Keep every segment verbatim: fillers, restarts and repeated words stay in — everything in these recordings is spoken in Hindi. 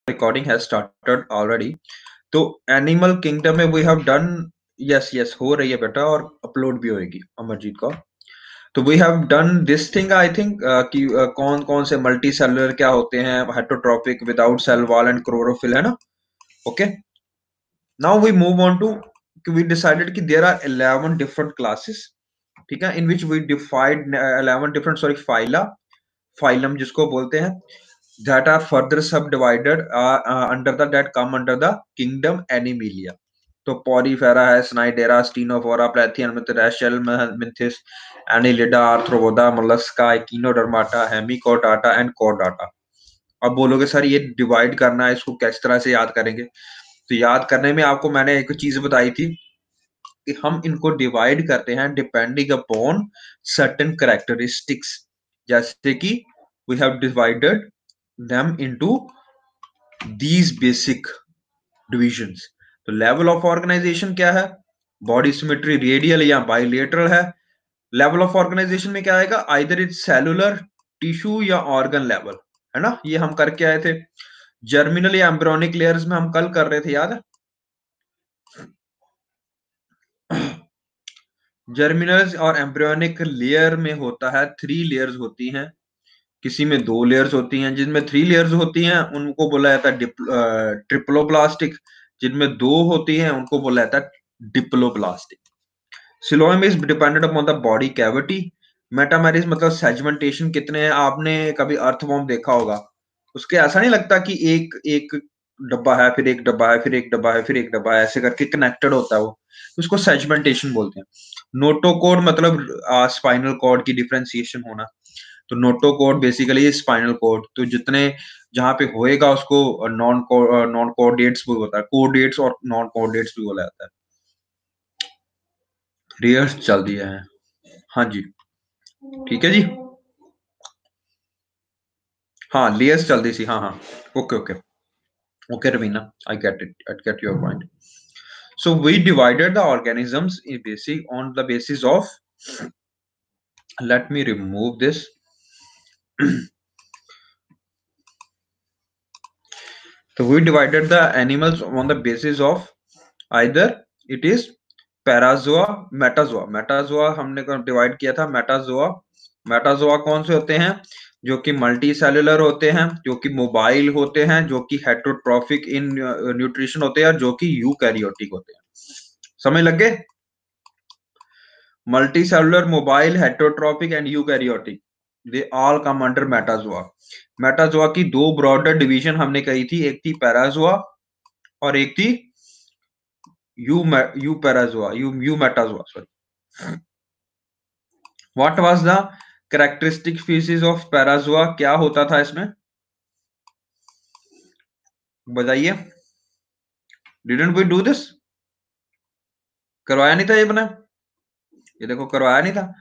recording has started already. तो एनिमल किंगडम में we have done, yes yes हो रही है बेटा और अपलोड भी होएगी अमरजीत का। तो we have done this thing I think कि uh, कौन कौन से मल्टी सेलुलर क्या होते हैं, heterotrophic, without cell wall and chlorophyll, है ना। Okay, now we move on to, we decided कि there are eleven different classes, ठीक है, इन विच वी डिफाइड eleven different, sorry phyla, phylum जिसको बोलते हैं, that are further subdivided uh, uh, under the that come under the kingdom Animalia. तो पॉरीफेरा है, cnidaria, ctenophora, platyhelminthes, annelida, arthropoda, mollusca, echinodermata, hemichordata and कोडाटा। अब बोलोगे सर ये डिवाइड करना है, इसको किस तरह से याद करेंगे? तो याद करने में आपको मैंने एक चीज बताई थी कि हम इनको डिवाइड करते हैं डिपेंडिंग अपॉन सर्टेन कैरेक्टरिस्टिक्स, जैसे कि we have divided them into these basic divisions. तो लेवल ऑफ ऑर्गेनाइजेशन क्या है? बॉडी सिमेट्री रेडियल या बाइलेटरल है। लेवल ऑफ ऑर्गेनाइजेशन में क्या आएगा? आइदर इट्स सेलुलर, टिश्यू या ऑर्गन लेवल, है ना। ये हम करके आए थे। जर्मिनल या एम्ब्रियोनिक लेयर्स में हम कल कर रहे थे, याद है? जर्मिनल और एम्ब्रियोनिक लेयर में होता है, थ्री लेयर्स होती हैं, किसी में दो लेयर्स होती हैं। जिनमें थ्री लेयर्स होती हैं उनको बोला जाता है ट्रिप्लोब्लास्टिक, जिनमें दो होती हैं उनको बोला जाता है diploblastic. Coelom is dependent upon the body cavity. Metamerism मतलब सेगमेंटेशन कितने हैं? आपने कभी अर्थवॉर्म देखा होगा, उसके ऐसा नहीं लगता कि एक एक डब्बा है, फिर एक डब्बा है, फिर एक डब्बा है, फिर एक डब्बा है, ऐसे करके कनेक्टेड होता है वो, उसको सेगमेंटेशन बोलते हैं। नोटोकोड मतलब स्पाइनल कॉर्ड की डिफरेंशिएशन होना। तो नोटोकोड बेसिकली स्पाइनल कोड, तो जितने जहां पे होएगा उसको नॉन नॉन कोऑर्डिनेट्स भी होता है, कोऑर्डिनेट्स और नॉन कोऑर्डिनेट्स भी बोला जाता है। रियर्स चल दिया है, हाँ जी, ठीक है जी, हाँ लेयर्स चल दी सी, हाँ हाँ, okay okay okay Raveena, I get it, I get your point. So we divided the organisms in basic on the basis of, let me remove this. So we divided the animals on the basis of either it is parazoa, metazoa. Metazoa हमने डिवाइड किया था, मेटाजोआ। मेटाजोआ कौन से होते हैं? जो कि मल्टी सेलुलर होते हैं, जो कि मोबाइल होते हैं, जो कि हेटरोट्रॉफिक इन न्यूट्रिशन होते हैं, और जो कि यूकैरियोटिक होते हैं। समझ लग गए? Multicellular, mobile, heterotrophic and eukaryotic, they all come under metazoa. Metazoa की दो ब्रॉडर डिवीजन हमने कही थी, एक थी पैराजोआ और एक थी you you parazoa, you you metazoa, sorry. What was the characteristic species of parazoa? क्या होता था इसमें, बताइए। Didn't we do this? करवाया नहीं था ये बना, ये देखो करवाया नहीं था,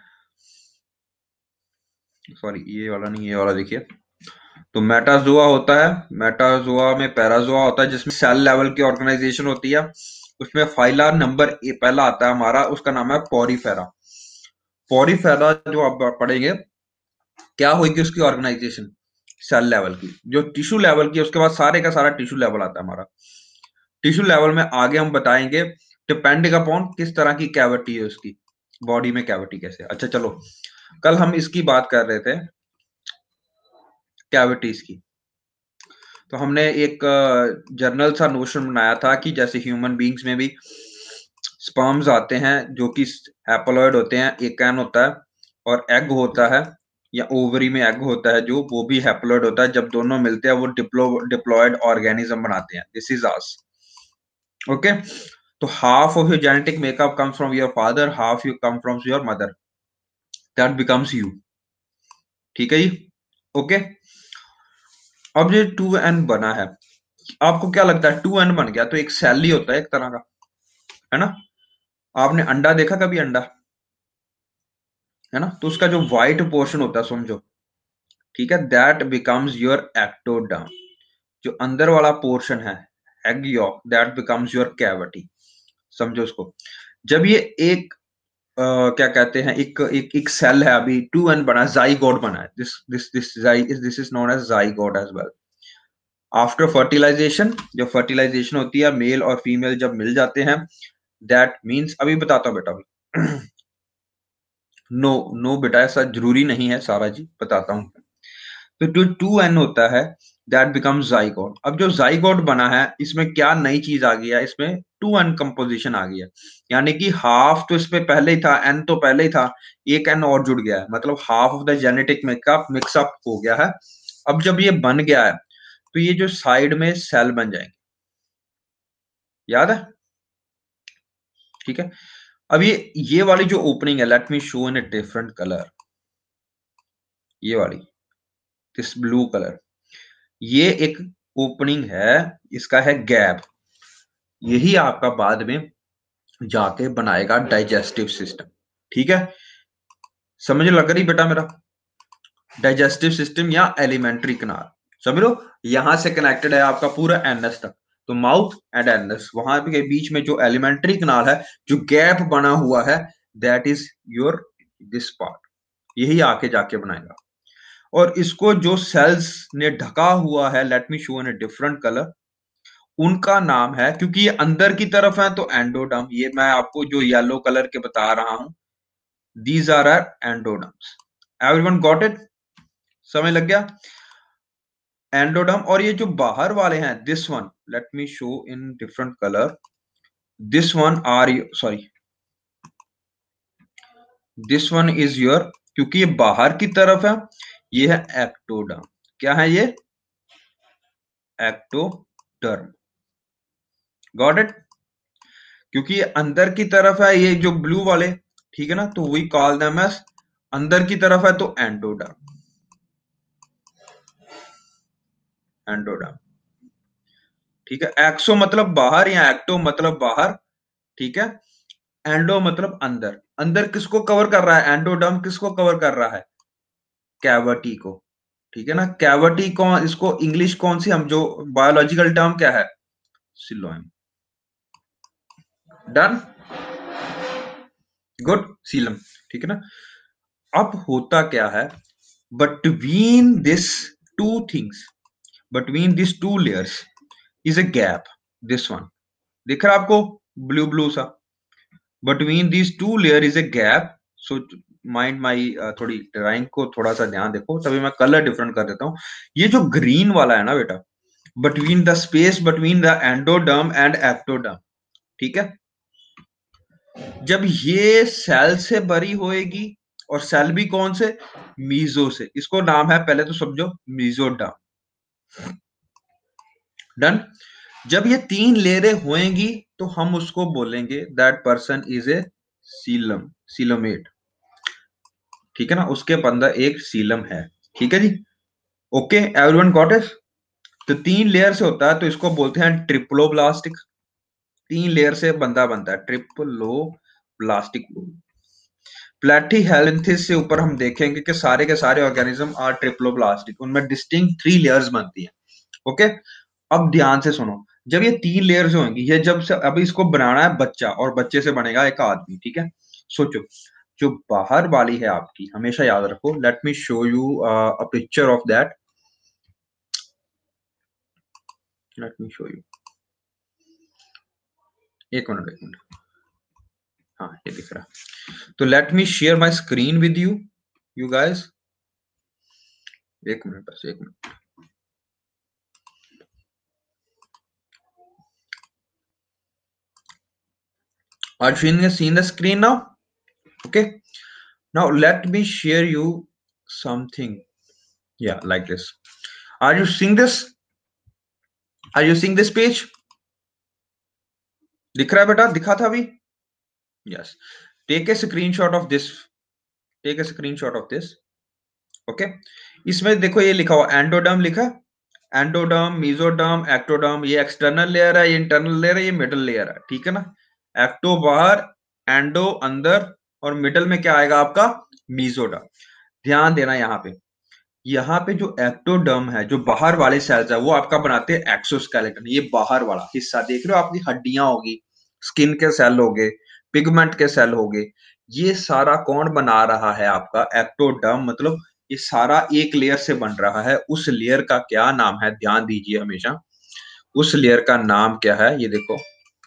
सॉरी ये वाला नहीं, ये वाला देखिए। तो मेटाजोआ होता है, मेटाजोआ में पैराजोआ होता है जिसमें सेल लेवल की ऑर्गेनाइजेशन होती है। उसमें फाइला नंबर ए पहला आता है हमारा, उसका नाम है पॉरीफेरा। पॉरीफेरा जो आप पढ़ेंगे, क्या होगी उसकी ऑर्गेनाइजेशन? सेल लेवल की। जो टिश्यू लेवल की, उसके बाद सारे का सारा टिश्यू लेवल आता है हमारा। टिश्यू लेवल में आगे हम बताएंगे डिपेंडिंग अपॉन किस तरह की कैविटी है उसकी, बॉडी में कैविटी कैसे। अच्छा चलो, कल हम इसकी बात कर रहे थे, कैविटीज की। तो हमने एक जर्नल सा नोशन बनाया था कि जैसे ह्यूमन बींग्स में भी स्पर्म्स आते हैं जो कि हैप्लॉइड होते हैं, एक कैन होता है और एग होता है, या ओवरी में एग होता है जो, वो भी हैप्लॉइड होता है। जब दोनों मिलते हैं वो डिप्लो डिप्लॉयड ऑर्गेनिज्म बनाते हैं। This is us, okay. तो half of your genetic makeup comes from your father, half you come from your mother, that becomes you, ठीक है जी, ओके। अब ये टू एन बना है, आपको क्या लगता है टू एन बन गया तो एक सेल ही होता है एक तरह का, है ना। आपने अंडा देखा कभी? अंडा, है ना, तो उसका जो व्हाइट पोर्शन होता है, समझो, ठीक है, दैट बिकम्स योर एक्टोडर्म। जो अंदर वाला पोर्शन है, egg yolk, that becomes your cavity, समझो उसको। जब ये एक uh, क्या कहते हैं, एक एक एक सेल है, अभी टू एन बना, जाइगोट बना है, this this this this is known as zygote as well. After fertilization, जब फर्टिलाइजेशन होती है, मेल और फीमेल जब मिल जाते हैं, दैट मीन्स, अभी बताता हूँ बेटा, अभी नो नो बेटा, ऐसा जरूरी नहीं है सारा जी, बताता हूँ। तो जो टू एन होता है, दैट बिकम्स जाइगोट। अब जो जाइगोट बना है, इसमें क्या नई चीज आ गई है, इसमें टू एन कंपोजिशन आ गई है, यानी कि हाफ तो इसमें पहले ही था, एन तो पहले ही था, एक एन और जुड़ गया है, मतलब half of the genetic makeup mixup हो गया है। अब जब ये बन गया है, तो ये जो साइड में सेल बन जाएंगे, याद है, ठीक है। अब ये ये वाली जो ओपनिंग है, let me show in a different colour, ये वाली, दिस ब्लू कलर, ये एक ओपनिंग है, इसका है गैप। यही आपका बाद में जाके बनाएगा डाइजेस्टिव सिस्टम, ठीक है। समझ लग रही बेटा मेरा, डाइजेस्टिव सिस्टम या एलिमेंट्री कनाल, समझ लो, यहां से कनेक्टेड है आपका पूरा एनएस तक, तो माउथ एंड एनएस, वहां के बीच में जो एलिमेंट्री कनाल है, जो गैप बना हुआ है, that is your this part, यही आके जाके बनाएगा। और इसको जो सेल्स ने ढका हुआ है, let me show in a different colour, उनका नाम है, क्योंकि ये अंदर की तरफ है तो एंडोडर्म, ये मैं आपको जो येलो कलर के बता रहा हूं, these are are endoderms. Everyone got it, समझ लग गया, एंडोडर्म। और ये जो बाहर वाले हैं, this one, let me show in different colour, this one are, sorry, this one is your, क्योंकि ये बाहर की तरफ है, ये है एक्टोडर्म। क्या है ये? Ectoderm, got it. क्योंकि ये अंदर की तरफ है, ये जो ब्लू वाले, ठीक है ना, तो वी कॉल देम एज, अंदर की तरफ है तो एंडोडर्म, एंडोडर्म, ठीक है। एक्सो मतलब बाहर या एक्टो मतलब बाहर, ठीक है। एंडो मतलब अंदर, अंदर किसको कवर कर रहा है? एंडोडर्म किसको कवर कर रहा है? कैविटी को, ठीक है ना। कैविटी कौन, इसको इंग्लिश कौन सी, हम जो बायोलॉजिकल टर्म क्या है? सिलोएम, डन, गुड, सीलम, ठीक है ना। अब होता क्या है, between this two things, between these two layers is a gap, this one दिख रहा है आपको, ब्लू ब्लू सा, between these two layer is a gap, so mind my, थोड़ी ड्राइंग को थोड़ा सा ध्यान देखो, तभी मैं कलर डिफरेंट कर देता हूं। ये जो ग्रीन वाला है ना बेटा, between the space between the endoderm and ectoderm, ठीक है। जब ये सेल से भरी होएगी, और सेल भी कौन से? मीजो से, इसको नाम है, पहले तो समझो, मीजोडर्म, डन। जब ये तीन लेयरें होएंगी, तो हम उसको बोलेंगे that person is a coelom, coelomate, ठीक है ना, उसके अंदर एक सीलम है, ठीक है जी। Okay, everyone got it. तो तीन लेयर से होता है, तो इसको बोलते हैं ट्रिप्लोब्लास्टिक, तीन लेयर से बंदा बनता है, ट्रिप्लोब्लास्टिक। प्लेटीहेल्मिन्थेस से ऊपर हम देखेंगे कि सारे के सारे ऑर्गेनिज्म आर ट्रिप्लोब्लास्टिक, उनमें डिस्टिंक्ट थ्री लेयर्स बनती हैं। ओके, अब ध्यान से सुनो, जब ये तीन लेयर्स होंगी, ये जब से, अभी इसको बनाना है बच्चा, और बच्चे से बनेगा एक आदमी, ठीक है। सोचो, जो बाहर वाली है आपकी, हमेशा याद रखो, let me show you a picture of that, let me show you, एक मिनट एक मिनट, हाँ ये दिख रहा है। तो let me share my screen with you, you guys, एक मिनट बस, एक minute. Are you seeing, seeing the screen now? Okay, now let me share you something, yeah, like this. Are you seeing this? Are you seeing this page? दिख रहा है बेटा, दिखा था अभी? Yes, take a screenshot of this, take a screenshot of this, okay। इसमें देखो ये लिखा हुआ एंडोडर्म, लिखा एंडोडर्म, मीजोडर्म, एक्टोडर्म, ये एक्सटर्नल लेयर है, ये इंटरनल लेयर है, ये मिडल लेयर है, ठीक है ना। एक्टो बाहर, एंडो अंदर, और मिडल में क्या आएगा आपका? मीजोडर्म। ध्यान देना यहाँ पे, यहाँ पे जो एक्टोडर्म है, जो बाहर वाले सेल्स है, वो आपका बनाते हैं एक्सोस्केलेटन, ये बाहर वाला हिस्सा देख रहे हो, आपकी हड्डियां होगी, स्किन के सेल हो गए, पिगमेंट के सेल हो गए, ये सारा कौन बना रहा है? आपका एक्टोडर्म, मतलब ये सारा एक लेयर से बन रहा है। उस लेयर का क्या नाम है, ध्यान दीजिए हमेशा। उस लेयर का नाम क्या है, ये देखो,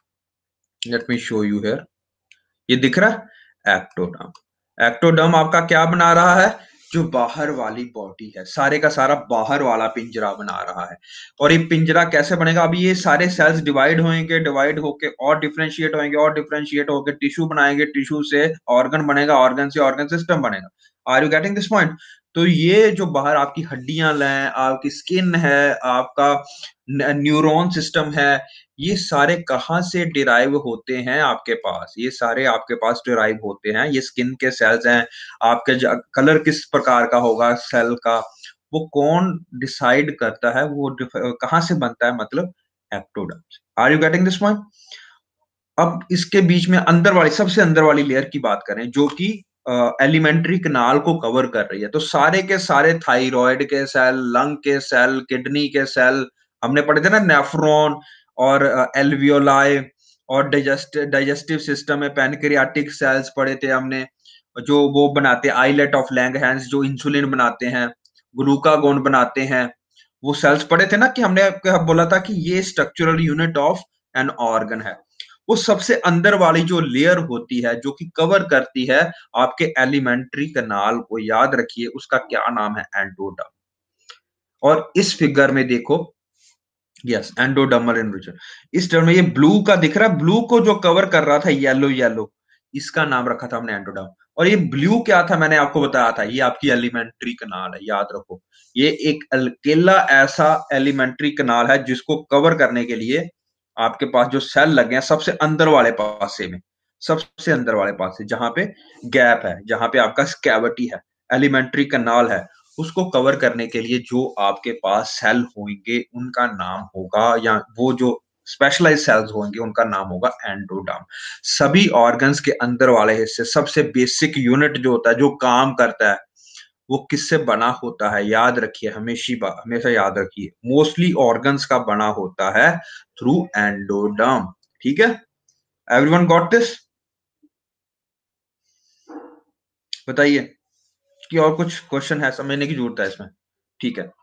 let me show you here. ये दिख रहा है, एक्टोडर्म। एक्टोडर्म आपका क्या बना रहा है, जो बाहर वाली बॉडी है, सारे का सारा बाहर वाला पिंजरा बना रहा है। और ये पिंजरा कैसे बनेगा, अभी ये सारे सेल्स डिवाइड होंगे, डिवाइड होके और डिफरेंशिएट होंगे, और डिफरेंशिएट होके टिश्यू बनाएंगे, टिश्यू से ऑर्गन बनेगा, ऑर्गन से ऑर्गन सिस्टम बनेगा। Are you getting this point? तो ये जो बाहर आपकी हड्डियां हैं, आपकी स्किन है, आपका न्यूरॉन सिस्टम है, ये सारे कहाँ से डिराइव होते हैं आपके पास, ये सारे आपके पास डिराइव होते हैं। ये स्किन के सेल्स हैं, आपके कलर किस प्रकार का होगा सेल का, वो कौन डिसाइड करता है, वो कहाँ से बनता है, मतलब एक्टोडर्म से। Are you getting this point? अब इसके बीच में अंदर वाली, सबसे अंदर वाली लेयर की बात करें, जो कि एलिमेंट्री कनाल को कवर कर रही है, तो सारे के सारे थायराइड के सेल, लंग के सेल, किडनी के सेल, हमने पढ़े थे ना, नेफ्रॉन और एल्वियोलाई, और डाइजेस्ट डाइजेस्टिव सिस्टम में पैनक्रियाटिक सेल्स पढ़े थे हमने, जो वो बनाते हैं आइलेट ऑफ लैंगरहैंस, जो इंसुलिन बनाते हैं, ग्लूकागोन बनाते हैं, वो सेल्स पढ़े थे ना, कि हमने आपको बोला था कि ये structural unit of an organ है। वो सबसे अंदर वाली जो लेयर होती है, जो कि कवर करती है आपके एलिमेंट्री कनाल को, याद रखिए उसका क्या नाम है, एंडोडर्म। और इस फिगर में देखो, यस, एंडोडर्मल इन्रिचर। इस टर्म में ये ब्लू का दिख रहा है, ब्लू को जो कवर कर रहा था येलो येलो, इसका नाम रखा था हमने एंडोडर्म। और ये ब्लू क्या था, मैंने आपको बताया था, ये आपकी एलिमेंट्री कनाल है, याद रखो। ये एक अकेला ऐसा एलिमेंट्री कनाल है जिसको कवर करने के लिए आपके पास जो सेल लगे हैं सबसे अंदर वाले पासे में, सबसे अंदर वाले पासे, जहां पे गैप है, जहां पे आपका कैविटी है, एलिमेंट्री कनाल है, उसको कवर करने के लिए जो आपके पास सेल होंगे उनका नाम होगा, या वो जो स्पेशलाइज्ड सेल्स होंगे उनका नाम होगा एंडोडर्म। सभी ऑर्गन्स के अंदर वाले हिस्से, सबसे बेसिक यूनिट जो होता है, जो काम करता है, वो किससे बना होता है, याद रखिए, हमेशा हमेशा याद रखिए, मोस्टली ऑर्गन्स का बना होता है थ्रू एंडोडर्म। ठीक है, एवरीवन गॉट दिस? बताइए कि और कुछ क्वेश्चन है, समझने की जरूरत है इसमें? ठीक है,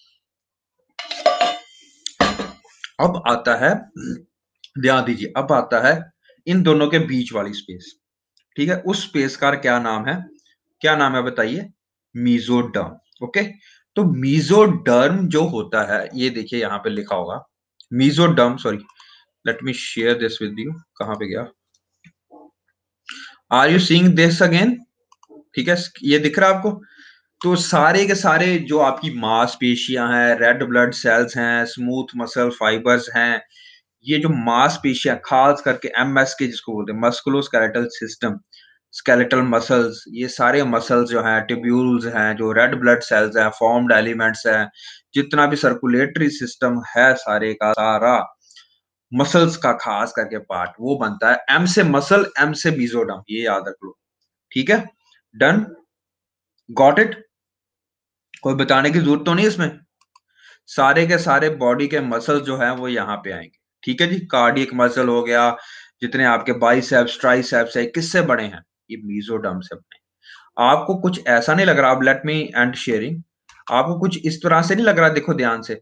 अब आता है, ध्यान दीजिए, अब आता है इन दोनों के बीच वाली स्पेस। ठीक है, उस स्पेस का क्या नाम है, क्या नाम है बताइए, मीजोडर्म। ओके, तो मीजोडर्म जो होता है, ये देखिए यहां पे लिखा होगा mesoderm, sorry, let me share this with you. कहां पे गया, are you seeing this again? ठीक है, ये दिख रहा है आपको? तो सारे के सारे जो आपकी मांसपेशियां हैं, रेड ब्लड सेल्स हैं, स्मूथ मसल फाइबर्स हैं, ये जो मांसपेशियां, खास करके एमएसके जिसको बोलते हैं, मस्कुलोस्केलेटल सिस्टम, स्केलेटल मसल्स, ये सारे मसल्स जो हैं, ट्यूब्यूल्स हैं, जो रेड ब्लड सेल्स हैं, फॉर्म्ड एलिमेंट्स हैं, जितना भी सर्कुलेटरी सिस्टम है, सारे का सारा मसल्स का खास करके पार्ट, वो बनता है एम से मसल, एम से मीजोडर्म, ये याद रख लो। ठीक है, डन, गॉट इट? कोई बताने की जरूरत तो नहीं इसमें? सारे के सारे बॉडी के मसल जो है वो यहाँ पे आएंगे। ठीक है जी, कार्डियक मसल हो गया, जितने आपके बाइसेप्स ट्राइसेप्स है, किससे बने हैं, ये मीजोडर्म से बने हैं। आपको कुछ ऐसा नहीं लग रहा, अब लेट मी एंड शेयरिंग, आपको कुछ इस तरह से नहीं लग रहा, देखो ध्यान से,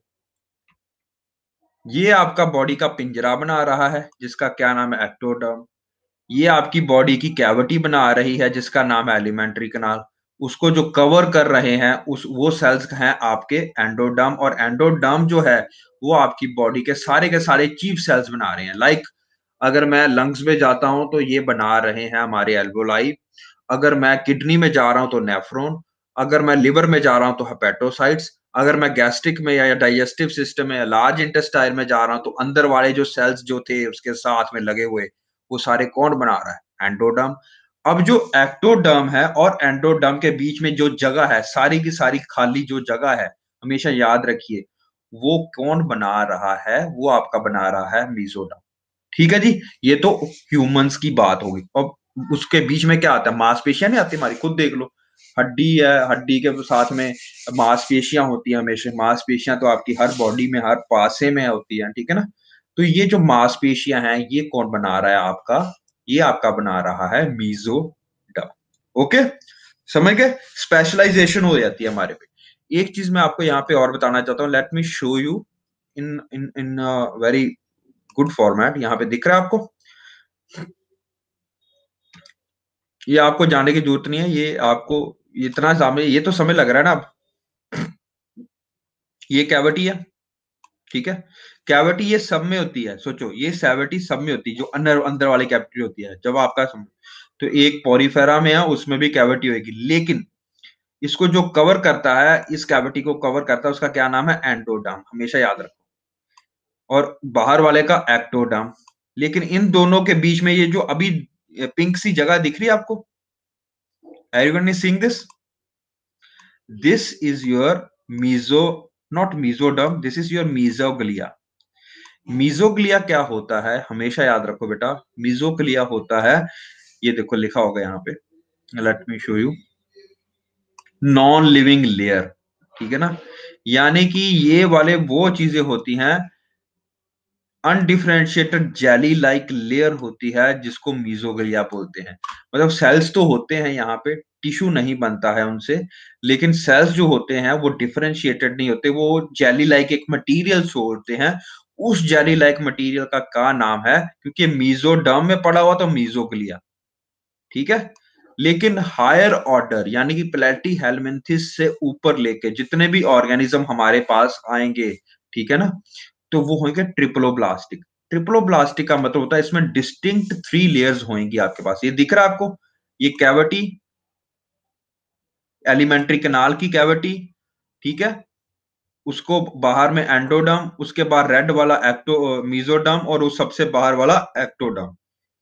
ये आपका बॉडी का पिंजरा बना रहा है जिसका क्या नाम है, एक्टोडर्म। ये आपकी बॉडी की कैविटी बना रही है जिसका नाम है एलिमेंट्री कनाल। उसको जो कवर कर रहे हैं उस वो सेल्स हैं आपके एंडोडर्म, और एंडोडर्म जो है वो आपकी बॉडी के सारे के सारे चीफ सेल्स बना रहे हैं। लाइक like, अगर मैं लंग्स में जाता हूं तो ये बना रहे हैं हमारे एल्वोलाई, अगर मैं किडनी में जा रहा हूं तो नेफ्रॉन, अगर मैं लिवर में जा रहा हूं तो हेपेटोसाइट्स, अगर मैं गैस्ट्रिक में या डाइजेस्टिव सिस्टम में या लार्ज इंटेस्टाइन में जा रहा हूं तो अंदर वाले जो सेल्स जो थे उसके साथ में लगे हुए, वो सारे कौन बना रहा है, एंडोडर्म। अब जो एक्टोडर्म है और एंडोडर्म के बीच में जो जगह है, सारी की सारी खाली जो जगह है, हमेशा याद रखिए, वो कौन बना रहा है, वो आपका बना रहा है मीजोडर्म। ठीक है जी, ये तो ह्यूमंस की बात होगी। और उसके बीच में क्या आता है, मांसपेशियां नहीं आती हमारी, खुद देख लो, हड्डी है, हड्डी के साथ में मांसपेशियां होती है हमेशा, मांसपेशियां तो आपकी हर बॉडी में हर पासे में होती है, ठीक है ना। तो ये जो मांसपेशियां हैं, ये कौन बना रहा है आपका, ये आपका बना रहा है मीजोडर्म। ओके, समझ गए, स्पेशलाइजेशन हो जाती है हमारे पे। एक चीज मैं आपको यहाँ पे और बताना चाहता हूँ, let me show you in in in very good format. यहाँ पे दिख रहा है आपको, ये आपको जानने की जरूरत नहीं है, ये आपको इतना समय, ये तो समय लग रहा है ना अब। ये कैविटी है, ठीक है। कैविटी ये सब में होती है, सोचो ये कैविटी सब में होती है, जो अंदर अंदर वाली कैविटी होती है। जब आपका सम... तो एक पॉरीफेरा में है, उसमें भी कैविटी होगी, लेकिन इसको जो कवर करता है, इस कैविटी को कवर करता है, उसका क्या नाम है? एंडोडर्म, हमेशा याद रखो। और बाहर वाले का एक्टोडर्म। लेकिन इन दोनों के बीच में ये जो अभी पिंक सी जगह दिख रही है आपको, everyone is seeing this, this is your meso, not mesoderm, this is your mesoglea. Mesoglea क्या होता है, हमेशा याद रखो बेटा, मीजोग्लिया होता है, ये देखो लिखा होगा यहाँ पे, let me show you, non living layer, ठीक है ना। यानी कि ये वाले वो चीजें होती हैं, अनडिफरेंशिएटेड जेली लाइक लेयर होती है, जिसको मीजोग्लिया बोलते हैं। मतलब सेल्स तो होते हैं यहाँ पे, टिश्यू नहीं बनता है उनसे, लेकिन सेल्स जो होते हैं वो डिफरेंशिएटेड नहीं होते, वो जेली लाइक एक मटेरियल छोड़ते हैं। उस जेली लाइक मटेरियल का क्या नाम है, क्योंकि मीजोडर्म में पड़ा हुआ तो मीजोग्लिया, ठीक है। लेकिन हायर ऑर्डर यानी कि प्लेटी हेलमिंथिस से ऊपर लेके जितने भी ऑर्गेनिज्म हमारे पास आएंगे, ठीक है ना, तो वो होंगे ट्रिप्लोब्लास्टिक। ट्रिप्लोब्लास्टिक का मतलब होता है इसमें डिस्टिंक्ट थ्री लेयर्स होंगी आपके पास। ये दिख रहा है आपको, ये कैविटी, एलिमेंट्री कैनाल की कैविटी, ठीक है। उसको बाहर में एंडोडर्म, उसके बाद रेड वाला एक्टो मीजोडर्म, और उस सबसे बाहर वाला एक्टोडर्म,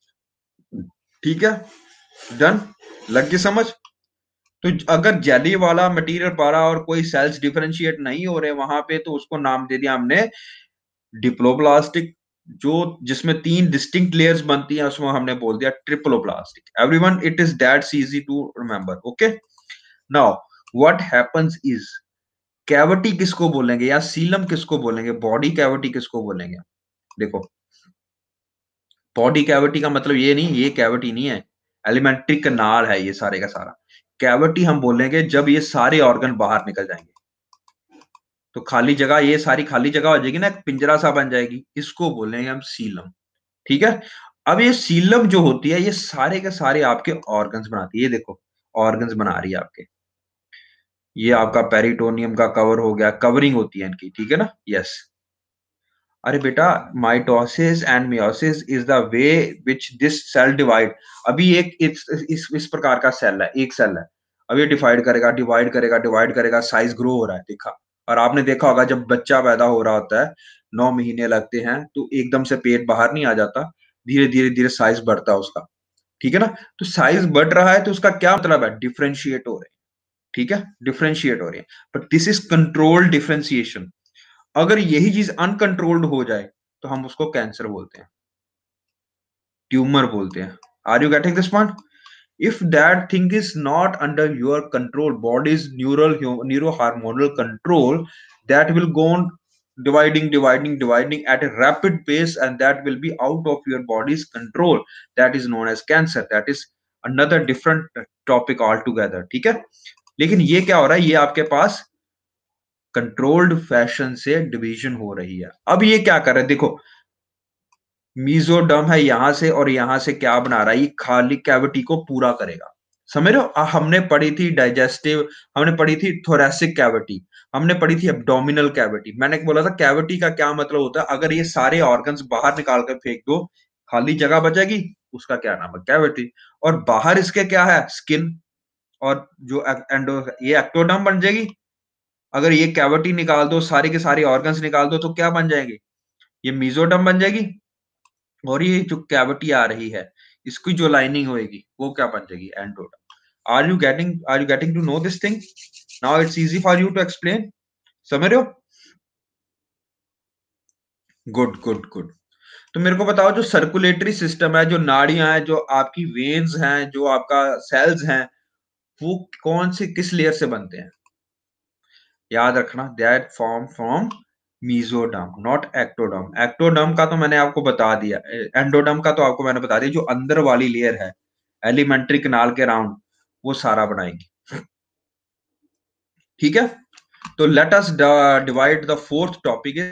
ठीक है। डन, लग गई समझ। तो अगर जेली वाला मटेरियल पा रहा और कोई सेल्स डिफरेंशिएट नहीं हो रहे वहां पे, तो उसको नाम दे दिया हमने डिप्लोब्लास्टिक। जो जिसमें तीन डिस्टिंक्ट लेयर्स बनती हैं, उसमें हमने बोल दिया triploblastic. Everyone, it is that's easy to remember, okay. Now what happens is, cavity किसको बोलेंगे या सीलम किसको बोलेंगे, बॉडी कैविटी किसको बोलेंगे? देखो, बॉडी कैविटी का मतलब ये नहीं, ये कैविटी नहीं है, एलिमेंट्री कैनाल है ये सारे का सारा। कैविटी हम बोलेंगे जब ये सारे ऑर्गन बाहर निकल जाएंगे, तो खाली जगह, ये सारी खाली जगह हो जाएगी ना, एक पिंजरा सा बन जाएगी, इसको बोलेंगे हम सीलम, ठीक है। अब ये सीलम जो होती है, ये सारे के सारे आपके ऑर्गन्स बनाती है। ये देखो, ऑर्गन्स बना रही है आपके, ये आपका पेरिटोनियम का कवर हो गया, कवरिंग होती है इनकी, ठीक है ना, यस। अरे बेटा, mitosis and meiosis is the way which this cell divide. अभी एक इस, इस इस प्रकार का सेल है, एक सेल है, अब ये डिवाइड करेगा डिवाइड करेगा डिवाइड करेगा, साइज ग्रो हो रहा है, देखा। और आपने देखा होगा जब बच्चा पैदा हो रहा होता है, नौ महीने लगते हैं, तो एकदम से पेट बाहर नहीं आ जाता, धीरे धीरे धीरे साइज बढ़ता है उसका, ठीक है ना। तो साइज बढ़ रहा है तो उसका क्या मतलब है, डिफरेंशिएट हो रहे हैं, ठीक है, डिफरेंशिएट हो रही है। But this is controlled differentiation. अगर यही चीज अनकंट्रोल्ड हो जाए, तो हम उसको कैंसर बोलते हैं, ट्यूमर बोलते हैं। Are you getting this point? if that thing is not under your control, body's neural neurohormonal control, that will go on dividing dividing dividing at a rapid pace, and that will be out of your body's control. That is known as cancer. That is another different topic altogether, ठीक है। लेकिन ये क्या हो रहा है, ये आपके पास कंट्रोल्ड फैशन से डिवीजन हो रही है। अब ये क्या कर रहा है, देखो, मीजोडर्म है यहां से, और यहां से क्या बना रहा है, ये खाली कैविटी को पूरा करेगा। समझ रहे हो, आ, हमने पढ़ी थी डाइजेस्टिव, हमने पढ़ी थी थोरेसिक कैविटी, हमने पढ़ी थी एब्डोमिनल कैविटी। मैंने बोला था कैविटी का क्या मतलब होता है, अगर ये सारे ऑर्गन्स बाहर निकाल कर फेंक दो, खाली जगह बचेगी, उसका क्या नाम है, कैविटी। और बाहर इसके क्या है, स्किन, और जो एंडो, ये एक्टोडर्म बन जाएगी। अगर ये कैविटी निकाल दो, सारे के सारे ऑर्गन्स निकाल दो, तो क्या बन जाएंगे, ये मीजोडर्म बन जाएगी। और ये जो कैविटी आ रही है, इसकी जो लाइनिंग होएगी, वो क्या बन जाएगी, endoderm. Are you getting are you getting to know this thing? Now it's easy for you to explain, समझ रहे हो? Good good good. तो मेरे को बताओ, जो सर्कुलेटरी सिस्टम है, जो नाड़ियां हैं, जो आपकी वेन्स हैं, जो आपका सेल्स हैं, वो कौन से किस लेयर से बनते हैं? याद रखना, that form from mesoderm, not ectoderm. Ectoderm का तो मैंने आपको बता दिया, एंडोडर्म का तो आपको मैंने बता दिया, जो अंदर वाली लेयर है एलिमेंट्री कैनाल के राउंड, वो सारा बनाएंगे। ठीक है, तो let us divide the fourth topic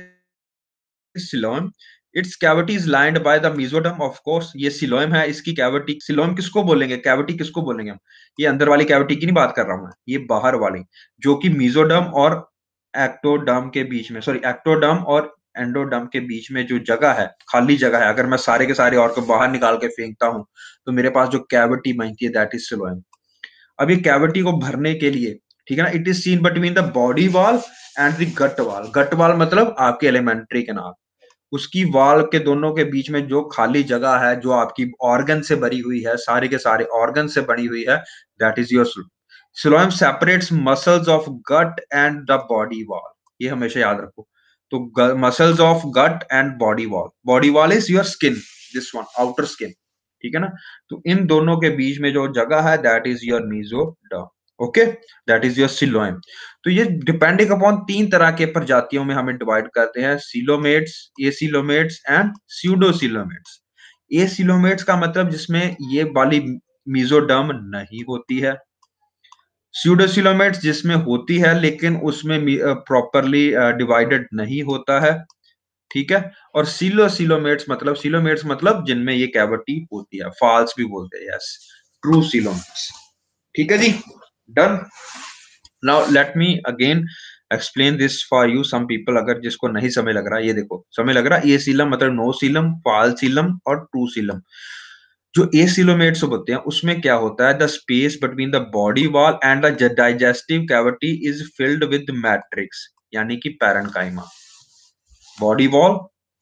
coelom. It's cavity is lined by the mesoderm, of course ये सिलोम है, इसकी कैविटी, सिलोम किसको बोलेंगे, कैविटी किसको बोलेंगे हम, ये अंदर वाली कैविटी की नहीं बात कर रहा हूं मैं, ये बाहर वाली, जो कि मेसोडर्म और एक्टोडर्म के बीच में, सॉरी एक्टोडर्म और एंडोडर्म के बीच में जो जगह है, खाली जगह है, अगर मैं सारे के सारे और को बाहर निकाल के फेंकता हूं तो मेरे पास जो कैविटी बनती है दैट इज सिलोम। अब ये कैविटी को भरने के लिए, ठीक है ना, it is seen between the body wall and the gut wall. Gut wall मतलब आपके एलिमेंट्री कैनाल, उसकी वॉल के दोनों के बीच में जो खाली जगह है, जो आपकी ऑर्गन से भरी हुई है, सारे के सारे ऑर्गन से बनी हुई है, that is your coelom. Separates muscles of gut and the body wall, ये हमेशा याद रखो। तो muscles of gut and body wall, body wall is your skin, this one outer skin, ठीक है ना, तो इन दोनों के बीच में जो जगह है that is your mesoderm, okay, that is your coelom. तो ये डिपेंडिंग अपॉन तीन तरह के प्रजातियों में हमें डिवाइड करते हैं, coelomates, acoelomates and pseudocoelomates. Acoelomates का मतलब जिसमें ये वाली मेसोडर्म नहीं होती है, स्यूडोसिलोमेट्स जिसमें होती है लेकिन उसमें प्रॉपरली डिवाइडेड नहीं होता है, ठीक है, और सिलोसिलोमेट्स मतलब, सिलोमेट्स मतलब जिनमें ये कैविटी होती है, फॉल्स भी बोलते हैं, यस, ट्रू सिलोमेट्स, ठीक है जी, done. Now let me again explain this for you, some people अगर जिसको नहीं समझ लग रहा, ये देखो समझ लग रहा, ये सीलम मतलब नो सीलम, फाल सीलम और ट्रू सीलम। जो एसिलोमेट्स होते हैं उसमें क्या होता है, the space between the body wall and the digestive cavity is filled with matrix, यानी कि parenchyma. Body wall,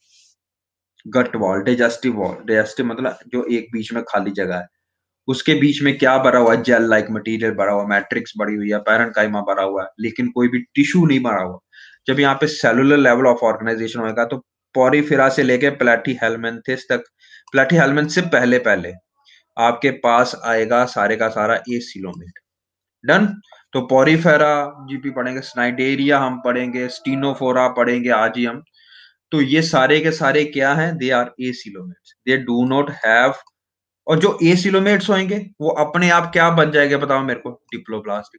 gut wall, digestive wall, digestive मतलब जो एक बीच में खाली जगह है, उसके बीच में क्या भरा हुआ है, जेल लाइक मटेरियल भरा हुआ, मैट्रिक्स भरी हुई है, पैरेन्काइमा भरा हुआ है, लेकिन कोई भी टिश्यू नहीं भरा हुआ। जब यहाँ पे सेलुलर लेवल ऑफ ऑर्गेनाइजेशन होगा तो पोरिफेरा से लेके प्लैटीहेल्मिन्थेस तक, प्लैटीहेल्मिन्थ से पहले पहले आपके पास आएगा सारे का सारा एसिलोमेट, डन। तो पोरिफेरा जीपी पढ़ेंगे, स्नाइडेरिया हम पढ़ेंगे, स्टीनोफोरा पढ़ेंगे आज ही हम। तो ये सारे के सारे क्या हैं, they are acoelomates, they do not have, और जो एसिलोमेट्स होंगे वो अपने आप क्या बन जाएंगे बताओ मेरे को, डिप्लोब्लास्ट,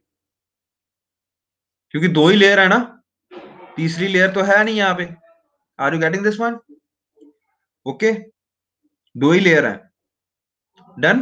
क्योंकि दो ही लेयर है ना, तीसरी लेयर तो है नहीं यहाँ पे। Are you getting this one, okay, दो ही लेयर है, डन,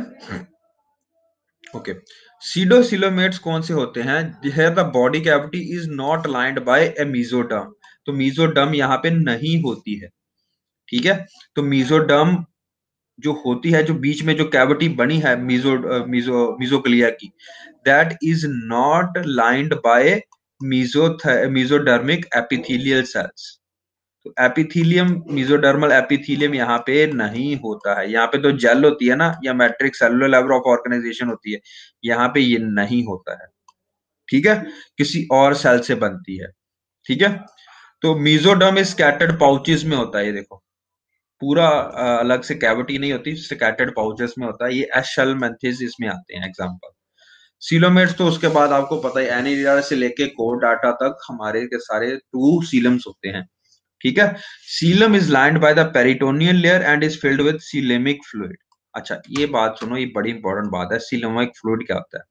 ओके। सीडोसिलोमेट्स कौन से होते हैं, here the body cavity is not lined by a mesoderm, तो मेसोडर्म यहाँ पे नहीं होती है, ठीक है, तो मेसोडर्म जो होती है, जो बीच में जो कैविटी बनी है मीजो मीजो मीजोक्लिया की, that is not lined by meso mesodermic epithelial cells. तो एपिथीलियम, मीजोडर्मल एपिथीलियम यहाँ पे नहीं होता है, यहाँ पे तो जेल होती है ना, या matrix cellular level of organisation होती है, यहाँ पे ये नहीं होता है, ठीक है, किसी और सेल से बनती है, ठीक है। तो मीजोडर्म स्कैटर्ड पाउचेस में होता है, ये देखो पूरा अ, अलग से कैविटी नहीं होती, स्कैटर्ड पाउचेस में होता है, ये एशेलमेंथिस इसमें आते हैं एग्जांपल। सीलोमेट्स तो उसके बाद आपको पता है एनिलिया से लेके कोर डाटा तक हमारे के सारे टू सीलम्स होते हैं, ठीक है। Coelom is lined by the peritoneal layer and is filled with coelomic fluid. अच्छा ये बात सुनो, ये बड़ी इंपॉर्टेंट बात है, सीलेमिक फ्लूइड क्या होता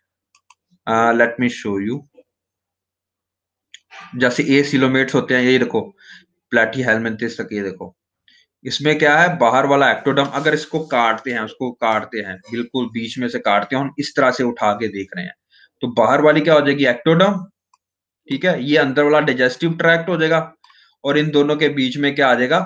है, लेट मी शो यू। जैसे ए सीलोमेट्स होते हैं, ये देखो प्लैटीहेल्मिन्थेस तक, ये देखो इसमें क्या है, बाहर वाला एक्टोडर्म, अगर इसको काटते हैं, उसको काटते हैं बिल्कुल बीच में से काटते हैं, हम इस तरह से उठा के देख रहे हैं, तो बाहर वाली क्या हो जाएगी, एक्टोडर्म, ठीक है, ये अंदर वाला डाइजेस्टिव ट्रैक्ट हो जाएगा, और इन दोनों के बीच में क्या आ जाएगा,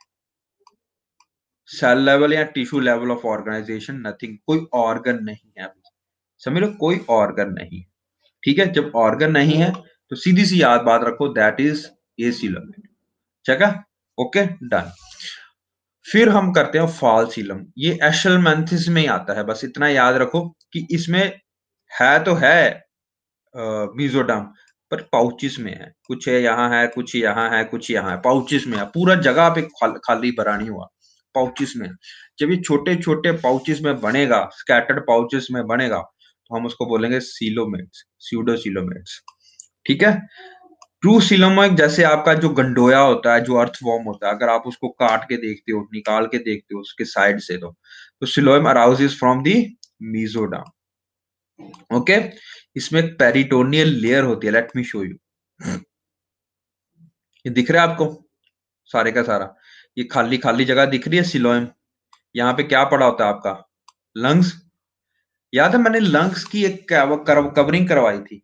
सेल लेवल या tissue level of organisation, nothing, कोई ऑर्गन नहीं है, समझ लो कोई ऑर्गन नहीं, ठीक है। जब ऑर्गन नहीं है तो सीधी सी याद बात रखो, दैट इज एसिलोमेट, ठीक है, ओके, डन। फिर हम करते हैं फॉल सीलम, ये एशेलमेंथिस में ही आता है, बस इतना याद रखो कि इसमें है तो है मीजोडर्म, पर पाउचिस में है, कुछ है यहाँ है, कुछ यहाँ है, कुछ यहाँ है, पाउचिस में है, पूरा जगह पे खाल, खाली भरा नहीं हुआ, पाउचिस में। जब ये छोटे छोटे पाउचिस में बनेगा, स्कैटर्ड पाउचिस में बनेगा, तो हम उसको बोलेंगे सीलोमेट्स, स्यूडोसिलोमेट्स, ठीक है। ट्रू सिलोमिक जैसे आपका जो गंडोया होता है, जो अर्थवॉर्म होता है, अगर आप उसको काट के देखते हो, निकाल के देखते हो उसके साइड से, तो तो coelom arises from the mesoderm, okay, इसमें एक पेरिटोनियल लेयर होती है, लेट मी शो यू। ये दिख रहा है आपको सारे का सारा, ये खाली खाली जगह दिख रही है सिलोएम। यहाँ पे क्या पड़ा होता है आपका, लंग्स। याद है मैंने लंग्स की एक कवरिंग करवाई थी,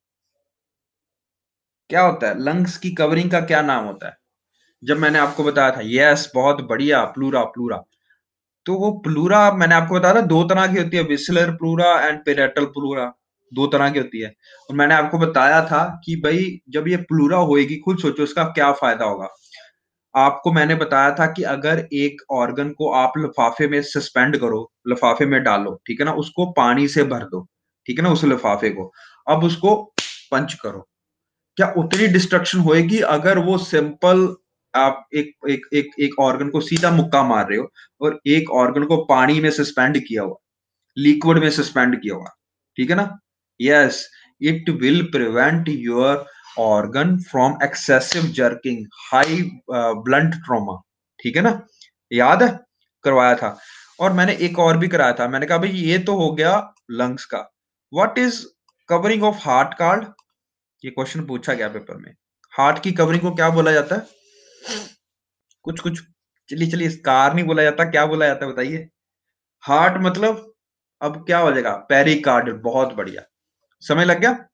क्या होता है लंग्स की कवरिंग का क्या नाम होता है, जब मैंने आपको बताया था। यस, बहुत बढ़िया, प्लूरा प्लूरा। तो वो प्लूरा मैंने आपको बताया था दो तरह की होती है, visceral pleura and parietal pleura, दो तरह की होती है। और मैंने आपको बताया था कि भाई जब ये प्लूरा होएगी, खुद सोचो इसका क्या फायदा होगा। आपको मैंने बताया था कि अगर एक ऑर्गन को आप लिफाफे में सस्पेंड करो, लिफाफे में डालो, ठीक है ना, उसको पानी से भर दो, ठीक है ना, उस लिफाफे को, अब उसको पंच करो, क्या उतनी डिस्ट्रक्शन होएगी अगर वो सिंपल आप एक एक एक एक ऑर्गन को सीधा मुक्का मार रहे हो और एक ऑर्गन को पानी में सस्पेंड किया हुआ, लिक्विड में सस्पेंड किया हुआ, ठीक है ना। Yes, it will prevent your organ from excessive jerking, high blunt trauma, ठीक है ना, याद है करवाया था। और मैंने एक और भी कराया था, मैंने कहा भाई ये तो हो गया लंग्स का, what is covering of heart card, ये क्वेश्चन पूछा गया पेपर में। हार्ट की कवरिंग को क्या बोला जाता है, कुछ कुछ, चलिए चलिए, स्कार नहीं बोला जाता, क्या बोला जाता है बताइए। हार्ट मतलब, अब क्या हो जाएगा, पेरिकार्डियल, बहुत बढ़िया, समय लग गया,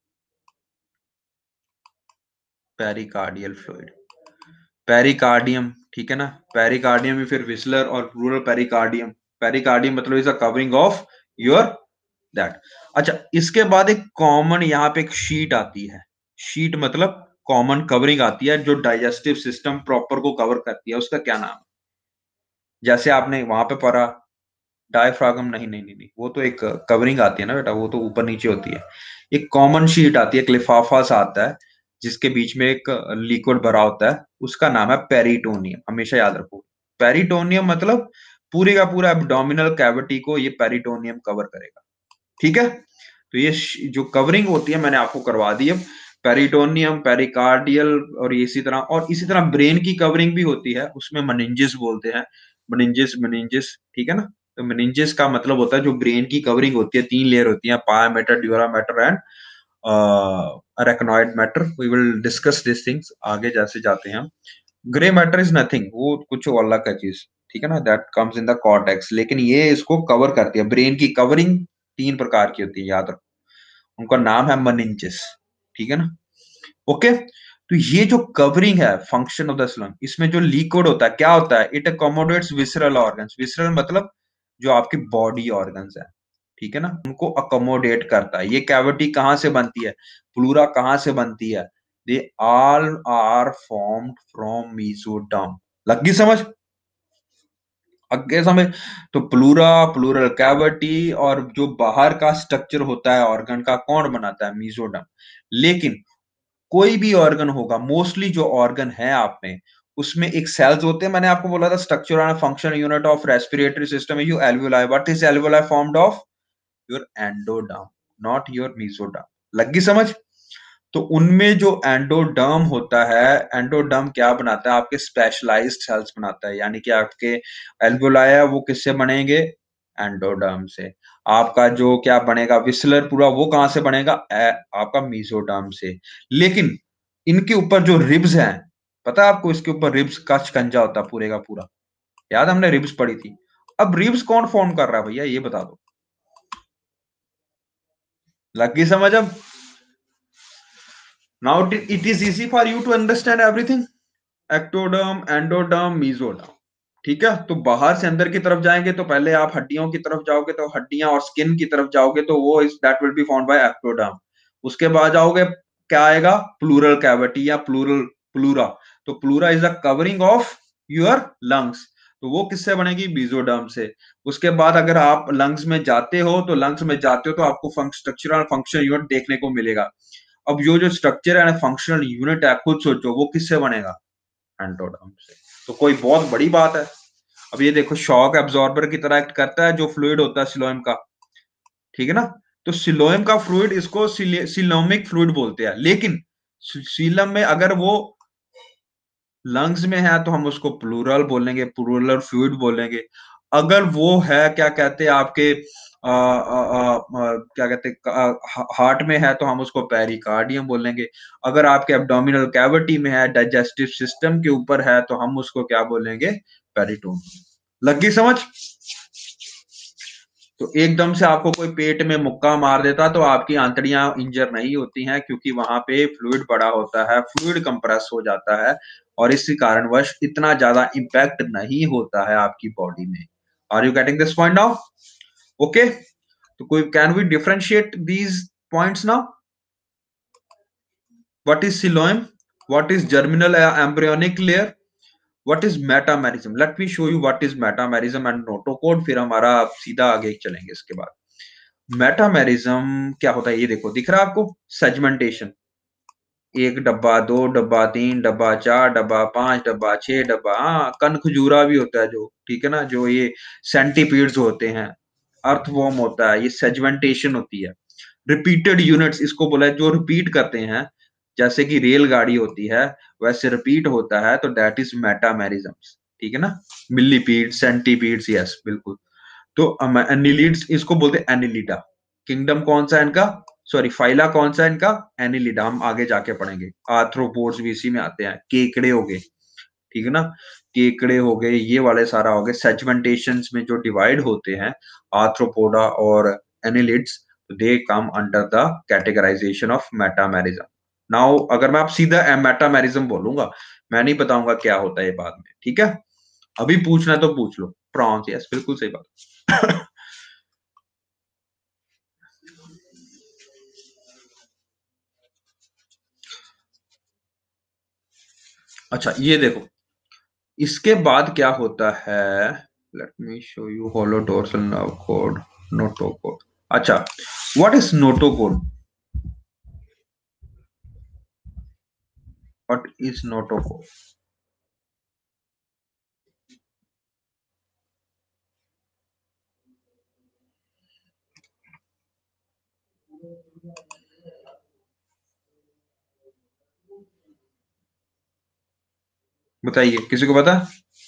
पेरिकार्डियल फ्लूइड, पेरिकार्डियम, ठीक है ना, पेरिकार्डियम में फिर विस्लर और प्लूरल पेरिकार्डियम। पेरिकार्डियम मतलब is a covering of your that. अच्छा, इसके बाद एक कॉमन यहाँ पे एक शीट आती है, शीट मतलब कॉमन कवरिंग आती है जो डाइजेस्टिव सिस्टम प्रॉपर को कवर करती है, उसका क्या नाम है, जैसे आपने वहां पे पढ़ा डायफ्रागम, नहीं नहीं नहीं नहीं, वो तो एक कवरिंग आती है ना बेटा, वो तो ऊपर नीचे होती है। एक कॉमन शीट आती है, एक लिफाफा सा आता है जिसके बीच में एक लिक्विड भरा होता है, उसका नाम है पेरिटोनियम, हमेशा याद रखो। पेरिटोनियम मतलब पूरे का पूरा एब्डोमिनल कैविटी को ये पेरिटोनियम कवर करेगा, ठीक है। तो ये जो कवरिंग होती है मैंने आपको करवा दी है, पेरिटोनियम, पेरिकार्डियल, और इसी तरह, और इसी तरह ब्रेन की कवरिंग भी होती है, उसमें मेनिंजेस बोलते हैं, मेनिंजेस मेनिंजेस, ठीक है ना। तो मेनिंजेस का मतलब होता है जो ब्रेन की कवरिंग होती है, तीन लेयर होती है, pia matter, dura matter and arachnoid matter. We will discuss this things आगे जैसे जाते हैं हम। ग्रे मैटर इज नथिंग, वो कुछ अलग का चीज, ठीक है ना, that comes in the cortex, लेकिन ये इसको कवर करती है। ब्रेन की कवरिंग तीन प्रकार की होती है, याद रखो, उनका नाम है meninges, ठीक है ना। ओके, तो ये जो कवरिंग है, फंक्शन ऑफ द स्लंग, इसमें जो लिक्विड होता है क्या होता है, it accommodates visceral organs, visceral मतलब जो आपकी बॉडी ऑर्गन्स है, ठीक है ना, उनको अकोमोडेट करता है। ये कैविटी कहां से बनती है, प्लूरा कहां से बनती है, they all are formed from mesoderm, लगी समझ, आगे समझ। तो प्लूरा, प्लूरल कैविटी, और जो बाहर का स्ट्रक्चर होता है ऑर्गन का, कौन बनाता है, मेसोडर्म। लेकिन कोई भी ऑर्गन होगा, मोस्टली जो ऑर्गन है आप में, उसमें एक सेल्स होते हैं, मैंने आपको बोला था structure and function unit of respiratory system you alveoli, what is alveoli formed of, your endoderm, not your mesoderm, लगी समझ। तो उनमें जो एंडोडर्म होता है, एंडोडर्म क्या बनाता है, आपके स्पेशलाइज्ड सेल्स बनाता है, यानी कि आपके एल्वुलाई है वो किससे बनेंगे, एंडोडर्म से। आपका जो क्या बनेगा, विस्लर पूरा, वो कहां से बनेगा, ए, आपका मेसोडर्म से। लेकिन इनके ऊपर जो रिब्स हैं, पता है आपको, इसके ऊपर रिब्स का शिकंजा होता है पूरे का पूरा, याद, हमने रिब्स पढ़ी थी। अब रिब्स कौन फॉर्म कर रहा है भैया, ये बता दो, लगी समझ अब। Now it is easy for you to understand everything, ectoderm, endoderm, mesoderm, ठीक है। तो बाहर से अंदर की तरफ जाएंगे तो पहले आप हड्डियों की तरफ जाओगे, तो हड्डियां और स्किन की तरफ जाओगे तो वो is that will be found by ectoderm. उसके बाद जाओगे, क्या आएगा, प्लूरल कैविटी या प्लूरल प्लूरा। तो pleura is the covering of your lungs, तो वो किससे बनेगी, मेसोडर्म से। उसके बाद अगर आप लंग्स में जाते हो, तो लंग्स में जाते हो तो आपको स्ट्रक्चरल फंक्शन यूनिट देखने को मिलेगा। अब यो जो स्ट्रक्चर एंड फंक्शनल यूनिट है, खुद सोचो वो किससे बनेगा, एंडोडर्म से। तो कोई बहुत बड़ी बात है। अब ये देखो, शॉक एब्जॉर्बर की तरह एक्ट करता है जो फ्लूइड होता है सिलोएम का, ठीक है ना। तो सिलोएम का फ्लूइड, इसको सिलोमिक फ्लूइड बोलते हैं, लेकिन सीलम में अगर वो लंग्स में है तो हम उसको प्लूरल बोलेंगे, प्लूरल फ्लूइड बोलेंगे। अगर वो है क्या कहते हैं आपके आ, आ, आ, आ, क्या कहते हैं, हार्ट में है तो हम उसको पेरिकार्डियम बोलेंगे। अगर आपके एब्डोमिनल कैविटी में है, डाइजेस्टिव सिस्टम के ऊपर है, तो हम उसको क्या बोलेंगे, पेरिटोन। लगी समझ? तो एकदम से आपको कोई पेट में मुक्का मार देता तो आपकी आंतड़ियां इंजर नहीं होती हैं, क्योंकि वहां पे फ्लूइड बड़ा होता है, फ्लूइड कंप्रेस हो जाता है, और इसी कारणवश इतना ज्यादा इम्पैक्ट नहीं होता है आपकी बॉडी में। Are you getting this point now? Okay, तो कोई, can we differentiate these points now? What is coelom, what is germinal embryonic layer, what is metamerism? Let me show you what is metamerism and notochord, फिर हमारा सीधा आगे चलेंगे इसके बाद। मेटामेरिज्म क्या होता है, ये देखो, दिख रहा है आपको, सेगमेंटेशन, एक डब्बा, दो डब्बा, तीन डब्बा, चार डब्बा, पांच डब्बा, छह डब्बा, हाँ, कन खजूरा भी होता है जो, ठीक है ना, जो ये सेंटीपीड्स होते हैं, अर्थवॉर्म होता है, ये सेगमेंटेशन होती है। रिपीटेड यूनिट्स इसको बोला है, जो रिपीट करते हैं, जैसे कि रेलगाड़ी होती है वैसे रिपीट होता है, तो दैट इज मेटामेरिज्म, ठीक है ना। मिलीपीड, सेंटीपीड्स, यस बिल्कुल। तो एनिलीड्स इसको बोलते हैं, एनिलिडा। किंगडम कौन सा है इनका, सॉरी फाइला कौन सा है इनका, एनिलिडा। हम आगे जाके पढ़ेंगे। आर्थ्रोपोड्स भी इसी में आते हैं, केकड़े हो गए, ठीक है ना, केकड़े हो गए, ये वाले सारा हो गए, सेगमेंटेशन में जो डिवाइड होते हैं, आर्थ्रोपोडा और annelids, they come under the categorization of metamerism. Now अगर मैं आप सीधा मेटामेरिज्म बोलूंगा, मैं नहीं बताऊंगा क्या होता है बाद में, ठीक है। अभी पूछना है तो पूछ लो। प्रॉन्स, यस बिल्कुल सही बात। अच्छा ये देखो, इसके बाद क्या होता है, let me show you hollow dorsal nerve cord, notochord. अच्छा, what is notochord, what is notochord? बताइए, किसी को पता?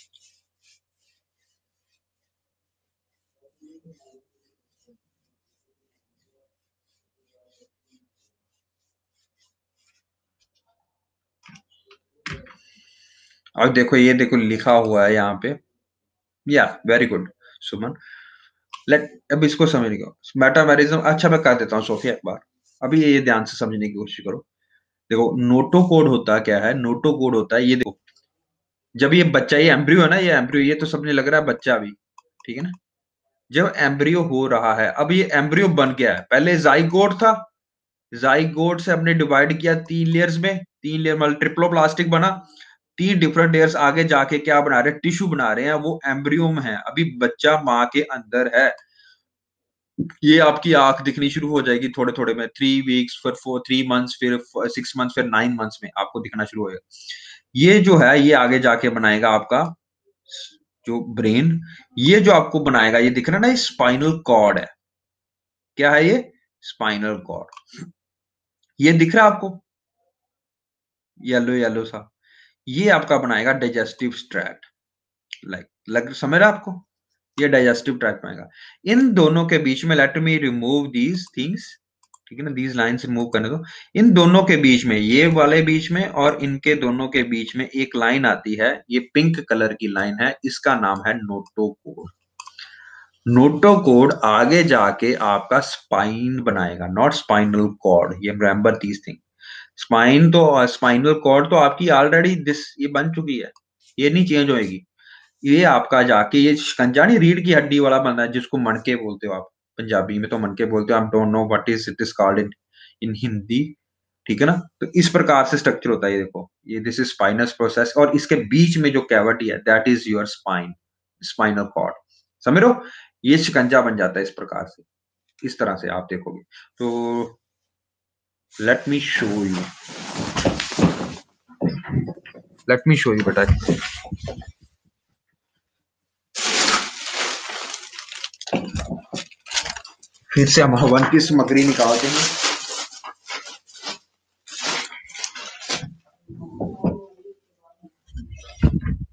अब देखो, ये देखो लिखा हुआ है यहाँ पे, या वेरी गुड सुमन। लेट अब इसको समझिएगा, मेटामेरिज्म। अच्छा मैं कह देता हूँ सोफिया एक बार, अभी ये ध्यान से समझने की कोशिश करो। देखो नोटोकोड होता क्या है, नोटोकोड होता है, ये देखो, जब ये बच्चा, ये एम्ब्रियो है ना, ये एम्ब्रियो, ये तो समझने लग रहा है बच्चा अभी, ठीक है ना। जब एम्ब्रियो हो रहा है, अब ये एम्ब्रियो बन गया है, पहले जाइगोट था, जाइगोट से हमने डिवाइड किया तीन लेयर्स में, तीन लेयर मतलब ट्रिप्लोप्लास्टिक बना, तीन डिफरेंट लेयर्स आगे जाके क्या बना रहे हैं, टिश्यू बना रहे हैं, वो एम्ब्रियो में है, अभी बच्चा माँ के अंदर है। ये आपकी आंख दिखनी शुरू हो जाएगी थोड़े थोड़े में, थ्री वीक्स, फिर फोर थ्री मंथ्स, फिर सिक्स मंथ्स, फिर नाइन मंथ्स में आपको दिखना शुरू होगा। ये जो है, ये आगे जाके बनाएगा आपका जो ब्रेन, ये जो आपको बनाएगा, ये दिख रहा है ना, ये स्पाइनल कॉर्ड है। क्या है ये? Spinal cord. ये दिख रहा है आपको, येलो येलो सा, ये आपका बनाएगा डाइजेस्टिव ट्रैक्ट। लाइक लग समझ रहा है आपको, ये डाइजेस्टिव ट्रैक्ट बनाएगा। इन दोनों के बीच में, let me remove these things, ठीक है ना, दीज लाइन्स रिमूव करने दो। इन दोनों के बीच में, ये वाले बीच में और इनके दोनों के बीच में एक लाइन आती है, ये पिंक कलर की लाइन है, इसका नाम है नोटोकोड। नोटोकोड आगे जाके आपका स्पाइन बनाएगा, नॉट स्पाइनल कॉर्ड, ये रिमेंबर दीज थिंग। स्पाइन तो, स्पाइनल कॉर्ड तो आपकी ऑलरेडी दिस ये बन चुकी है, ये नहीं चेंज होएगी। ये आपका जाके, ये शिकंजा नहीं, रीढ़ की हड्डी वाला बंदा है, जिसको मनके बोलते हो आप, पंजाबी में तो मनके बोलते हो, I don't know what is it is called in in Hindi, ठीक है ना। तो इस प्रकार से स्ट्रक्चर होता है, ये देखो, ये दिस इज स्पाइनस प्रोसेस, और इसके बीच में जो कैविटी है, that is your spine, spinal cord. समझ लो, ये शिकंजा बन जाता है इस प्रकार से, इस तरह से आप देखोगे। तो let me show you, let me show you बेटा, फिर से हम हवन की सामग्री निकालते हैं।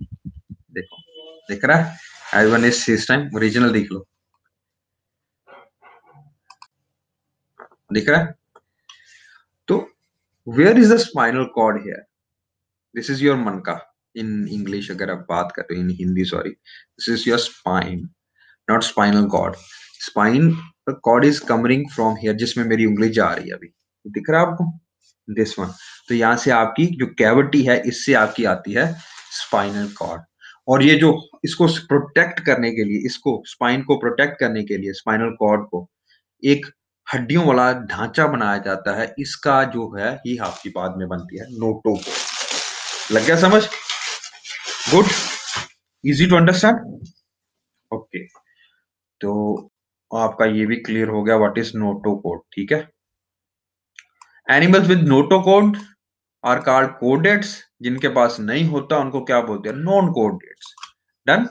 देखो, दिख रहा है, एवन इज सिस्टम ओरिजिनल, देख लो। दिख रहा है? तो where is the spinal cord here? This is your मनका इन इंग्लिश, अगर आप बात करते हो in Hindi, sorry, this is your spine, not spinal cord. Spine cord is coming from here, जिसमें मेरी उंगली जा रही है अभी, दिख रहा है आपको? This one. तो यहां से आपकी जो कैविटी है, इससे आपकी आती है स्पाइनल कॉर्ड। और ये जो इसको प्रोटेक्ट करने के लिए, इसको स्पाइन को प्रोटेक्ट करने के लिए स्पाइनल कॉर्ड को एक हड्डियों वाला ढांचा बनाया जाता है। इसका जो है ये आपकी बाद में बनती है नोटोकॉर्ड। लग गया समझ? Good, easy to understand. Okay, तो आपका ये भी क्लियर हो गया व्हाट इज नोटोकॉर्ड, ठीक है। Animals with notochord are called chordates, जिनके पास नहीं होता उनको क्या बोलते हैं? Non chordates. डन?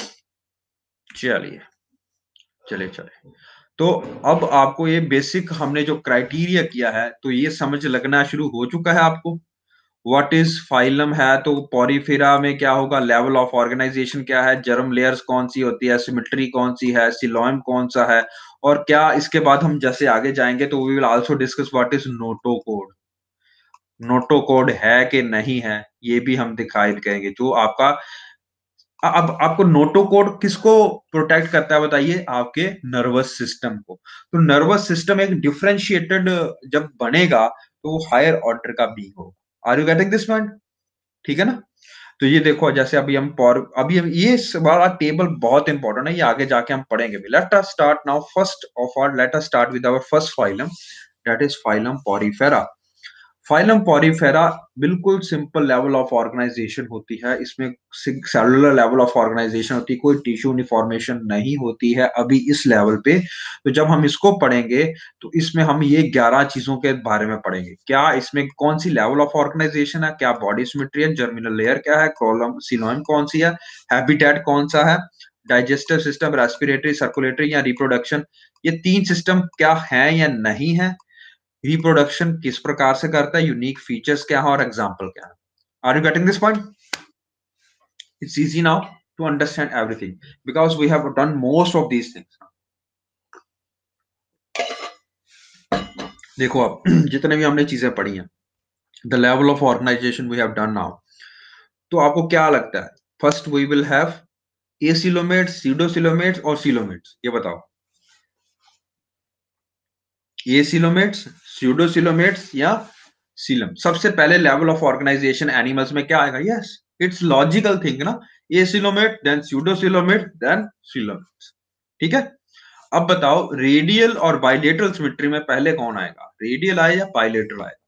चलिए चलिए चलिए, तो अब आपको ये बेसिक हमने जो क्राइटेरिया किया है, तो ये समझ लगना शुरू हो चुका है आपको। व्हाट इज फाइलम है, तो पॉरीफेरा में क्या होगा, लेवल ऑफ ऑर्गेनाइजेशन क्या है, जर्म लेयर्स कौन सी होती है, सिमेट्री कौन सी है, सिलोएम कौन सा है, और क्या इसके बाद हम जैसे आगे जाएंगे तो we will also discuss what is notochord. Notochord है कि नहीं है, ये भी हम दिखाई देंगे। जो आपका अब आपको नोटोकोड किसको प्रोटेक्ट करता है बताइए? आपके नर्वस सिस्टम को। तो नर्वस सिस्टम एक डिफरेंशिएटेड जब बनेगा तो वो हायर ऑर्डर का बीइंग होगा। Are you getting this point? ठीक है ना? तो ये देखो, जैसे अभी हम पॉर अभी हम ये वाला टेबल बहुत इंपॉर्टेंट है, ये आगे जाके हम पढ़ेंगे भी। Let us start now, first of all let us start with our first phylum, that is phylum Porifera. Phylum Porifera बिल्कुल सिंपल लेवल ऑफ ऑर्गेनाइजेशन होती है। इसमें सेलुलर लेवल ऑफ ऑर्गेनाइजेशन होती है, कोई टिश्यू यूनिफॉर्मेशन नहीं होती है अभी इस लेवल पे। तो जब हम इसको पढ़ेंगे तो इसमें हम ये ग्यारह चीजों के बारे में पढ़ेंगे। क्या इसमें कौन सी लेवल ऑफ ऑर्गेनाइजेशन है, क्या बॉडी सिमेट्री है, जर्मिनल लेयर क्या है, कॉलम सिलोएम कौन सी है, हैबिटेट कौन सा है, डाइजेस्टिव सिस्टम, रेस्पिरेटरी, सर्कुलेटरी या रिप्रोडक्शन, ये तीन सिस्टम क्या है या नहीं है, रिप्रोडक्शन किस प्रकार से करता है, यूनिक फीचर्स क्या है और एग्जांपल क्या है। Are you getting this point? It's easy now to understand everything because we have done most of these things. देखो अब जितने भी हमने चीजें पढ़ी हैं, the level of organization we have done now, तो आपको क्या लगता है? First we will have acoelomates, pseudocoelomates और सिलोमेट्स। ये बताओ, एसिलोमेट्स, सीडोसिलोमेट्स या सीलम? सबसे पहले लेवल ऑफ ऑर्गेनाइजेशन एनिमल्स में क्या आएगा? यस, इट्स लॉजिकल थिंग ना, acoelomate then pseudocoelomate then coelomates. ठीक है। अब बताओ, रेडियल और बाइलेटरल सिमेट्री में पहले कौन आएगा? रेडियल आएगा या बाइलेटरल आएगा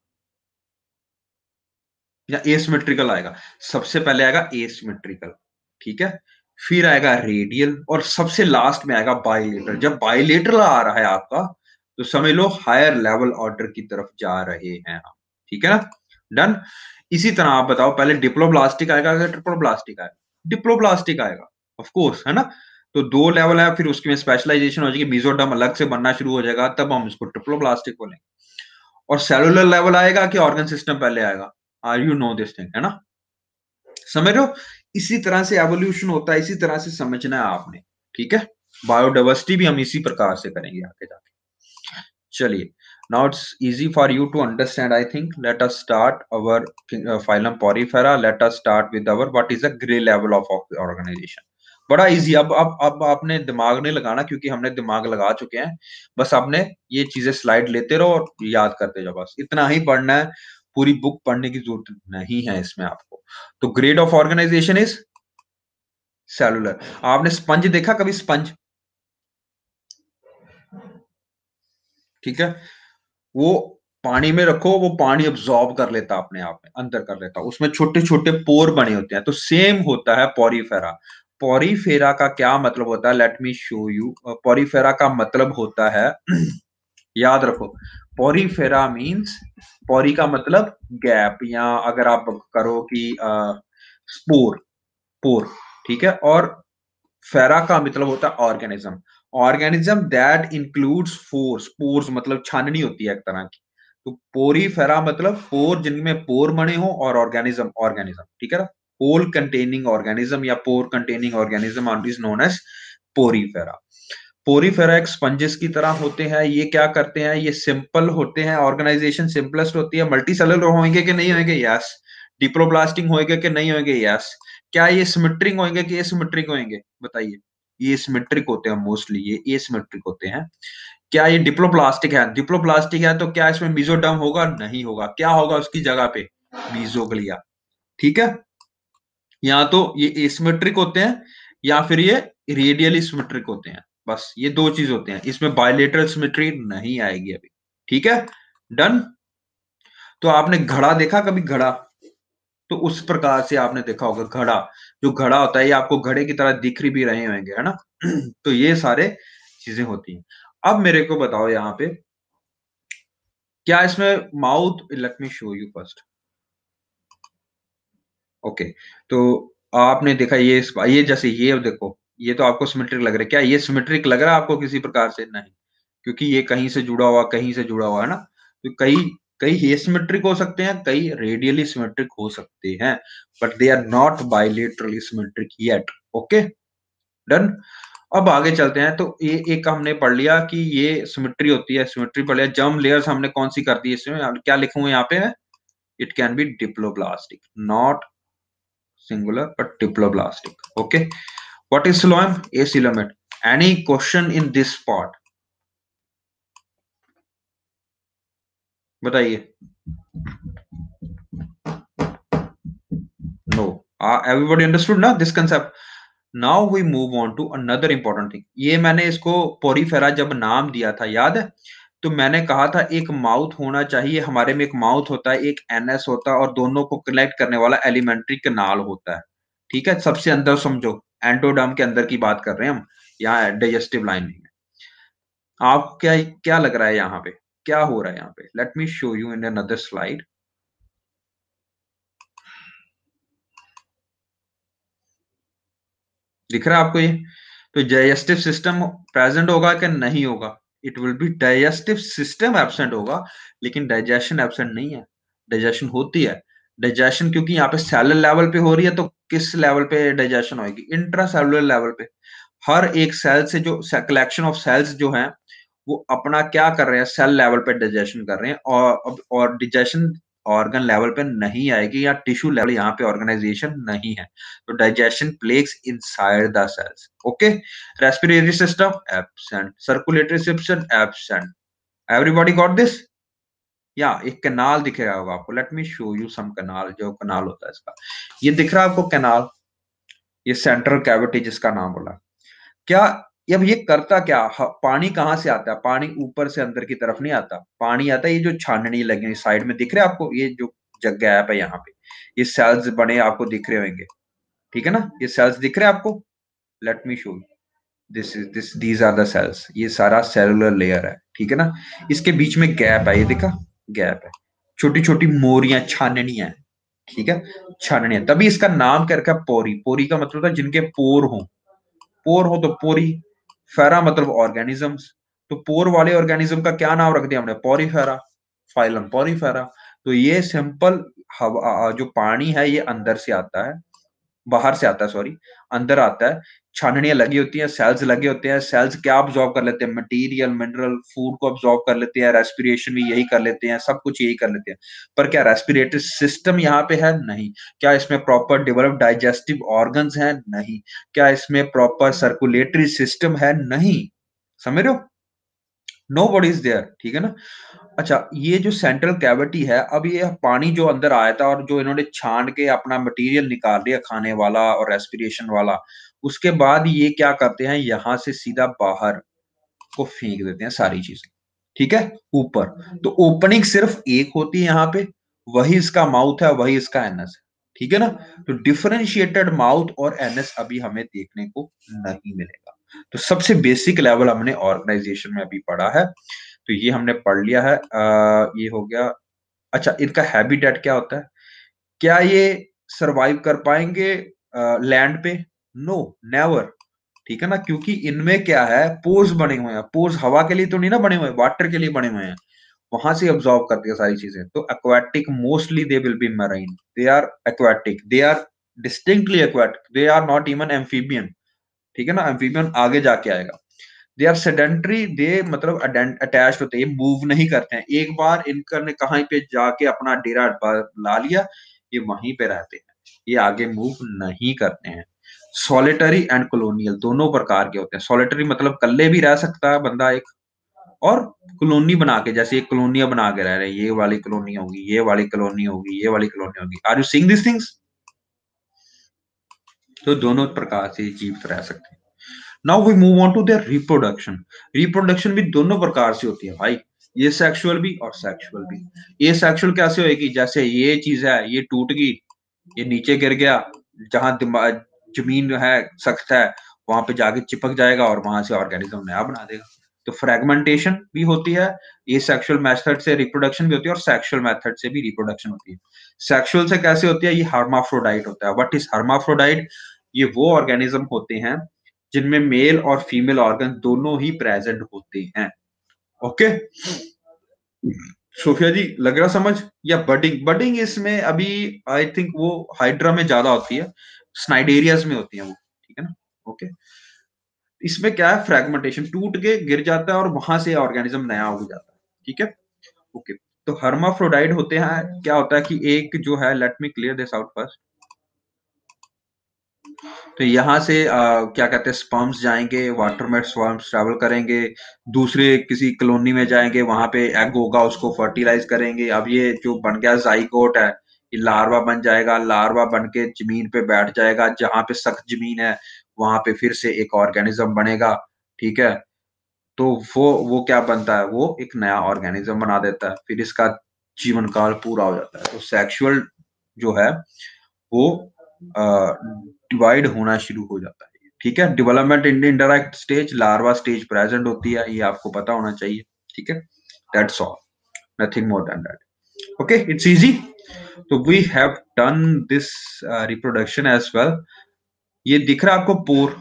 या एसिमेट्रिकल आएगा? सबसे पहले आएगा एसिमेट्रिकल, ठीक है, फिर आएगा रेडियल और सबसे लास्ट में आएगा बाइलेटरल। जब बाइलेटरल आ रहा है आपका तो समझ लो हायर लेवल ऑर्डर की तरफ जा रहे हैं हम, ठीक है ना? डन। इसी तरह आप बताओ, पहले डिप्लोब्लास्टिक आएगा या ट्रिप्लोब्लास्टिक आएगा? डिप्लोब्लास्टिक आएगा, ऑफ कोर्स, है ना? तो दो लेवल है, फिर उसकी में स्पेशलाइजेशन हो जाएगी, मेसोडर्म अलग से बनना शुरू हो जाएगा, तब हम इसको ट्रिप्लोब्लास्टिक बोलेंगे। और सेलुलर लेवल आएगा कि ऑर्गन सिस्टम पहले आएगा? Are you know this thing, है ना? समझ रहे हो? इसी तरह से एवोल्यूशन होता है, इसी तरह से समझना है आपने, ठीक है? बायोडाइवर्सिटी भी हम इसी प्रकार से करेंगे आगे जाके। चलिए, now it's easy for you to understand, I think. Let us start our uh, phylum Porifera. Let us start with our what is a gray level of organization. बड़ा इजी। अब अब अब आपने दिमाग नहीं लगाना, क्योंकि हमने दिमाग लगा चुके हैं। बस आपने ये चीजें स्लाइड लेते रहो और याद करते जाओ, बस इतना ही पढ़ना है। पूरी बुक पढ़ने की जरूरत नहीं है इसमें आपको। तो grade of organization is cellular. आपने स्पंज देखा कभी? स्पंज, ठीक है, वो पानी में रखो, वो पानी अब्सॉर्ब कर लेता अपने आप में, अंदर कर लेता, उसमें छोटे छोटे पोर बने होते हैं। तो सेम होता है पॉरीफेरा। पॉरीफेरा का क्या मतलब होता है? Let me show you. Porifera का मतलब होता है याद रखो, पॉरीफेरा मींस, पॉरी का मतलब गैप, या अगर आप करो कि स्पोर, पोर, ठीक है, और फेरा का मतलब होता है organism. Organism that includes pores, pores मतलब छाननी होती है एक तरह की। तो पोरीफेरा मतलब पोर जिनमें पोर बने हो, और ऑर्गेनिज्म, ऑर्गेनिज्म, ठीक है ना? होल कंटेनिंग ऑर्गेनिज्म या pore containing organism is known as Porifera. Porifera एक स्पंजेस की तरह होते हैं। ये क्या करते हैं, ये सिंपल होते हैं, ऑर्गेनाइजेशन सिंपलेस्ट होती है। मल्टी सेलुलर होंगे कि नहीं होंगे, यस। डिप्लोब्लास्टिक होंगे कि नहीं होंगे, यस। क्या ये सिमेट्रिक होंगे कि एसिमेट्रिक होंगे, बताइए। ये सिमेट्रिक होते हैं मोस्टली, ये एसिमेट्रिक होते हैं। क्या ये डिप्लोप्लास्टिक है, डिप्लोप्लास्टिक है तो क्या इसमें मीजोडर्म होगा, नहीं होगा। क्या होगा उसकी जगह पे, मीजोग्लिया। ठीक है, या तो ये एसिमेट्रिक होते हैं या फिर ये रेडियली सिमेट्रिक होते हैं। बस ये दो चीज होते हैं, इसमें बायलेटरल सिमेट्री नहीं आएगी अभी। ठीक है, डन। तो आपने घड़ा देखा कभी, घड़ा? तो उस प्रकार से आपने देखा होगा घड़ा। जो घड़ा होता है ये आपको घड़े की तरह दिख भी रहे होंगे, है ना। तो ये सारे चीजें होती हैं। अब मेरे को बताओ यहाँ पे, क्या इसमें mouth, let me show you first. Okay, तो आपने देखा ये ये जैसे ये देखो, ये तो आपको सिमेट्रिक लग रहा है। क्या ये सिमेट्रिक लग रहा है आपको किसी प्रकार से? नहीं, क्योंकि ये कहीं से जुड़ा हुआ, कहीं से जुड़ा हुआ है ना। तो कई कई एसिमेट्रिक हो सकते हैं, कई रेडियली सिमेट्रिक हो सकते हैं, but they are not bilaterally symmetric yet. Okay, done. अब आगे चलते हैं। तो ये एक हमने पढ़ लिया कि ये सिमेट्री होती है, सिमेट्री पढ़ लिया। जर्म लेयर्स हमने कौन सी कर दी इसमें, क्या लिखूं यहाँ पे है, it can be diploblastic, not singular but diploblastic. Okay, what is phloem? Acoelomate. Any question in this part, बताइए। No, uh, everybody understood ना this concept? Now we move on to another important thing. ये मैंने इसको पोरीफेरा जब नाम दिया था, याद है? तो मैंने कहा था एक माउथ होना चाहिए, हमारे में एक माउथ होता है, एक एनएस होता है, और दोनों को कनेक्ट करने वाला एलिमेंट्री कैनाल होता है। ठीक है, सबसे अंदर समझो, एंडोडर्म के अंदर की बात कर रहे हैं हम, यहाँ डाइजेस्टिव लाइन में। आप क्या क्या लग रहा है यहाँ पे, क्या हो रहा है यहाँ पे? Let me show you in another slide. दिख रहा है आपको ये? तो डाइजेस्टिव सिस्टम प्रेजेंट होगा कि नहीं होगा? It will be digestive system absent होगा, लेकिन डाइजेशन एब्सेंट नहीं है। डाइजेशन होती है। डाइजेशन क्योंकि यहाँ पे सेलुलर लेवल पे हो रही है, तो किस लेवल पे डाइजेशन होगी? इंट्रा सेलुलर लेवल पे। हर एक सेल से जो कलेक्शन ऑफ सेल्स जो है वो अपना क्या कर रहे हैं, सेल लेवल पे डाइजेशन कर रहे हैं, और और डाइजेशन ऑर्गन लेवल पे नहीं आएगी, या टिश्यू लेवल यहाँ पे ऑर्गेनाइजेशन नहीं है। तो digestion places inside the cells. Okay, respiratory system absent, circulatory system absent. Everybody got this? या एक कैनाल दिख रहा होगा आपको, let me show you some canal. जो कैनाल होता है इसका, ये दिख रहा है आपको कैनाल, ये सेंट्रल कैविटी जिसका नाम बोला। क्या अब ये करता क्या, पानी कहां से आता है? पानी ऊपर से अंदर की तरफ नहीं आता, पानी आता है ये जो छाननी लगी हुई साइड में, दिख रहे हैं आपको? ये जो जगह गैप है यहाँ पे, ये सेल्स बने आपको दिख रहे होंगे, ठीक है ना? ये सेल्स दिख रहे हैं आपको? Let me show, this is this these are the cells. ये सारा सेलुलर लेयर है, ठीक है ना? इसके बीच में गैप है, ये देखा, गैप है, छोटी छोटी मोरियां, छाननियां है, ठीक है, छाननियां। तभी इसका नाम क्या रखा, पोरी। पोरी का मतलब था जिनके पोर हो, पोर हो तो पोरी। फेरा मतलब ऑर्गेनिजम्स, तो पोर वाले ऑर्गेनिज्म का क्या नाम रख दिया हमने, पोरीफेरा, फाइलम पोरीफेरा। तो ये सिंपल हवा, जो पानी है ये अंदर से आता है, बाहर से आता है, सॉरी, अंदर आता है। छाननियां लगी होती हैं, सेल्स लगे होते हैं। सेल्स क्या ऑब्जॉर्व कर लेते हैं, मटेरियल, मिनरल, फूड को ऑब्जॉर्व कर लेते हैं। रेस्पिरेशन भी यही कर लेते हैं, सब कुछ यही कर लेते हैं। पर क्या रेस्पिरेटरी सिस्टम यहाँ पे है? नहीं। क्या इसमें प्रॉपर डेवलप डाइजेस्टिव ऑर्गन्स हैं? नहीं। क्या इसमें प्रॉपर सर्कुलेटरी सिस्टम है? नहीं। समझ रहे हो? नो बॉडी इज देयर, ठीक है ना? अच्छा, ये जो सेंट्रल कैविटी है, अब ये पानी जो अंदर आया था और जो इन्होंने छान के अपना मटेरियल निकाल लिया खाने वाला और रेस्पिरेशन वाला, उसके बाद ये क्या करते हैं, यहां से सीधा बाहर को फेंक देते हैं सारी चीजें, ठीक है, ऊपर। तो ओपनिंग सिर्फ एक होती है यहाँ पे, वही इसका माउथ है, वही इसका एनएस है, ठीक है ना? तो डिफरेंशिएटेड माउथ और एनएस अभी हमें देखने को नहीं मिलेगा। तो सबसे बेसिक लेवल हमने ऑर्गेनाइजेशन में अभी पढ़ा है, तो ये हमने पढ़ लिया है। आ, ये हो गया। अच्छा, इनका हैबिटेट क्या होता है? क्या ये सरवाइव कर पाएंगे लैंड पे? नो, नेवर, ठीक है ना? क्योंकि इनमें क्या है, पोर्स बने हुए हैं। पोर्स हवा के लिए तो नहीं ना बने हुए, वाटर के लिए बने हुए हैं, वहां से ऑब्जॉर्व करती है सारी चीजें। तो aquatic mostly they will be marine, they are aquatic, they are distinctly aquatic, they are not even amphibian, ठीक है ना? एम्फीबियन आगे जाके आएगा। दे आर सेडेंटरी, दे मतलब अटैच्ड होते हैं, ये मूव नहीं करते हैं। एक बार इनका ने कहीं पे जाके अपना डेरा ला लिया, ये वहीं पे रहते हैं, ये आगे मूव नहीं करते हैं। सॉलिटरी एंड कॉलोनियल दोनों प्रकार के होते हैं। सॉलिटरी मतलब कल्ले भी रह सकता है बंदा एक, और कॉलोनी बना के, जैसे एक कॉलोनियां बना के रह रहे हैं, ये वाली कॉलोनी होगी, ये वाली कॉलोनी होगी, ये वाली कॉलोनी होगी। Are you seeing this things? तो दोनों प्रकार से जीवित रह सकते हैं। Now we move on to their reproduction. Reproduction भी दोनों प्रकार से होती है भाई, ये सेक्सुअल भी और सेक्सुअल भी। ये सेक्सुअल कैसे होएगी? जैसे ये चीज है, ये टूट गई, ये नीचे गिर गया, जहां दिमाग जमीन है सख्त है, वहां पे जाके चिपक जाएगा और वहां से ऑर्गेनिज्म नया बना देगा। तो फ्रेगमेंटेशन भी होती है, ये सेक्सुअल मेथड से रिप्रोडक्शन भी होती है, और सेक्सुअल मेथड से भी रिप्रोडक्शन होती है। सेक्सुअल से कैसे होती है? ये हर्माफ्रोडाइट होता है। What is hermaphrodite? ये वो ऑर्गेनिज्म होते हैं जिनमें मेल और फीमेल ऑर्गन दोनों ही प्रेजेंट होते हैं। ओके सोफिया जी, लग रहा समझ? या बडिंग? बडिंग इसमें अभी आई थिंक वो हाइड्रा में ज्यादा होती है, स्नाइडेरियाज में होती है वो, ठीक है ना? ओके, इसमें क्या है, फ्रेगमेंटेशन, टूट के गिर जाता है और वहां से ऑर्गेनिज्म नया हो जाता है, ठीक है? ओके, तो हर्माफ्रोडाइट होते हैं, क्या होता है कि एक जो है, let me clear this out first. तो यहाँ से आ, क्या कहते हैं, स्पर्म्स जाएंगे, वाटर में स्पर्म्स ट्रैवल करेंगे, दूसरे किसी कॉलोनी में जाएंगे, वहां पे एग होगा, उसको फर्टिलाइज करेंगे। अब ये जो बन गया जाइगोट है, ये लार्वा बन जाएगा, लार्वा बन के जमीन पे बैठ जाएगा, जहां पे सख्त जमीन है वहां पे फिर से एक ऑर्गेनिज्म बनेगा, ठीक है? तो वो वो क्या बनता है, वो एक नया ऑर्गेनिज्म बना देता है, फिर इसका जीवन काल पूरा हो जाता है। तो सेक्सुअल जो है वो डिवाइड होना शुरू हो जाता है, ठीक है? Development in indirect stage, larva stage present होती है, ये आपको पता होना चाहिए, ठीक है? That's all, nothing more than that. Okay, it's easy. तो we have done this reproduction as well. ये दिख रहा है आपको पोर,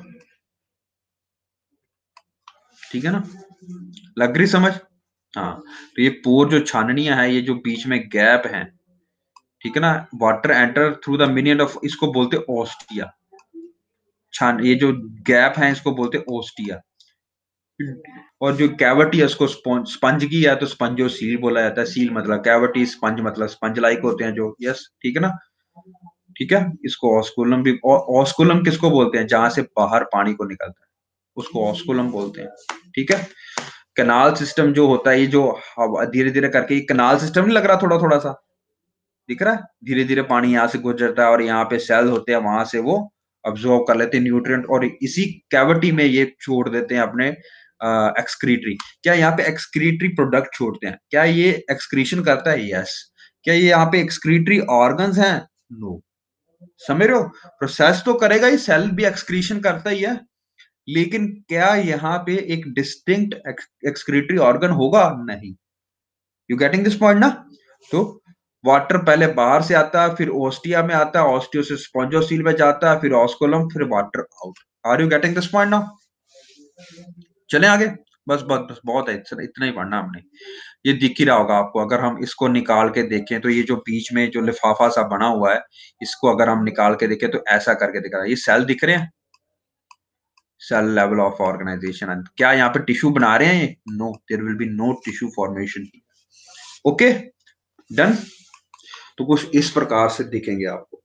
ठीक है ना? लग रही समझ? हाँ, तो ये पोर जो छाननियां है, ये जो बीच में गैप है, ठीक है ना, water enter through the minion of, इसको बोलते ओस्टिया। छान, ये जो गैप है इसको बोलते ओस्टिया। और जो कैविटी है उसको स्पंज, स्पंज की है तो स्पंजो सील बोला जाता है। सील मतलब कैविटी, स्पंज मतलब स्पंज लाइक होते हैं जो, यस, ठीक है ना? ठीक है, इसको ऑस्कुलम भी, ऑस्कुलम किसको बोलते हैं? जहां से बाहर पानी को निकलता है उसको ऑस्कुलम बोलते हैं, ठीक है? कनाल सिस्टम जो होता है, ये जो धीरे धीरे करके, ये कनाल सिस्टम नहीं लग रहा, थोड़ा थोड़ा सा दिख रहा है, धीरे धीरे पानी यहाँ से गुजरता है और यहाँ पे सेल होते हैं, वहां से वो अब्सॉर्ब कर लेते हैं न्यूट्रिएंट, और इसी कैविटी में ये छोड़ देते हैं अपने एक्सक्रीटरी। क्या यहाँ पे एक्सक्रीटरी प्रोडक्ट छोड़ते हैं? क्या ये एक्सक्रीशन करता है? यस। क्या ये यहाँ पे एक्सक्रीटरी ऑर्गन्स हैं? नो। समझ रहे हो? प्रोसेस तो करेगा ही, सेल भी एक्सक्रीशन करता ही है, लेकिन क्या यहाँ पे एक डिस्टिंक्ट एक्सक्रीटरी ऑर्गन होगा? नहीं। यू गेटिंग दिस पॉइंट ना? तो वाटर पहले बाहर से आता है, फिर ओस्टिया में आता है, ओस्टियो से स्पॉन्जोसील में जाता है, फिर ऑस्कुलम, फिर water out. Are you getting this point now? चलें आगे? बस बस बस बहुत है, इतना इतना ही पढ़ना हमने। ये दिख ही रहा होगा आपको, अगर हम इसको निकाल के देखें तो ये जो बीच में जो लिफाफा सा बना हुआ है, इसको अगर हम निकाल के देखें तो ऐसा करके दिख रहा है। ये सेल दिख रहे हैं, सेल लेवल ऑफ ऑर्गेनाइजेशन। क्या यहाँ पे टिश्यू बना रहे हैं ये? No, there will be no tissue formation. Okay, done. तो कुछ इस प्रकार से दिखेंगे आपको,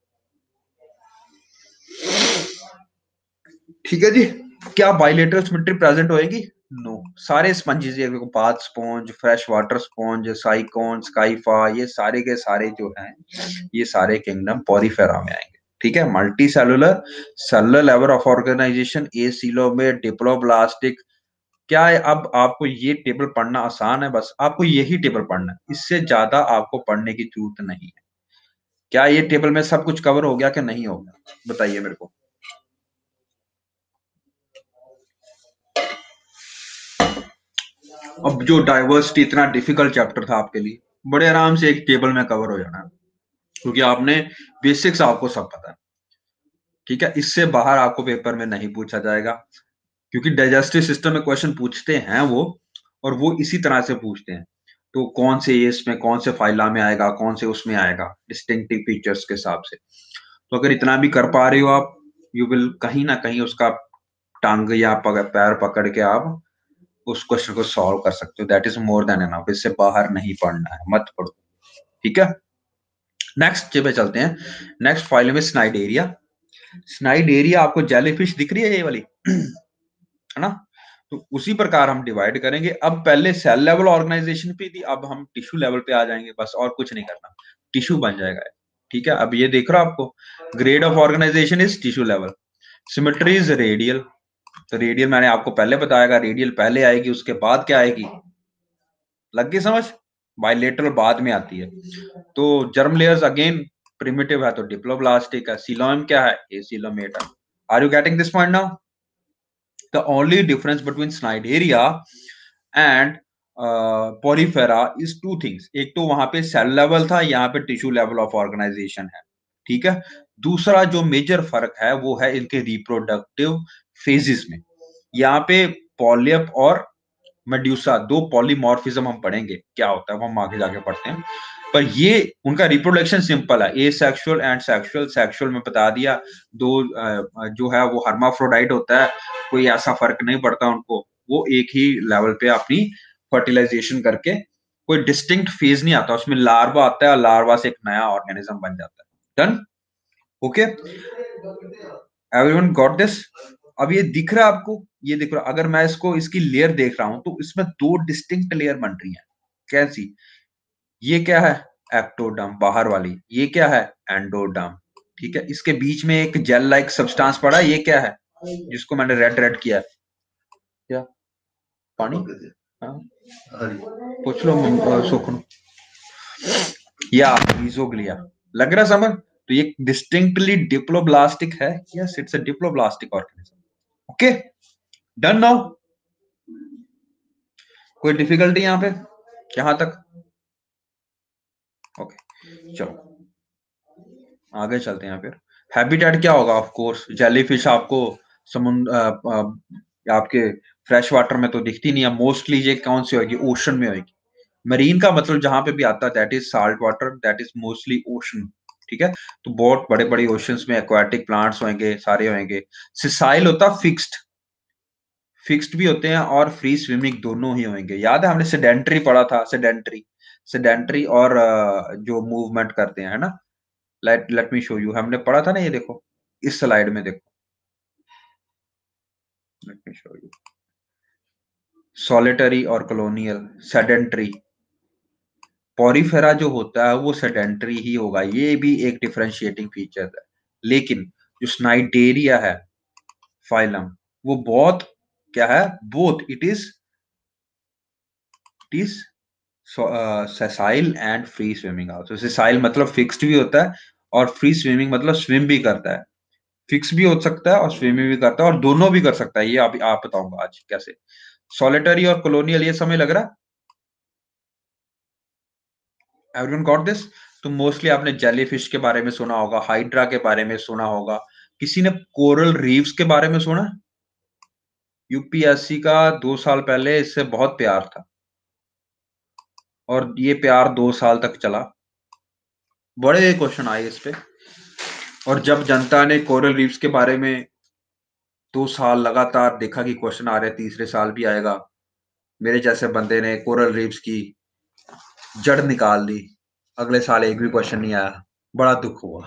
ठीक है जी? क्या बाइलेटरल सिमेट्री प्रेजेंट होएगी? No no. सारे sponges, bath sponge, fresh water sponge, Sycon, Scypha, ये सारे के सारे जो हैं, ये सारे किंगडम पॉरीफेरा में आएंगे, ठीक है? Multi cellular, cellular level of organization, acoelomate, diploblastic. क्या है, अब आपको ये टेबल पढ़ना आसान है, बस आपको यही टेबल पढ़ना है, इससे ज्यादा आपको पढ़ने की जरूरत नहीं है। क्या ये टेबल में सब कुछ कवर हो गया कि नहीं हो गया? बताइए मेरे को। अब जो डाइवर्सिटी इतना डिफिकल्ट चैप्टर था आपके लिए, बड़े आराम से एक टेबल में कवर हो जाना, क्योंकि आपने बेसिक्स, आपको सब पता है, ठीक है? इससे बाहर आपको पेपर में नहीं पूछा जाएगा, क्योंकि डाइजेस्टिव सिस्टम में क्वेश्चन पूछते हैं वो, और वो इसी तरह से पूछते हैं। तो कौन से ये इसमें, कौन से फाइला में आएगा, कौन से उसमें आएगा, डिस्टिंक्टिव फीचर्स के हिसाब से। तो अगर इतना भी कर पा रहे हो आप, यू विल कहीं ना कहीं उसका टांग या पग, पैर पकड़ के आप उस क्वेश्चन को सॉल्व कर सकते हो। That is more than enough, इससे बाहर नहीं पढ़ना है, मत पढ़ो, ठीक है। नेक्स्ट पे चलते हैं। नेक्स्ट फाइलम है स्नाइडेरिया। स्नाइडेरिया आपको जेलीफिश दिख रही है ये वाली है ना, तो उसी प्रकार हम डिवाइड करेंगे। अब पहले सेल लेवल ऑर्गेनाइजेशन पे थी, अब हम टिश्यू लेवल पे आ जाएंगे, बस और कुछ नहीं करना, टिश्यू बन जाएगा, ठीक है। अब ये देख रहा आपको, grade of organization is tissue level, symmetry is radial, तो रेडियल मैंने आपको पहले बताया, रेडियल पहले आएगी, उसके बाद क्या आएगी, लग गई समझ, बायलेटरल बाद में आती है। तो जर्म लेयर्स अगेन प्रिमिटिव है तो डिप्लोब्लास्टिक है, सीलोम क्या है, एसिलोमेट है। Are you getting this point now? The only difference between Cnidaria and Porifera is two things, एक तो वहां पे सेल लेवल था, यहाँ पे टिश्यू लेवल ऑफ ऑर्गेनाइजेशन है, ठीक है। दूसरा जो मेजर फर्क है वो है इनके रिप्रोडक्टिव फेजेस में। यहाँ पे पॉलियप और मेड्यूसा दो पॉलीमॉर्फिज्म हम पढ़ेंगे क्या होता है, वो हम आगे जाके पढ़ते हैं। पर ये उनका रिप्रोडक्शन सिंपल है, asexual and sexual. Sexual में बता दिया, दो जो है वो हर्माफ्रोडाइट होता है, कोई ऐसा फर्क नहीं पड़ता उनको, वो एक ही लेवल पे अपनी फर्टिलाइजेशन करके, कोई डिस्टिंक्ट फेज नहीं आता उसमें, लार्वा आता है और लार्वा से एक नया ऑर्गेनिज्म बन जाता है। Done, okay, everyone got this? अब ये दिख रहा है आपको, ये दिख रहा, अगर मैं इसको इसकी लेयर देख रहा हूं तो इसमें दो डिस्टिंक्ट लेयर बन रही है, कैसी, ये क्या है, एक्टोडर्म बाहर वाली, ये क्या है, एंडोडर्म, ठीक है। इसके बीच में एक जेल लाइक सब्सटेंस पड़ा, ये क्या है, जिसको मैंने रेड रेड किया है, क्या, पानी, हाँ पूछ लो सुखन, या मीजोग्लिया, लग रहा समझ? तो ये डिस्टिंक्टली डिप्लोब्लास्टिक है, yes it's a diploblastic organism, okay, done now. कोई डिफिकल्टी यहाँ पे, यहां तक, ओके, चलो आगे चलते हैं। फिर हैबिटेट क्या होगा, ऑफ कोर्स जेलीफिश आपको समुद्र आपके फ्रेश वाटर में तो दिखती नहीं है, मोस्टली ये कौन सी होगी, ओशन में होगी। मरीन का मतलब जहां पे भी आता है that is salt water, that is mostly ocean, ठीक है। तो बहुत बड़े बड़े ओशंस में एक्वाटिक प्लांट्स होंगे, सारे होंगे। सिसाइल होता फिक्स्ड, फिक्स्ड भी होते हैं और फ्री स्विमिंग दोनों ही होंगे। याद है हमने सेडेंट्री पढ़ा था, सेडेंट्री, सेडेंट्री और जो मूवमेंट करते हैं, है ना। Let let me show you, हमने पढ़ा था ना, ये देखो इस स्लाइड में देखो, let me show you, solitary और कॉलोनियल, सेडेंट्री। पॉरीफेरा जो होता है वो सेडेंट्री ही होगा, ये भी एक डिफरेंशिएटिंग फीचर है। लेकिन जो स्नाइडेरिया है फाइलम, वो बहुत क्या है, both it is it is sessile and free swimming also. Sessile मतलब फिक्स्ड भी होता है और फ्री स्विमिंग मतलब स्विम भी करता है, फिक्स भी हो सकता है और स्विमिंग भी करता है, और दोनों भी कर सकता है। ये आप आप बताऊंगा आज कैसे। सॉलिटरी और कॉलोनियल, ये समय लग रहा, एवरीवन गॉट दिस? तो मोस्टली आपने जेलीफिश के बारे में सुना होगा, हाइड्रा के बारे में सुना होगा, किसी ने कोरल रीफ्स के बारे में सुना? यूपीएससी का दो साल पहले इससे बहुत प्यार था और ये प्यार दो साल तक चला, बड़े क्वेश्चन आए इस पे। और जब जनता ने कोरल रीफ्स के बारे में दो साल लगातार देखा कि क्वेश्चन आ रहे, तीसरे साल भी आएगा, मेरे जैसे बंदे ने कोरल रीफ्स की जड़ निकाल दी, अगले साल एक भी क्वेश्चन नहीं आया, बड़ा दुख हुआ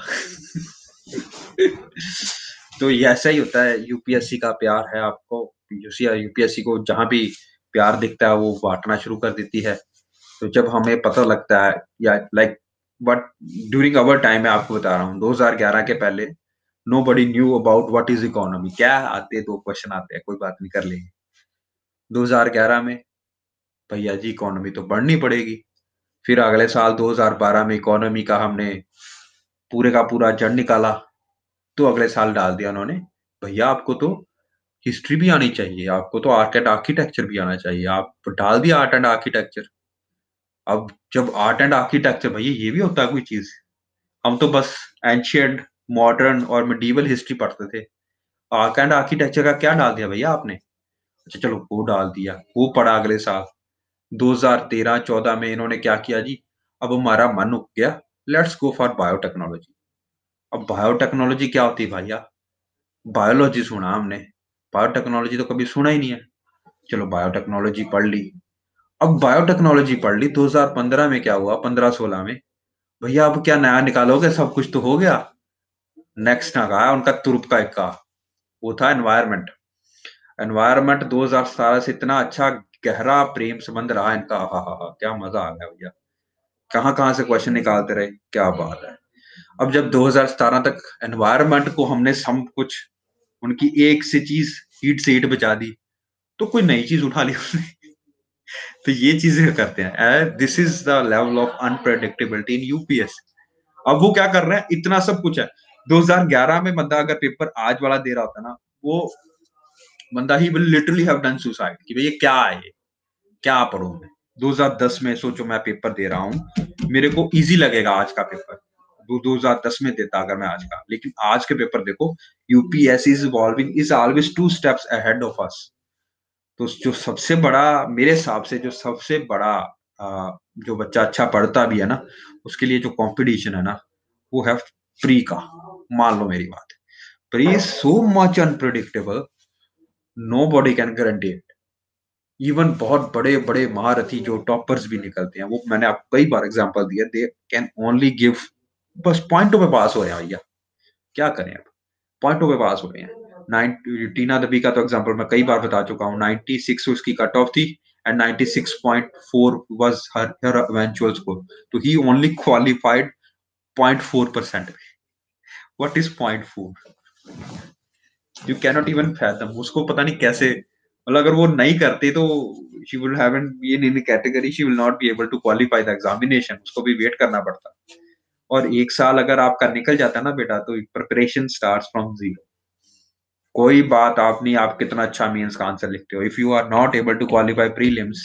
तो ये ऐसा ही होता है, यूपीएससी का प्यार है आपको, यूपीएससी को जहां भी प्यार दिखता है वो बांटना शुरू कर देती है। तो जब हमें पता लगता है, या like but during our time, मैं आपको बता रहा हूँ दो हज़ार ग्यारह के पहले nobody knew about what is economy, क्या आते दो क्वेश्चन आते हैं, कोई बात नहीं कर लेंगे। दो हज़ार ग्यारह में भैया जी इकोनॉमी तो पढ़नी पड़ेगी, फिर अगले साल दो हज़ार बारह में इकोनॉमी का हमने पूरे का पूरा जड़ निकाला, तो अगले साल डाल दिया उन्होंने, भैया आपको तो हिस्ट्री भी आनी चाहिए, आपको तो आर्ट एंड आर्किटेक्चर भी आना चाहिए, आप डाल दिया आर्ट एंड आर्किटेक्चर। अब जब आर्ट एंड आर्किटेक्चर, भैया ये भी होता है कोई चीज, हम तो बस एंशियंट, मॉडर्न और मिडीवल हिस्ट्री पढ़ते थे, आर्ट एंड आर्किटेक्चर का क्या डाल दिया भैया आपने? अच्छा चलो वो डाल दिया, वो पढ़ा अगले साल। दो हज़ार तेरह चौदह में इन्होंने क्या किया जी, अब हमारा मन उठ गया, लेट्स गो फॉर बायोटेक्नोलॉजी। अब बायोटेक्नोलॉजी क्या होती है भैया, बायोलॉजी सुना हमने, बायोटेक्नोलॉजी तो कभी सुना ही नहीं है। चलो बायोटेक्नोलॉजी पढ़ ली। अब बायोटेक्नोलॉजी पढ़ ली, दो हज़ार पंद्रह में क्या हुआ, पंद्रह सोलह में, भैया अब क्या नया निकालोगे, सब कुछ तो हो गया। नेक्स्ट ना कहा उनका तुरुप का इक्का, वो था एनवायरनमेंट। एनवायरनमेंट दो हज़ार सत्रह से इतना अच्छा गहरा प्रेम संबंध रहा इनका, हा हा हा क्या मजा आ गया भैया, कहाँ कहाँ से क्वेश्चन निकालते रहे, क्या बात है। अब जब दो हज़ार सत्रह तक एनवायरनमेंट को हमने सब कुछ उनकी एक से चीज हीट से हीट बचा दी, तो कोई नई चीज उठा ली उसने। तो ये चीजें करते हैं, this is the level of unpredictability in UPSC. अब वो क्या कर रहे हैं, इतना सब कुछ है। दो हज़ार ग्यारह में बंदा अगर पेपर आज वाला दे रहा होता ना, वो बंदा ही will literally have done suicide कि भैया क्या है ये, क्या पढूं मैं। दो हज़ार दस में सोचो मैं पेपर दे रहा हूँ, मेरे को इजी लगेगा आज का पेपर, दो 2010 में देता अगर मैं आज का, लेकिन आज के पेपर देखो, UPSC is evolving, is always two steps ahead of us. तो जो सबसे बड़ा मेरे हिसाब से जो सबसे बड़ा आ, जो बच्चा अच्छा पढ़ता भी है ना, उसके लिए जो कंपटीशन है ना, वो है प्री का। मान लो मेरी बात, pre is so much unpredictable, nobody can guarantee it. Even बहुत बड़े बड़े महारथी जो टॉपर्स भी निकलते हैं, वो मैंने आपको कई बार एग्जांपल दिया, दे कैन ओनली गिव, बस पॉइंटों पे पास हो रहे हैं भैया, क्या करें अब, पॉइंटों पे पास हो रहे हैं। नाइन टीना दबी का तो एग्जांपल मैं कई बार बता चुका हूँ, छियानवे उसकी कट ऑफ थी and ninety six point four was her her eventual score, तो ही only qualified zero point four percent. What is zero point four, you can not even fathom, उसको पता नहीं कैसे, मतलब अगर वो नहीं करते तो she will haven't been in category, she will not be able to qualify the examination, उसको भी वेट करना पड़ता। और एक साल अगर आपका निकल जाता है ना बेटा, तो प्रिपरेशन स्टार्ट्स फ्रॉम जीरो। कोई बात आप नहीं, आप कितना अच्छा मेंस का आंसर लिखते हो, if you are not able to qualify prelims,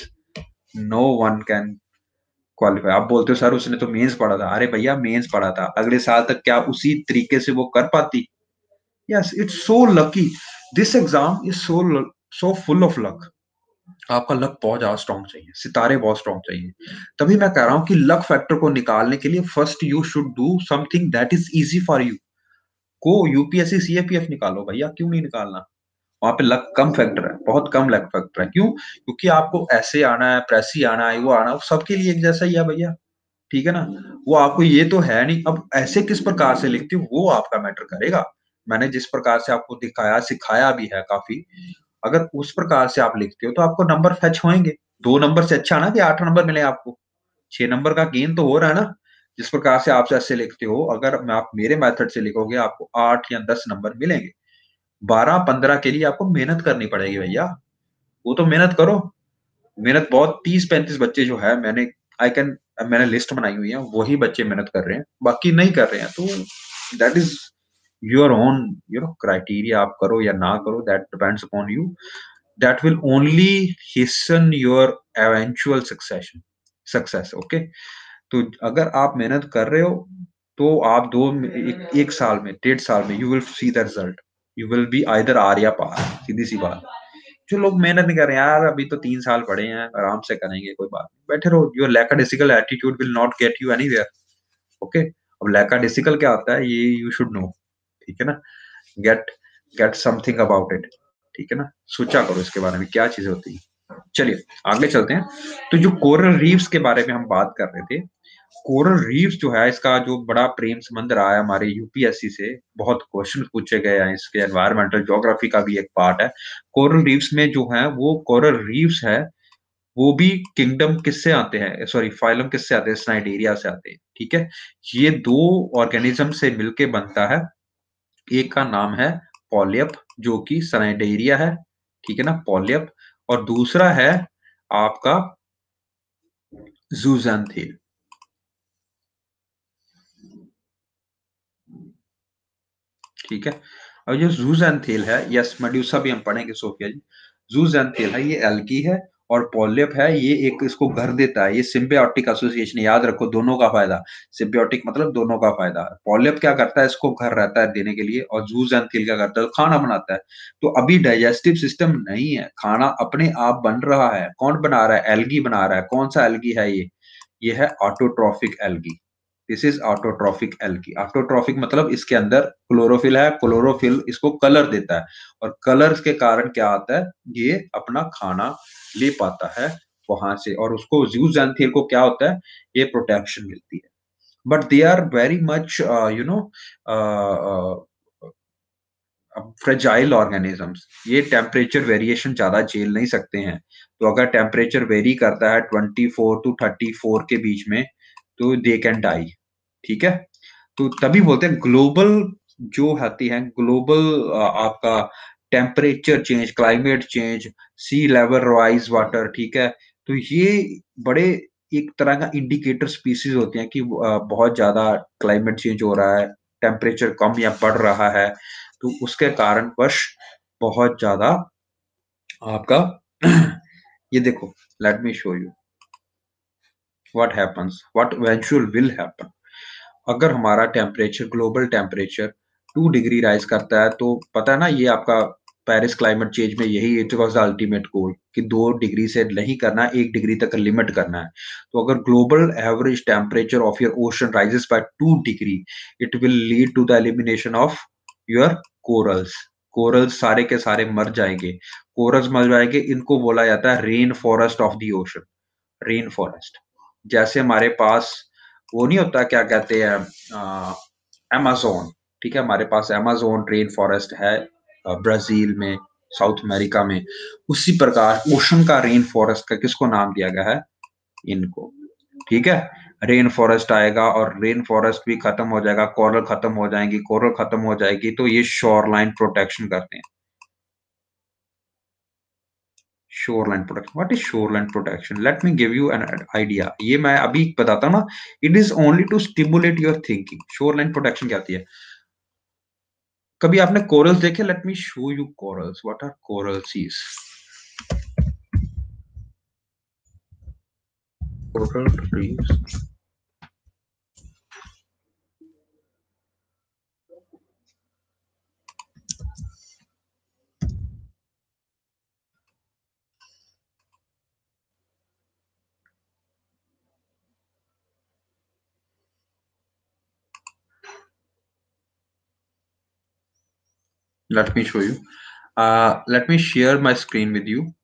no one can qualify. आप बोलते हो सर उसने तो मेंस पढ़ा था, अरे भैया मेंस पढ़ा था, अगले साल तक क्या उसी तरीके से वो कर पाती? Yes, it's so lucky, this exam is so so full of luck. आपका लक बहुत ज्यादा स्ट्रॉन्ग चाहिए, सितारे बहुत स्ट्रॉन्ग चाहिए। तभी मैं कह रहा हूं कि लक फैक्टर को निकालने के लिए first you should do something that is easy for you. को यूपीएससी सीएपीएफ निकालो भैया, क्यों नहीं निकालना? वहां पे लक कम फैक्टर है, बहुत कम लक फैक्टर है। क्यों? क्योंकि आपको ऐसे आना है, प्रेसी आना है, वो आना है, वो सबके लिए एक जैसा ही है भैया, ठीक है ना। वो आपको ये तो है नहीं, अब ऐसे किस प्रकार से लिखते हो वो आपका मैटर करेगा। मैंने जिस प्रकार से आपको दिखाया सिखाया भी है काफी, अगर उस प्रकार से आप लिखते हो तो आपको नंबर फेच होंगे। दो नंबर से अच्छा ना कि आठ नंबर मिले आपको, छह नंबर का गेन तो हो रहा है ना। जिस प्रकार से आप ऐसे लिखते हो, अगर मैं आप मेरे मेथड से लिखोगे आपको आठ या दस नंबर मिलेंगे। बारह पंद्रह के लिए आपको मेहनत करनी पड़ेगी भैया, वो तो मेहनत करो। मेहनत बहुत, तीस पैंतीस बच्चे जो है, मैंने आई कैन मैंने लिस्ट बनाई हुई है, वही बच्चे मेहनत कर रहे हैं, बाकी नहीं कर रहे हैं। तो that is your own you know criteria, आप करो या ना करो, that depends upon you. That will only hasten your eventual succession success, okay. तो अगर आप मेहनत कर रहे हो, तो आप दो एक, एक साल में, डेढ़ साल में you will see the result, you will be either आर या पार, सीधी सी बात। जो लोग मेहनत नहीं कर रहे हैं, यार अभी तो तीन साल पड़े हैं, आराम से करेंगे, कोई बात नहीं, बैठे रहो, your lackadaisical attitude will not get you anywhere, okay. अब लैकाडिसिकल क्या होता है ये यू शुड नो, ठीक है ना। Get get something about it, ठीक है ना, सोचा करो इसके बारे में क्या चीजें होती है। चलिए आगे चलते हैं। तो जो कोरल रीफ्स के बारे में हम बात कर रहे थे, कोरल रीफ्स जो है, इसका जो बड़ा प्रेम संबंध रहा है हमारे यूपीएससी से, बहुत क्वेश्चन पूछे गए हैं इसके, एनवायरमेंटल ज्योग्राफी का भी एक पार्ट है। कोरल रीफ्स में जो है वो कोरल रीफ्स है, वो भी किंगडम किससे आते हैं, सॉरी फाइलम किससे आते हैं, स्नाइडेरिया से आते हैं, ठीक है। ये दो ऑर्गेनिज्म से मिलके बनता है, एक का नाम है पॉलियप, जो कि स्नाइडेरिया है, ठीक है ना, पॉलियप। और दूसरा है आपका जूजैंथिल, ठीक है। और जो जूजैंथिल है, यस मेड्यूसा भी हम पढ़ेंगे सोफिया जी। जूजैंथिल है, ये एल्गी है, और पॉलियप है, ये एक इसको घर देता है, ये सिम्बियोटिक एसोसिएशन, याद रखो दोनों का फायदा, सिम्बियोटिक मतलब दोनों का फायदा। पॉलियप क्या करता है, इसको घर रहता है देने के लिए, और जूजैंथिल क्या करता है, खाना बनाता है। तो अभी डाइजेस्टिव सिस्टम नहीं है, खाना अपने आप बन रहा है। कौन बना रहा है? एल्गी बना रहा है। कौन सा एल्गी है ये? ये है autotrophic algae. This is autotrophic algae. Autotrophic मतलब इसके अंदर क्लोरोफिल है, क्लोरोफिल इसको कलर देता है और कलर के कारण क्या आता है, ये अपना खाना ले पाता है वहां से, और उसको ज़ूज़ैंथियर को क्या होता है, ये प्रोटेक्शन मिलती है। But they are very much you know fragile organisms, ये टेम्परेचर वेरिएशन ज्यादा झेल नहीं सकते हैं। तो अगर टेम्परेचर वेरी करता है twenty four to thirty four के बीच में, तो दे कैन डाई। ठीक है, तो तभी बोलते हैं ग्लोबल जो होती है, ग्लोबल आपका temperature change, climate change, sea level rise water, ठीक है, तो ये बड़े एक तरह का इंडिकेटर स्पीसीज होते हैं कि अ, बहुत ज्यादा क्लाइमेट चेंज हो रहा है, टेम्परेचर कम या बढ़ रहा है, तो उसके कारणवश बहुत ज्यादा आपका ये देखो, let me show you what happens, what eventual will happen. अगर हमारा टेम्परेचर, global temperature two degree rise करता है, तो पता है ना, ये आपका पेरिस क्लाइमेट चेंज में यही it was the ultimate goal कि दो डिग्री से नहीं करना, एक डिग्री तक लिमिट करना है। तो अगर global average temperature of your ocean rises by two degree, it will lead to the elimination of your corals. Corals सारे के सारे मर जाएंगे, कोरल्स मर जाएंगे, इनको बोला जाता है rain forest of the ocean. Rain forest, जैसे हमारे पास वो नहीं होता, क्या कहते हैं, अमेज़न, ठीक है, हमारे पास अमेज़न रेन फॉरेस्ट है अ, ब्राजील में, साउथ अमेरिका में, उसी प्रकार ओशन का रेन फॉरेस्ट का किसको नाम दिया गया है, इनको। ठीक है, रेन फॉरेस्ट आएगा और रेन फॉरेस्ट भी खत्म हो जाएगा, कोरल खत्म हो जाएंगी, कोरल खत्म हो जाएगी, तो ये शोर लाइन प्रोटेक्शन करते हैं। Shoreline protection, what is shoreline protection, let me give you an idea, ये मैं अभी बताता हूँ ना, it is only to stimulate your thinking. Shoreline protection क्या होती है, कभी आपने कोरल्स देखे, let me show you corals, what are corals is, coral reefs, let me show you, uh, let me share my screen with you।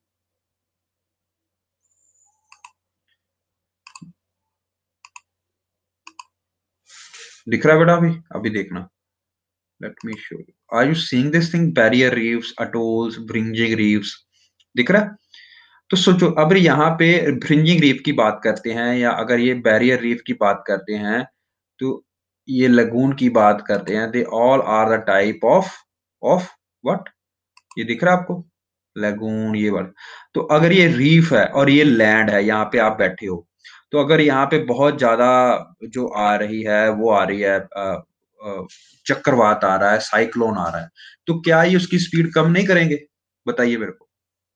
दिख रहा है बेटा, अभी अभी देखना, let me show you, are you seeing this thing, barrier reefs, atolls, fringing reefs, दिख रहा है। तो सोचो, अगर यहाँ पे फ्रिंजिंग रीफ की बात करते हैं, या अगर ये बैरियर रीफ की बात करते हैं, तो ये लगून की बात करते हैं, they all are the type of of what, ये दिख रहा है आपको, लगून, ये वाला। तो अगर ये रीफ है और ये लैंड है, यहाँ पे आप बैठे हो, तो अगर यहाँ पे बहुत ज्यादा जो आ रही है, वो आ रही है अ, अ, चक्रवात आ रहा है, साइक्लोन आ रहा है, तो क्या ये उसकी स्पीड कम नहीं करेंगे, बताइए मेरे को।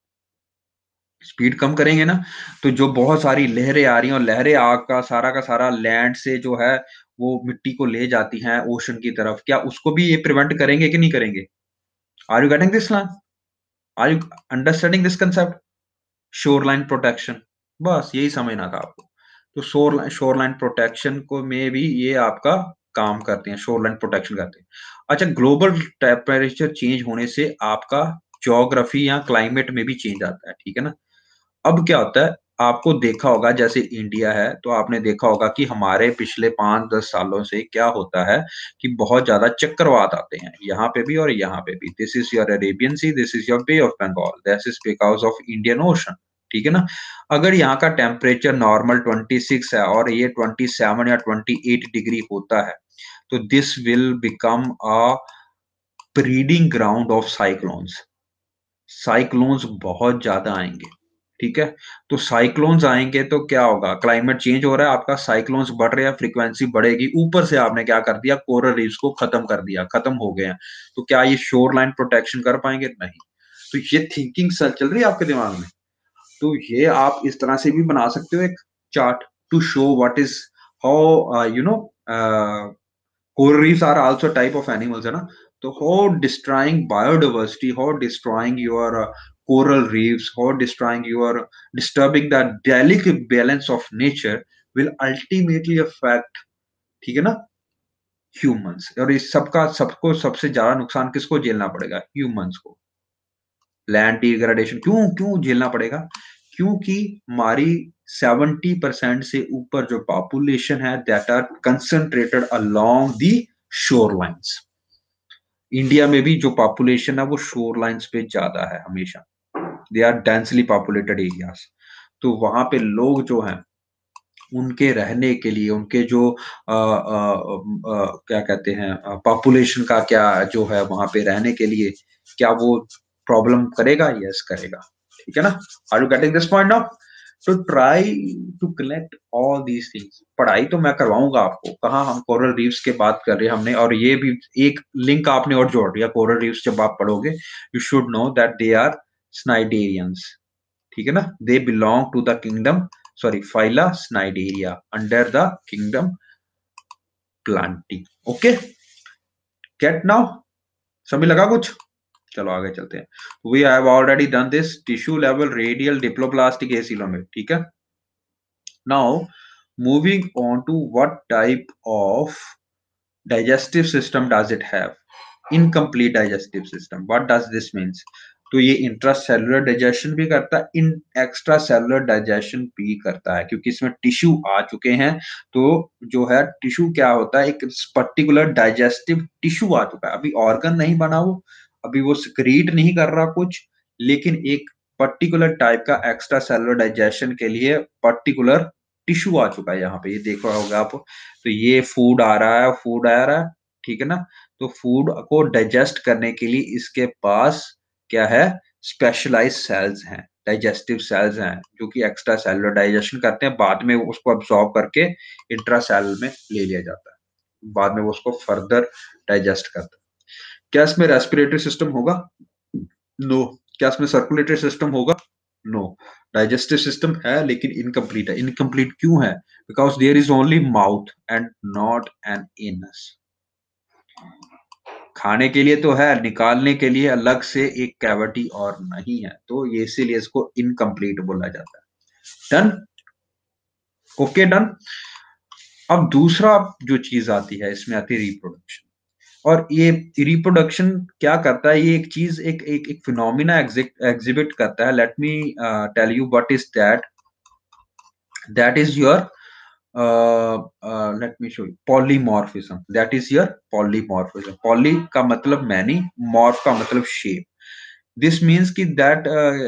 स्पीड कम करेंगे ना, तो जो बहुत सारी लहरें आ रही हैं, और लहरें आग का सारा का सारा लैंड से जो है वो मिट्टी को ले जाती हैं ओशन की तरफ, क्या उसको भी ये प्रिवेंट करेंगे कि नहीं करेंगे? आर यू गेटिंग दिस ना, are you understanding this concept, shoreline protection, बस यही समझना था आपको। तो शोर शोरलाइन प्रोटेक्शन को में भी ये आपका काम करते हैं, शोरलाइन प्रोटेक्शन करते हैं। अच्छा, ग्लोबल टेम्परेचर चेंज होने से आपका ज्योग्राफी या क्लाइमेट में भी चेंज आता है, ठीक है ना। अब क्या होता है, आपको देखा होगा जैसे इंडिया है, तो आपने देखा होगा कि हमारे पिछले पाँच दस सालों से क्या होता है कि बहुत ज़्यादा चक्रवात आते हैं, यहाँ पे भी और यहाँ पे भी। This is your Arabian sea, this is your bay of Bengal, this is because of Indian ocean, ठीक है ना? अगर यहाँ का टेम्परेचर नॉर्मल ट्वेंटी सिक्स है और ये ट्वेंटी सेवन या ट्वेंटी एट डिग्री होता है, तो this will become a breeding ground of cyclones. Cyclones बहुत ज़्यादा आएँगे, ठीक है? तो साइक्लोन्स आएँगे तो क्या होगा? क्लाइमेट चेंज हो रहा है, आपका साइक्लोन्स बढ़ रहे हैं, फ्रीक्वेंसी बढ़ेगी, ऊपर से आपने क्या कर दिया? कोरल रीफ्स को खत्म कर दिया, खत्म हो गए हैं। तो क्या ये शोर लाइन प्रोटेक्शन कर पाएँगे? नहीं। तो ये थिंकिंग स चल रही है आपके दिमाग में? तो ये आप इस तरह से भी बना सकते हो एक chart to show what is how uh, you know uh coral reefs are also a type of animals, है ना? तो how destroying biodiversity, how destroying your uh, coral reefs, how destroying your disturbing the delicate balance of nature will ultimately affect ठीक है ना, ह्यूमंस। और इस सबका सबको सबसे ज्यादा नुकसान किसको झेलना पड़ेगा? ह्यूमंस को। लैंड डिग्रेडेशन क्यों क्यों झेलना पड़ेगा? क्योंकि हमारी सेवेंटी परसेंट से ऊपर जो पॉपुलेशन है that are concentrated along the shore lines. India में भी जो पॉपुलेशन है वो शोर लाइन्स पे ज्यादा है हमेशा, they are densely populated areas. तो वहां पे लोग जो हैं उनके रहने के लिए, उनके जो अ, अ, अ, क्या कहते हैं पॉपुलेशन का क्या जो है वहां पे रहने के लिए, क्या वो प्रॉब्लम करेगा? यस करेगा। ठीक है ना? Are you getting this point now? To try to collect all these things. पढ़ाई तो मैं करवाऊंगा आपको, कहाँ हम कोरल रीफ्स के बात कर रहे हैं हमने, और ये भी एक लिंक आपने और जोड़ दिया, कोरल रीफ्स जब आप पढ़ोगे you should know that they are cnidarians. ठीक है ना? They belong to the kingdom, sorry phyla Cnidaria under the kingdom Plantae. Okay, get now? समझ लगा कुछ? चलो आगे चलते हैं। We have already done this tissue level radial diploblastic acoelome. ठीक है, now moving on to what type of digestive system does it have? Incomplete digestive system. What does this means? तो ये इंट्रासेलुलर डाइजेशन भी करता है, इन एक्स्ट्रा सेलुलर डाइजेशन भी करता है, क्योंकि इसमें टिश्यू आ चुके हैं। तो जो है टिश्यू क्या होता है, एक पर्टिकुलर डाइजेस्टिव टिश्यू आ चुका है, अभी ऑर्गन नहीं बना वो, अभी वो सिक्रीट नहीं कर रहा कुछ, लेकिन एक पर्टिकुलर टाइप का एक्स्ट्रा सेलुलर डाइजेशन के लिए पर्टिकुलर टिश्यू आ चुका है। यहाँ पे ये देखा होगा आप, तो ये फूड आ रहा है, फूड आ रहा है, ठीक है ना? तो फूड को डाइजेस्ट करने के लिए इसके पास क्या है? स्पेशलाइज्ड सेल्स हैं, डाइजेस्टिव सेल्स हैं, जो कि एक्स्ट्रा सेलुलर डाइजेशन करते हैं, बाद में उसको अब्सॉर्ब करके इंट्रा सेल में ले लिया जाता है, बाद में वो उसको फर्दर डाइजेस्ट करता है। क्या इसमें रेस्पिरेटरी सिस्टम होगा? नो। क्या इसमें सर्कुलेटरी सिस्टम होगा? नो। डाइजेस्टिव सिस्टम है लेकिन इनकम्प्लीट है। इनकम्प्लीट क्यों है? Because there is only mouth and not an anus. खाने के लिए तो है, निकालने के लिए अलग से एक कैविटी और नहीं है, तो ये इसीलिए इसको इनकम्प्लीट बोला जाता है। डन? Okay, done. अब दूसरा जो चीज आती है इसमें आती है रिप्रोडक्शन। और ये रिप्रोडक्शन क्या करता है? ये एक चीज एक एक एक फिनोमिना एग्जिबिट करता है। Let me tell you what is that. That is your let me show you polymorphism. That is your polymorphism. Poly का मतलब मैनी, मॉर्फ का मतलब शेप। दिस मीन्स कि दैट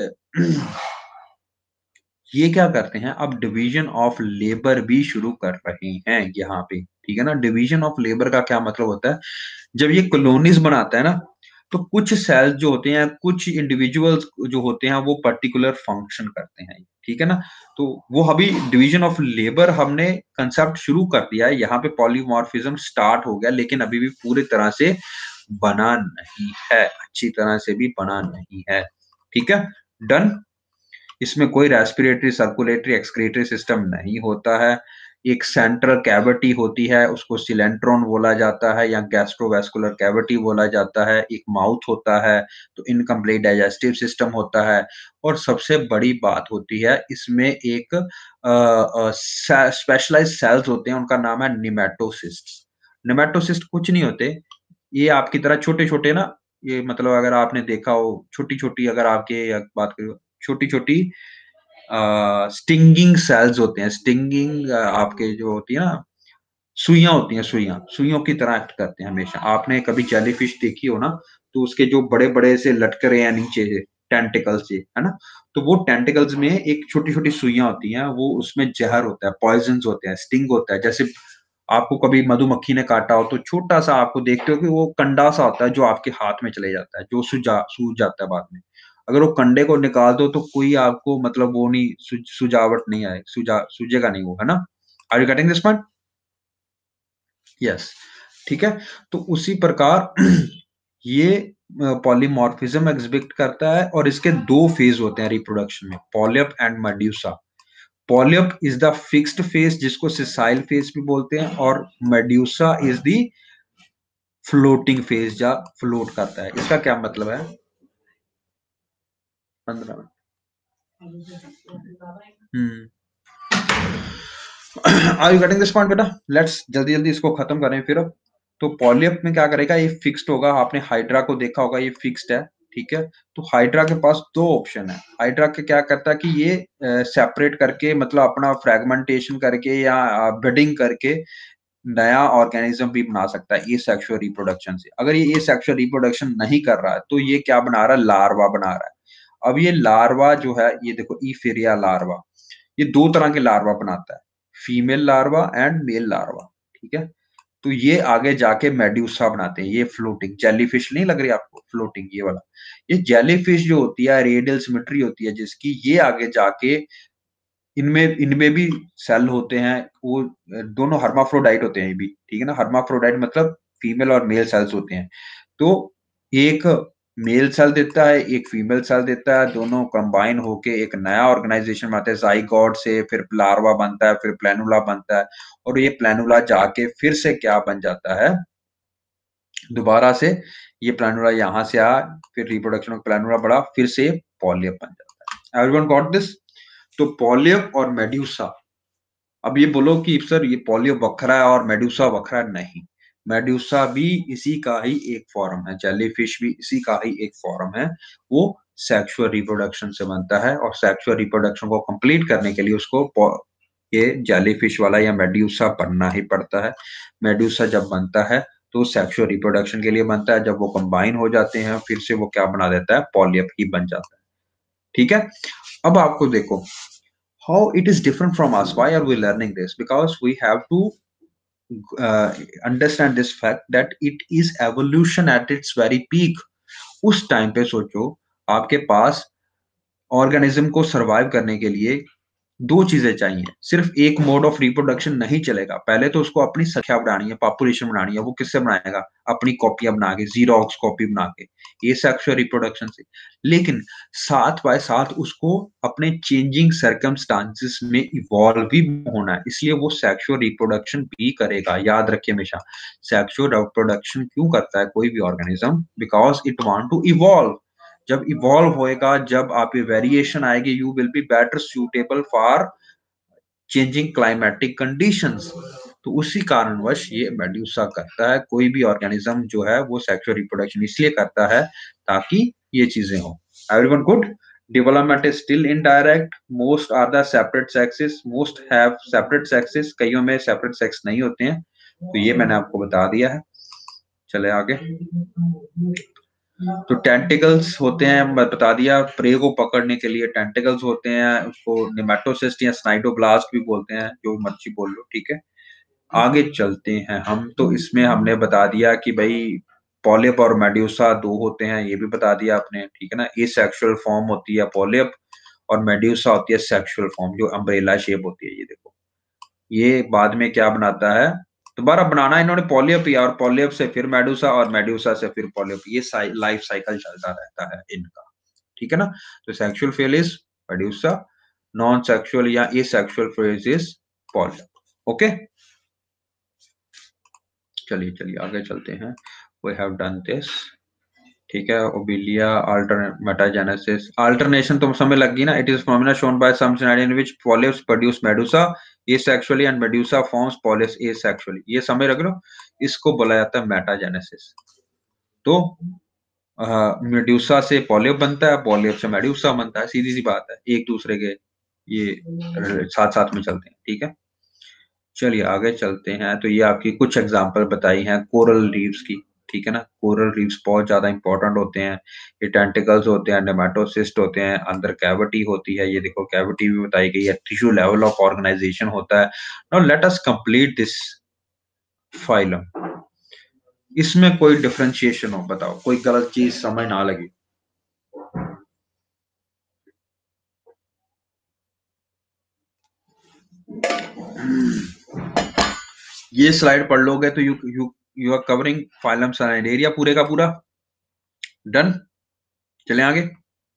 ये क्या करते हैं, अब डिवीजन ऑफ लेबर भी शुरू कर रहे हैं यहाँ पे। ठीक है ना? डिवीजन ऑफ लेबर का क्या मतलब होता है? जब ये कॉलोनीज बनाता है ना, तो कुछ सेल्स जो होते हैं, कुछ इंडिविजुअल्स जो होते हैं, वो पर्टिकुलर फंक्शन करते हैं। ठीक है ना? तो वो अभी डिवीजन ऑफ लेबर हमने कंसेप्ट शुरू कर दिया है, यहाँ पे पॉलीमॉर्फिज्म स्टार्ट हो गया, लेकिन अभी भी पूरी तरह से बना नहीं है, अच्छी तरह से भी बना नहीं है। ठीक है, डन। इसमें कोई रेस्पिरेटरी, सर्कुलेटरी, एक्सक्रीटरी सिस्टम नहीं होता है। एक सेंट्रल कैविटी होती है, उसको सिलेंट्रॉन बोला जाता है या गैस्ट्रोवैस्कुलर कैविटी बोला जाता है। एक माउथ होता है, तो इनकम्प्लीट डाइजेस्टिव सिस्टम होता है। और सबसे बड़ी बात होती है इसमें एक स्पेशलाइज्ड सेल्स होते हैं, उनका नाम है निमेटोसिस्ट। निमेटोसिस्ट कुछ नहीं होते, ये आपकी तरह छोटे-छोटे ना, ये मतलब अगर आपने देखा हो छोटी-छोटी, अगर आपके बात करो छोटी-छोटी स्टिंगिंग सेल्स होते हैं। स्टिंगिंग आपके जो होती है ना, सुइयां होती हैं, सुइयां सुइयों की तरह एक्ट करते हैं हमेशा। आपने कभी जेलीफिश देखी हो ना, तो उसके जो बड़े बड़े से लटक रहे हैं नीचे से टेंटिकल्स से, है ना? तो वो टेंटिकल्स में एक छोटी छोटी सुइयां होती हैं, वो उसमें जहर होता है, पॉइजन होते हैं, स्टिंग होता है। जैसे आपको कभी मधुमक्खी ने काटा हो, तो छोटा सा आपको देखते हो कि वो कंडा सा होता है जो आपके हाथ में चले जाता है, जो सुजा सूज जाता है बाद में। अगर वो कंडे को निकाल दो तो कोई आपको मतलब वो नहीं, सु, सुजावट नहीं आए, सुजा सूजेगा नहीं वो, है ना? Are you getting this point? Yes. ठीक है, तो उसी प्रकार ये पॉलीमॉर्फिज्म एग्जिबिट करता है, और इसके दो फेज होते हैं रिप्रोडक्शन में, polyp and medusa. Polyp is the fixed phase जिसको सिसाइल फेज भी बोलते हैं, और medusa is the floating phase, या फ्लोट करता है। इसका क्या मतलब है? पंद्रह मिनट। Hmm are you getting this point बेटा? लेट्स जल्दी जल्दी इसको खत्म करें फिर अब। तो पॉलीएप में क्या करेगा, ये फिक्स्ड होगा। आपने हाइड्रा को देखा होगा, ये फिक्स्ड है, ठीक है। तो हाइड्रा के पास दो ऑप्शन है। हाइड्रा के क्या करता है कि ये सेपरेट करके, मतलब अपना फ्रेगमेंटेशन करके या ब्रीडिंग करके नया ऑर्गेनिज्म भी बना सकता है एसेक्सुअल रिप्रोडक्शन से। अगर ये एसेक्सुअल रिप्रोडक्शन नहीं कर रहा है तो ये क्या बना रहा है, लार्वा बना रहा है। अब ये लार्वा जो है, ये देखो ईफेरिया लार्वा, ये दो तरह के लार्वा बनाता है, female larva and male larva, ठीक है। तो ये आगे जाके मेड्यूसा बनाते हैं। ये फ्लोटिंग जेलीफिश नहीं लग रही आपको, फ्लोटिंग ये वाला, ये जेलीफिश जो होती है रेडियल सिमेट्री होती है जिसकी, ये आगे जाके इनमें इनमें भी सेल होते हैं। वो दोनों हर्माफ्रोडाइट होते हैं ये भी, ठीक है ना। हर्माफ्रोडाइट मतलब फीमेल और मेल सेल्स होते हैं। तो एक मेल सेल देता है, एक फीमेल सेल देता है, दोनों कंबाइन होके एक नया ऑर्गेनाइजेशन बनाते हैं जाइगोट से, फिर लार्वा बनता है, फिर प्लेनुला बनता है, और ये प्लेनुला जाके फिर से क्या बन जाता है, दोबारा से ये प्लेनुला यहाँ से आ, फिर रिप्रोडक्शन ऑफ प्लेनुला बढ़ा, फिर से पॉलियप बन जाता है। Everyone got this? तो पॉलियप और मेड्यूसा, अब ये बोलो कि सर ये पॉलियो बखरा है और मेडुसा बखरा है, नहीं। मेडुसा भी इसी का ही एक फॉर्म है, जेलीफिश भी इसी का ही एक फॉर्म है। वो सेक्सुअल रिप्रोडक्शन से बनता है, और सेक्सुअल रिप्रोडक्शन को कंप्लीट करने के लिए उसको ये जेलीफिश वाला या मेड्यूसा बनना ही पड़ता है। मेड्यूसा जब बनता है तो सेक्सुअल रिप्रोडक्शन के लिए बनता है। जब वो कंबाइन हो जाते हैं फिर से वो क्या बना देता है, पॉलियप ही बन जाता है, ठीक है। अब आपको देखो how it is different from us. Why are we learning this? Because we have to uh, understand this fact that it is evolution at its very peak. उस टाइम पे सोचो, आपके पास ऑर्गेनिज्म को सरवाइव करने के लिए दो चीजें चाहिए। सिर्फ एक मोड ऑफ रिप्रोडक्शन नहीं चलेगा। पहले तो उसको अपनी संख्या बढ़ानी है, पॉपुलेशन बढ़ानी है। वो किससे बनाएगा, अपनी कॉपियां बना के, जीरोक्स कॉपी बना के, ये सेक्सुअल रिप्रोडक्शन से। लेकिन साथ बाय साथ उसको अपने चेंजिंग सर्कमस्टांसेस में इवॉल्व भी होना है, इसलिए वो सेक्सुअल रिप्रोडक्शन भी करेगा। याद रखिए हमेशा, सेक्सुअल रिप्रोडक्शन क्यों करता है कोई भी organism, because it want to evolve. जब इवॉल्व होएगा, जब आप पे वेरिएशन आएगी, you will be better suitable for changing climatic conditions. तो उसी कारणवश ये मेड्यूसा करता है। कोई भी ऑर्गेनिज्म जो है वो सेक्सुअल रिप्रोडक्शन इसलिए करता है ताकि ये चीजें हो। Everyone good? Development is still indirect, most are the separate sexes, most have separate sexes, कईयों में सेपरेट सेक्स नहीं होते हैं। तो ये मैंने आपको बता दिया है। चले आगे। तो टेंटिकल्स होते हैं, मैं बता दिया, प्रे को पकड़ने के लिए टेंटिकल्स होते हैं। उसको नेमेटोसिस्ट या स्नाइडोब्लास्ट भी बोलते हैं, जो मर्जी बोल लो, ठीक है। आगे चलते हैं हम। तो इसमें हमने बता दिया कि भाई पॉलिप और मेड्यूसा दो होते हैं, ये भी बता दिया आपने, ठीक है ना। एसेक्सुअल फॉर्म होती है पॉलिप, और मेड्यूसा होती है सेक्सुअल फॉर्म, जो अम्ब्रेला शेप होती है। ये देखो, ये बाद में क्या बनाता है, दोबारा बनाना इन्होंने पॉलियप ही, और पॉलियप से फिर मेडुसा, और मेडुसा से फिर पॉलियप। ये साइ, लाइफ साइकिल चलता रहता है इनका, ठीक है ना। तो sexual phase is medusa, non sexual या asexual phase is polyp. Okay, चलिए चलिए आगे चलते हैं। वी हैव डन दिस, ठीक है। ओबिलिया अल्टरनेट मेटाजेनेसिस, अल्टरनेशन तो समय लग गई ना। It is phenomena shown by some scenario in which polyps produce medusa asexually and medusa forms polyps asexually। ये समय रख लो, इसको बोला जाता है मेटाजेनेसिस। तो मेडुसा से पॉलिप बनता है, पॉलिप से मेडुसा बनता है, सीधी सी बात है, एक दूसरे के ये साथ साथ में चलते हैं, ठीक है। चलिए आगे चलते हैं। तो ये आपकी कुछ एग्जांपल बताई हैं कोरल रीफ्स की, ठीक है ना। कोरल रीफ्स बहुत ज्यादा इंपॉर्टेंट होते हैं। ये टेंटिकल्स होते हैं, नेमेटोसिस्ट होते हैं, अंदर कैविटी होती है। ये देखो कैविटी भी बताई गई है, टिश्यू लेवल ऑफ ऑर्गेनाइजेशन होता है। Now let us complete this phylum. इसमें कोई डिफरेंशिएशन हो, बताओ, कोई गलत चीज समझ ना लगे। ये स्लाइड पढ़ लोगे तो you you you are covering phylum side area पूरे का पूरा। डन, चले आगे।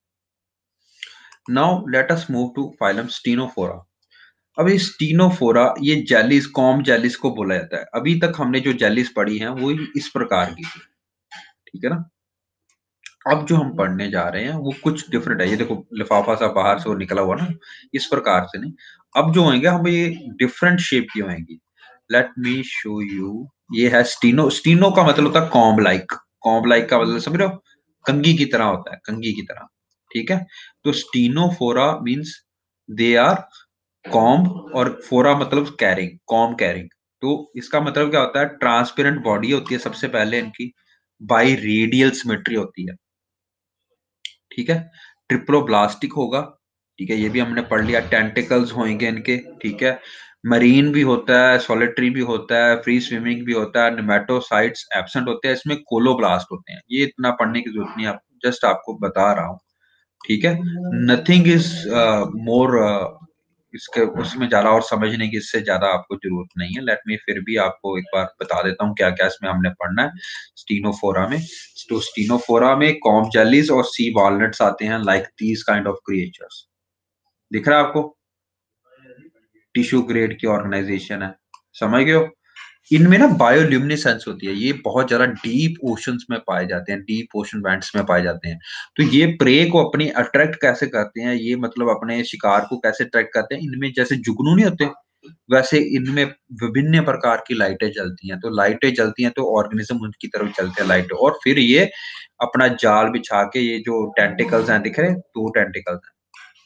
Now let us move to phylum Ctenophora. अब ये स्टीनोफोरा, ये जेलिस, कॉम जेलिस को बोला जाता है। अभी तक हमने जो जेलिस पढ़ी है वो इस प्रकार की थी, ठीक है ना। अब जो हम पढ़ने जा रहे हैं वो कुछ डिफरेंट है। ये देखो लिफाफा सा बाहर से वो निकला हुआ ना, इस प्रकार से नहीं। अब जो होंगे हमें ये डिफरेंट शेप की होंगी। Let me show you. ये है स्टीनो। स्टीनो का मतलब होता है कॉम्ब लाइक। कॉम्ब लाइक का मतलब समझ रहे हो? कंघी की तरह होता है, कंघी की तरह। ठीक है? तो ctenophora means they are comb, और फोरा मतलब कैरिंग, कॉम्ब कैरिंग। तो इसका मतलब क्या होता है? ट्रांसपेरेंट बॉडी होती है सबसे पहले इनकी, बाई रेडियल सिमेट्री होती है। ठीक है? ट्रिप्लोब्लास्टिक होगा। ठीक है? ये भी हमने पढ़ लिया। टेंटिकल्स होंगे इनके। ठीक है? मरीन भी होता है, सॉलिटरी भी होता है, फ्री स्विमिंग भी होता है, नेमेटोसाइट्स एब्सेंट होते हैं, इसमें कोलोब्लास्ट होते हैं। ये इतना पढ़ने की जरूरत नहीं है, आप जस्ट आपको बता रहा हूँ। ठीक है? नथिंग इज मोर, इसके उसमें ज्यादा और समझने की इससे ज्यादा आपको जरूरत नहीं है। लेट मी फिर भी आपको एक बार बता देता हूँ क्या क्या इसमें हमने पढ़ना है स्टीनोफोरा में। तो स्टीनोफोरा में कॉम्ब जेलीज और सी वॉलनट्स आते हैं, like these kind of creatures. दिख रहा है आपको? टिश्यू ग्रेड की ऑर्गेनाइजेशन है, समझ गए हो? इनमें ना बायोल्यूमिनेसेंस होती है, ये बहुत ज्यादा डीप ओशंस में पाए जाते हैं, डीप ओशन वेंट्स में पाए जाते हैं। तो ये प्रे को अपनी अट्रैक्ट कैसे करते हैं, ये मतलब अपने शिकार को कैसे अट्रैक्ट करते हैं, इनमें जैसे जुगनू नहीं होते, वैसे इनमें विभिन्न प्रकार की लाइटें जलती हैं। तो लाइटें जलती हैं तो ऑर्गेनिज्म उनकी तरफ चलते हैं लाइट, और फिर ये अपना जाल बिछा के, ये जो टेंटिकल्स हैं दिख रहे हैं, दो टेंटिकल्स हैं,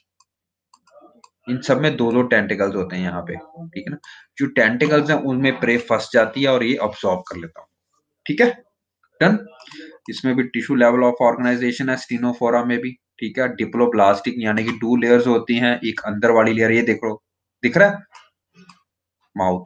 इन सब में दो दो टेंटिकल्स होते हैं यहाँ पे। ठीक है ना? जो टेंटिकल्स हैं उनमें प्रे फंस जाती है और ये ऑब्जॉर्ब कर लेता हूँ। ठीक है? डन। इसमें भी टिश्यू लेवल ऑफ ऑर्गेनाइजेशन है स्टीनोफोरा में भी। ठीक है? डिप्लोब्लास्टिक यानी कि टू लेयर्स होती हैं, एक अंदर वाली लेयर ये देखो, दिख रहा है माउथ।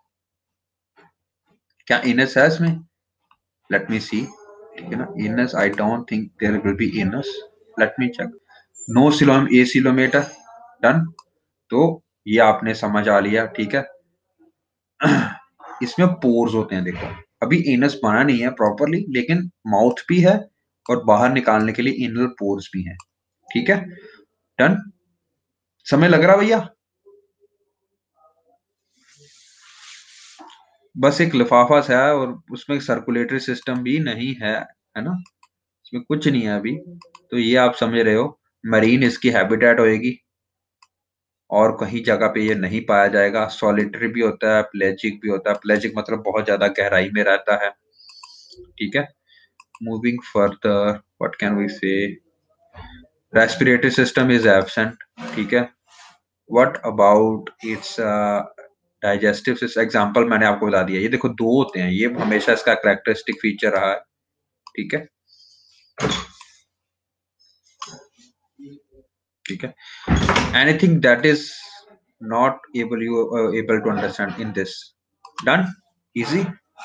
क्या इनस है इसमें? Let me see. ठीक है ना? Anus I don't think there will be anus. Let me check. No coelom acoelomate. Done. तो ये आपने समझ आ लिया। ठीक है? इसमें पोर्स होते हैं, देखो अभी एनस बना नहीं है प्रॉपरली, लेकिन माउथ भी है और बाहर निकालने के लिए एनल पोर्स भी हैं। ठीक है? डन। समय लग रहा भैया? बस एक लिफाफा सा है और उसमें सर्कुलेटरी सिस्टम भी नहीं है, है ना? इसमें कुछ नहीं है अभी। तो ये आप समझ रहे हो, मरीन इसकी हैबिटेट होएगी और कहीं जगह पे ये नहीं पाया जाएगा। सॉलिटरी भी होता है, प्लेजिक भी होता है। प्लेजिक मतलब बहुत ज्यादा गहराई में रहता है। ठीक है? Moving further, what can we say? Respiratory system is absent. ठीक है? What about its digestive system? Example मैंने आपको बता दिया, ये देखो दो होते हैं, ये हमेशा इसका कैरेक्टरिस्टिक फीचर रहा है। ठीक है? ठीक है? Anything that is not able you able to understand in this? Done. Easy.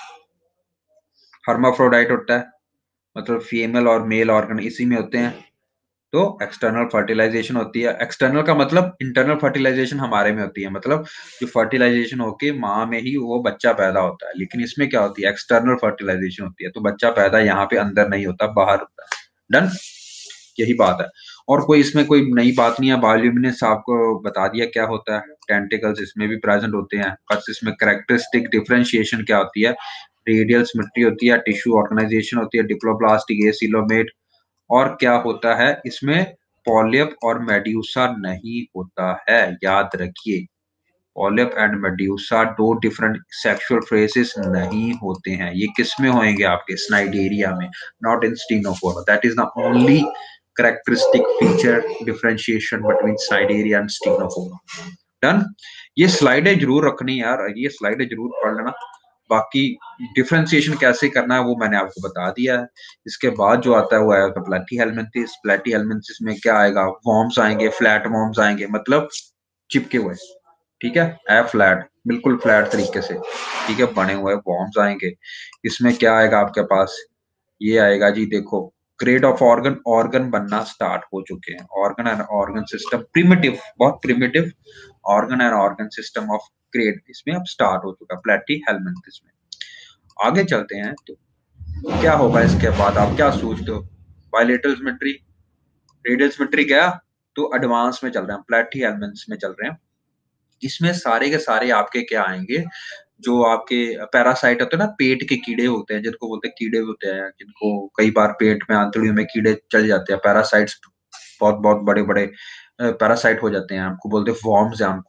Hermaphrodite होता है, मतलब फीमेल और मेल ऑर्गन इसी में होते हैं। तो एक्सटर्नल फर्टिलाइजेशन होती है। एक्सटर्नल का मतलब इंटरनल फर्टिलाइजेशन हमारे में होती है, मतलब जो फर्टिलाइजेशन होके माँ में ही वो बच्चा पैदा होता है। लेकिन इसमें क्या होती है? एक्सटर्नल फर्टिलाइजेशन होती है, तो बच्चा पैदा यहाँ पे अंदर नहीं होता, बाहर होता है। डन। यही बात है, और कोई इसमें कोई नई बात नहीं है। बायोल्यूमिनेंस आपको बता दिया क्या होता है। टेंटिकल्स इसमें भी प्रेजेंट होते हैं, बस इसमें कैरेक्टरिस्टिक डिफरेंशिएशन क्या होती है? रेडियल सिमेट्री होती है, टिश्यू ऑर्गेनाइजेशन होती है, डिप्लोप्लास्टिक एसिलोमेट। और क्या होता है इसमें? पॉलिप और मेड्यूसा नहीं होता है, याद रखिए। पॉलिप एंड मेड्यूसा दो डिफरेंट सेक्सुअल फेजेस नहीं होते हैं। ये किस में होंगे? आपके स्नाइडेरिया में, not in ctenophora. That is the only characteristic feature differentiation between Snideria and Stenophora. Done. ये स्लाइडें जरूर रखनी यार, ये स्लाइडें जरूर पढ़ लेना। बाकी डिफरेंशिएशन कैसे करना है वो मैंने आपको बता दिया है। इसके बाद जो आता है वो आएगा प्लेटी हेलमिंथिस। प्लेटी हेलमिंथिस में क्या आएगा? वॉर्म्स आएंगे, फ्लैट वॉर्म्स आएंगे, मतलब चिपके हुए। ठीक है? ए फ्लैट, बिल्कुल फ्लैट तरीके से। ठीक है? बने हुए वॉर्म्स आएंगे। इसमें क्या आएगा आपके पास? ये आएगा जी, देखो ग्रेड ऑफ ऑर्गन, ऑर्गन बनना स्टार्ट हो चुके हैं। Organ and organ system primitive, बहुत primitive organ and organ system of grade इसमें अब स्टार्ट हो चुका है प्लेटी हेलमिंथिस में। आगे चलते हैं तो क्या होगा इसके बाद, आप क्या सोचते हो? बायलेटरल सिमेट्री, रेडियल सिमेट्री गया, तो एडवांस में चल रहे हैं, प्लेटी हेलमिंथिस में चल रहे हैं। इसमें सारे के सारे आपके क्या आएंगे? जो आपके पैरासाइट होते हैं ना, पेट के कीड़े होते हैं, जिनको बोलते हैं कीड़े होते हैं, जिनको कई बार पेट में आंतड़ियों में कीड़े चल जाते हैं, पैरासाइट्स बहुत बहुत बड़े बड़े पैरासाइट हो जाते हैं, आपको बोलते हैं वॉर्म्स है उनको।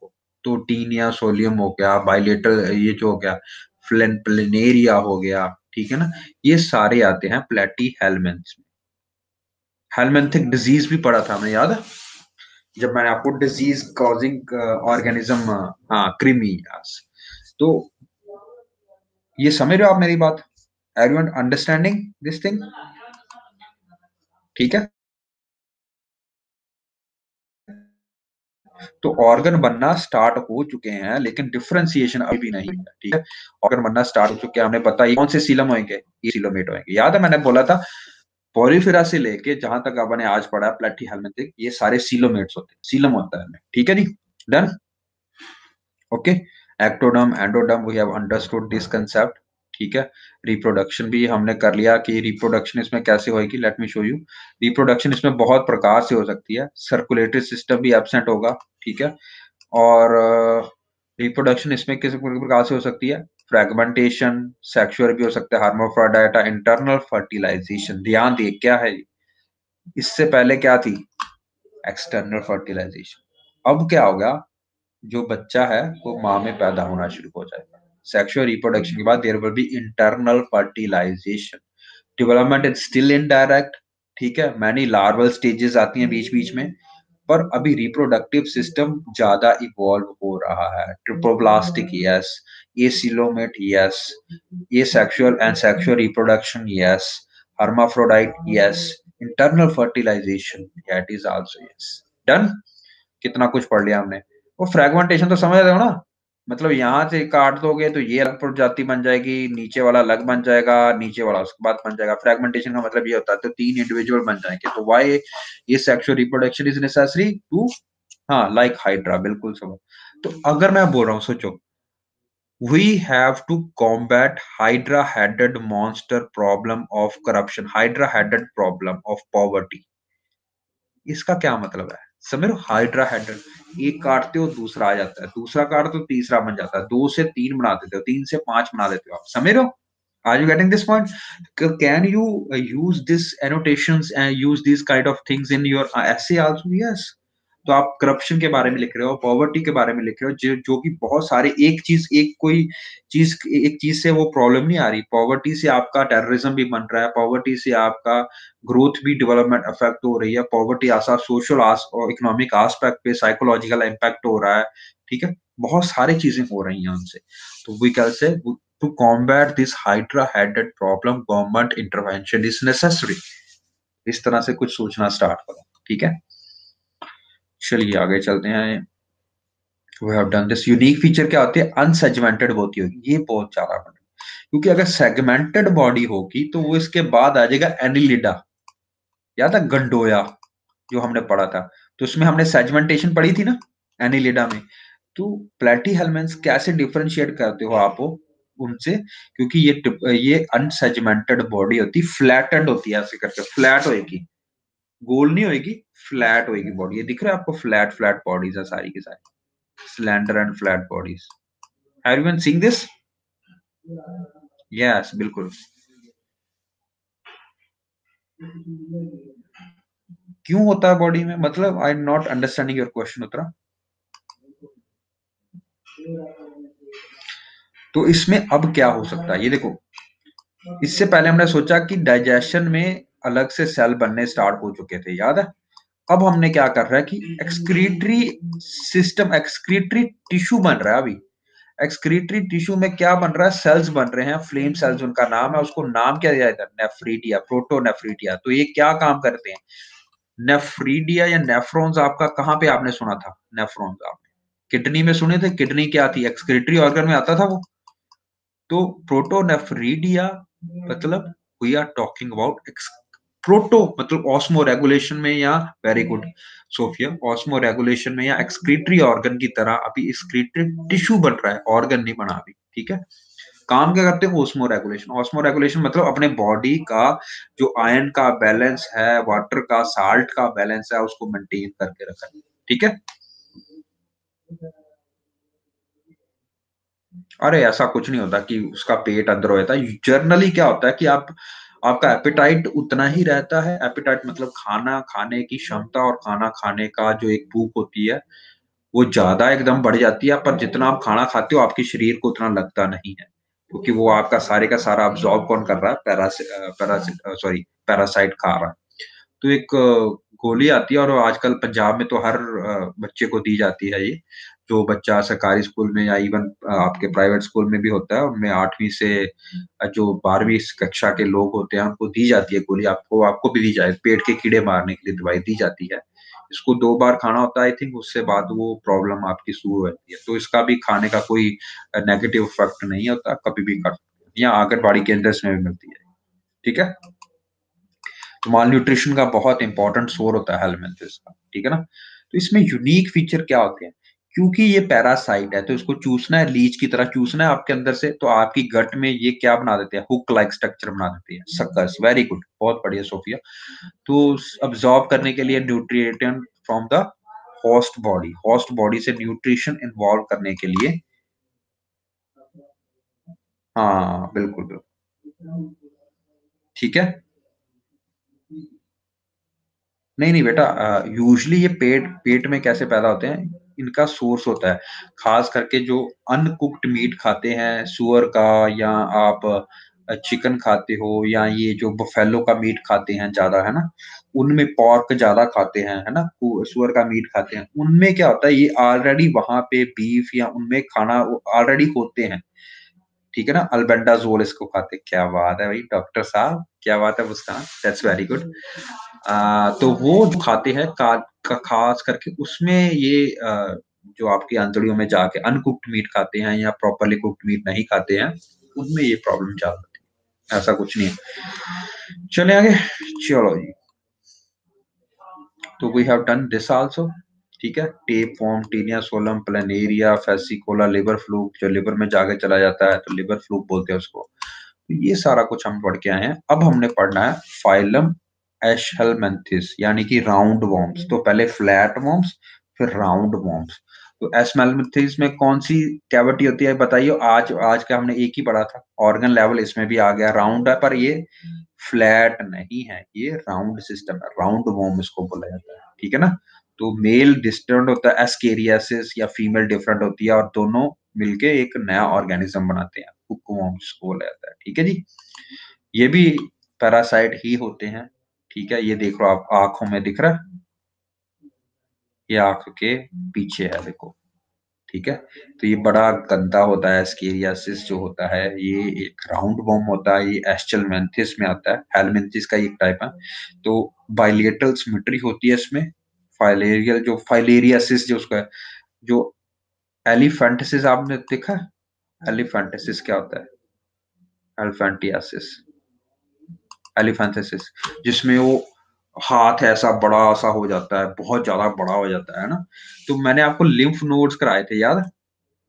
तो टीनिया सोलियम हो गया, बाइलेटरल ये जो हो गया, फ्लेन प्लेनेरिया हो गया, ठीक है ना? ये सारे आते हैं प्लेटीहेल्मिन्थ में। हेलमिंथिक डिजीज भी पढ़ा था हमने, याद है? जब मैंने आपको डिजीज कॉजिंग ऑर्गेनिज्म, हाँ कृमि, यस। तो ये समझ रहे हो आप मेरी बात? Everyone understanding this thing? ठीक है। तो ऑर्गन बनना स्टार्ट हो चुके हैं, लेकिन डिफरेंशिएशन अभी भी नहीं है, ठीक है? ऑर्गन बनना स्टार्ट हो चुके हैं, हमने बताया कौन से सीलम होंगे, ये सीलोमेट होंगे। याद है मैंने बोला था पॉलीफेरा से लेके जहां तक आपने आज पढ़ा प्लेटीहेल्मिंथिक, ये सारे सीलोमेट्स होते हैं, सीलम होता है, ठीक है जी? Done? Okay. Ectoderm, endoderm, we have understood this concept, ठीक है? रिप्रोडक्शन भी हमने कर लिया कि रिप्रोडक्शन इसमें कैसे होएगी, let me show you. Reproduction इसमें बहुत प्रकार से हो सकती है, सर्कुलेटरी सिस्टम भी एब्सेंट होगा, ठीक है? और रिप्रोडक्शन इसमें किस प्रकार से हो सकती है? फ्रेगमेंटेशन, सेक्सुअल भी हो सकता है, हर्माफ्रोडाइटा, इंटरनल फर्टिलाइजेशन। ध्यान दिए क्या है, इससे पहले क्या थी? External fertilisation. अब क्या होगा? जो बच्चा है वो माँ में पैदा होना शुरू हो जाएगा। सेक्सुअल रिप्रोडक्शन के बाद there will be internal fertilisation. Development is still indirect, ठीक है? मैनी लार्वल स्टेजेस आती हैं बीच बीच में, पर अभी रिप्रोडक्टिव सिस्टम ज्यादा इवॉल्व हो रहा है। ट्रिप्लोब्लास्टिक यस, एसिलोमेट यस, ये sexual and sexual reproduction yes, hermaphrodite yes, internal fertilisation that is also yes. Done? कितना कुछ पढ़ लिया हमने। वो फ्रेगमेंटेशन तो समझ रहे हो ना? मतलब यहाँ से काट दोगे तो ये अलग प्रजाति बन जाएगी, नीचे वाला अलग बन जाएगा, नीचे वाला उसके बाद बन जाएगा। फ्रेगमेंटेशन का मतलब ये होता है तो तीन इंडिविजुअल बन जाएंगे। तो व्हाई ये sexual reproduction is necessary to, हाँ लाइक हाइड्रा, बिल्कुल समझ। तो अगर मैं बोल रहा हूँ, सोचो, we have to combat hydra headed monster problem of corruption, hydra headed problem of poverty। इसका क्या मतलब है? समझ लो, हाइड्रा हेडर, एक काटते हो दूसरा आ जाता है, दूसरा काटते हो तीसरा बन जाता है, दो से तीन बना देते हो, तीन से पांच बना देते हो। आप समझ रहे हो? Are you getting this point? Can you use this annotations and use this kind of things in your essay also? Yes. तो आप करप्शन के बारे में लिख रहे हो, पॉवर्टी के बारे में लिख रहे हो, जो जो कि बहुत सारे, एक चीज, एक कोई चीज, एक चीज से वो प्रॉब्लम नहीं आ रही। पॉवर्टी से आपका टेररिज्म भी बन रहा है, पॉवर्टी से आपका ग्रोथ भी, डेवलपमेंट अफेक्ट हो रही है, पॉवर्टी ऐसा सोशल और इकोनॉमिक एस्पेक्ट पे साइकोलॉजिकल इम्पैक्ट हो रहा है, ठीक है? बहुत सारी चीजें हो रही हैं उनसे। तो we can say to combat this hydra headed problem government intervention is necessary. इस तरह से कुछ सोचना स्टार्ट करो, ठीक है? चलिए आगे चलते हैं। We have done this. Unique feature क्या होती है? अनसेगमेंटेड होती होगी, ये बहुत ज्यादा बने, क्योंकि अगर सेगमेंटेड बॉडी होगी तो वो इसके बाद आ जाएगा एनिलिडा। याद है गंडोया जो हमने पढ़ा था? तो उसमें हमने सेगमेंटेशन पढ़ी थी ना एनिलिडा में। तो प्लेटीहेल्मिन्थ्स कैसे डिफरेंशिएट करते हो आप उनसे? क्योंकि ये ये अनसेगमेंटेड बॉडी होती, फ्लैटेंड होती है, ऐसे करके फ्लैट होएगी, गोल नहीं होएगी, फ्लैट होएगी बॉडी। ये दिख रहा है आपको? फ्लैट फ्लैट बॉडीज है सारी की सारी, slender and flat bodies. Everyone seeing this? Yes, बिल्कुल। क्यों होता है बॉडी में? मतलब I am not understanding your question Uttara. तो इसमें अब क्या हो सकता है, ये देखो। इससे पहले हमने सोचा कि डाइजेशन में अलग से सेल बनने स्टार्ट हो चुके थे, याद है? अब हमने क्या कर रहा है कि एक्सक्रीटरी सिस्टम, एक्सक्रीटरी टिश्यू बन रहा है अभी। एक्सक्रीटरी टिश्यू में क्या बन रहा है? सेल्स बन रहे हैं, फ्लेम सेल्स उनका नाम है। उसको नाम क्या दिया जाता है? Nephridia, protonephridia. तो ये क्या काम करते हैं? नेफ्रीडिया या नेफ्रॉन्स आपका कहाँ पे आपने सुना था? नेफ्रॉन्स आपने किडनी में सुने थे? किडनी क्या थी? एक्सक्रीटरी ऑर्गन में आता था वो। तो प्रोटोनेफ्रीडिया मतलब we are talking about proto, मतलब ऑस्मो रेगुलेशन में, या very good Sophia, osmo regulation में या एक्सक्रीटरी ऑर्गन की तरह अभी एक्सक्रीटरी टिश्यू बन रहा है, ऑर्गन नहीं बना अभी, ठीक है? काम क्या करते हैं? Osmo regulation. ऑस्मो रेगुलेशन मतलब अपने बॉडी का जो आयन का बैलेंस है, वाटर का, साल्ट का बैलेंस है, उसको मेंटेन करके रखा है, ठीक है? अरे ऐसा कुछ नहीं होता कि उसका पेट अंदर हो जाता है। जनरली क्या होता है कि आप, आपका एपेटाइट उतना ही रहता है। एपेटाइट मतलब खाना खाने की क्षमता और खाना खाने का जो एक भूख होती है, वो ज़्यादा एकदम बढ़ जाती है, पर जितना आप खाना खाते हो आपके शरीर को उतना लगता नहीं है। क्योंकि वो आपका सारे का सारा अब्ज़ॉर्ब कौन कर रहा है? पैरासि अ, पैरासि अ, सॉरी पैरासाइट खा रहा है। तो एक अ, गोली आती है और आजकल पंजाब में तो हर अ, बच्चे को दी जाती है ये। जो बच्चा सरकारी स्कूल में या इवन अ, आपके प्राइवेट स्कूल में भी होता है, उनमें आठवीं से अ, जो बारहवीं स कक्षा के लोग होते हैं, उनको दी जाती है गोली। आपको आपको भी दी जाए पेट के कीड़े मारने के लिए दवाई दी जाती है। इसको दो बार खाना होता है आई थिंक उससे बाद वो प्रॉब्लम आपकी शुरू हो जाती है। तो इसका भी खाने का कोई अ, नेगेटिव इफ़ेक्ट नहीं होता, कभी भी खा सकते हैं या आंगनबाड़ी केंद्र में भी मिलती है। ठीक है? तो मालन्यूट्रिशन का बहुत इम्पोर्टेंट सोर होता है हेलमिंथेस का, ठीक है ना? तो इसमें यूनिक फीचर क्या होते हैं? क्योंकि ये पैरासाइट है, तो इसको चूसना है, लीच की तरह चूसना है आपके अंदर से, तो आपकी गट में ये क्या बना देते हैं? हुक लाइक स्ट्रक्चर बना देते हैं, सक्कर्स, वेरी गुड, बहुत बढ़िया सोफिया। तो स अब्ज़ॉर्ब करने के लिए nutrient from the host body, host body से न्यूट्रिशन इन्वॉल्व करने के लिए हाँ, बिल्कुल, बिल्कुल। ठीक है? नहीं, नहीं बेटा अ, यूजुअली ये पेट पेट में कैसे पैदा होते हैं, इनका सोर्स होता है। ख़ास करके जो अनकुक्ड मीट खाते हैं सूअर का या आप अ, चिकन खाते हो या ये जो बफ़ेलो का मीट खाते हैं ज़्यादा, है ना? उनमें पोर्क ज़्यादा खाते हैं, है ना? पू सूअर का मीट खाते हैं। उनमें क्या होता है ये ऑलरेडी वहाँ पे बीफ या उनमें खाना वो ऑलरेडी होते हैं। ठीक है ना? अल्बेंडाज़ोल इसको खाते हैं। क्या बात है भई डॉक्टर साहब, क्या बात है मुस्कान, दैट्स वेरी गुड। अ, तो वो जो खाते हैं का क ख़ास करके उसमें ये अ, जो आपकी आंतड़ियों में जाके अनकुक्ड मीट खाते हैं या प्रॉपर्ली कुक्ड मीट नहीं खाते हैं, उनमें ये प्रॉब्लम ज़्यादा होती है। ऐसा कुछ नहीं है। चलें आगे? चलो जी। तो we have done this also ठीक है? Tapeworm, taenia solium, planaria, fasciola, liver fluke जो लिवर में जाके चला जाता है, तो लिवर फ्लूक बोलते हैं उसको। तो ये सारा कुछ हम पढ़ के आए हैं। अब हमने पढ़ना है फाइलम एशेलमेंथिस यानी कि राउंड वॉर्म्स। तो पहले फ्लैट वॉर्म्स फिर राउंड वॉर्म्स। तो एशेलमेंथिस में कौन-सी कैविटी होती है बताइए? आज आज का हमने एक ही पढ़ा था। ऑर्गन लेवल इसमें भी आ गया, राउंड है पर ये फ्लैट नहीं है, ये राउंड सिस्टम है, राउंड वॉर्म इसको बोला जाता है, ठीक है ना? तो मेल डिस्टिंक्ट होता है एस्केरियासिस या फीमेल डिफरेंट होती है और दोनों मिलके एक नया ऑर्गेनिज्म बनाते हैं, हुकवॉर्म जिसको बोला जाता है, ठीक है जी? ये भी पैरासाइट ही होते हैं, ठीक है? ये देख लो आप आँखों में दिख रहा है? ये आँख के पीछे है देखो, ठीक है? तो ये बड़ा गंदा होता है एस्केरियासिस जो होता है, ये एक राउंड वॉर्म होता है, ये एस्चेलमेंथिस में आता है, हेलमिंथिस का एक टाइप है। तो बाइलेटरल सिमेट्री होती है इसमें, फाइलेरियल जो फाइलेरियासिस जो उसका है, जो एलिफैंटिसिस आपने देखा है? एलिफैंटिसिस क्या होता है? एलिफैंटियासिस, एलिफैंटिसिस जिसमें वो हाथ ऐसा बड़ा-सा हो जाता है, बहुत ज़्यादा बड़ा हो जाता है ना? तो मैंने आपको लिम्फ नोड्स कराए थे, याद है?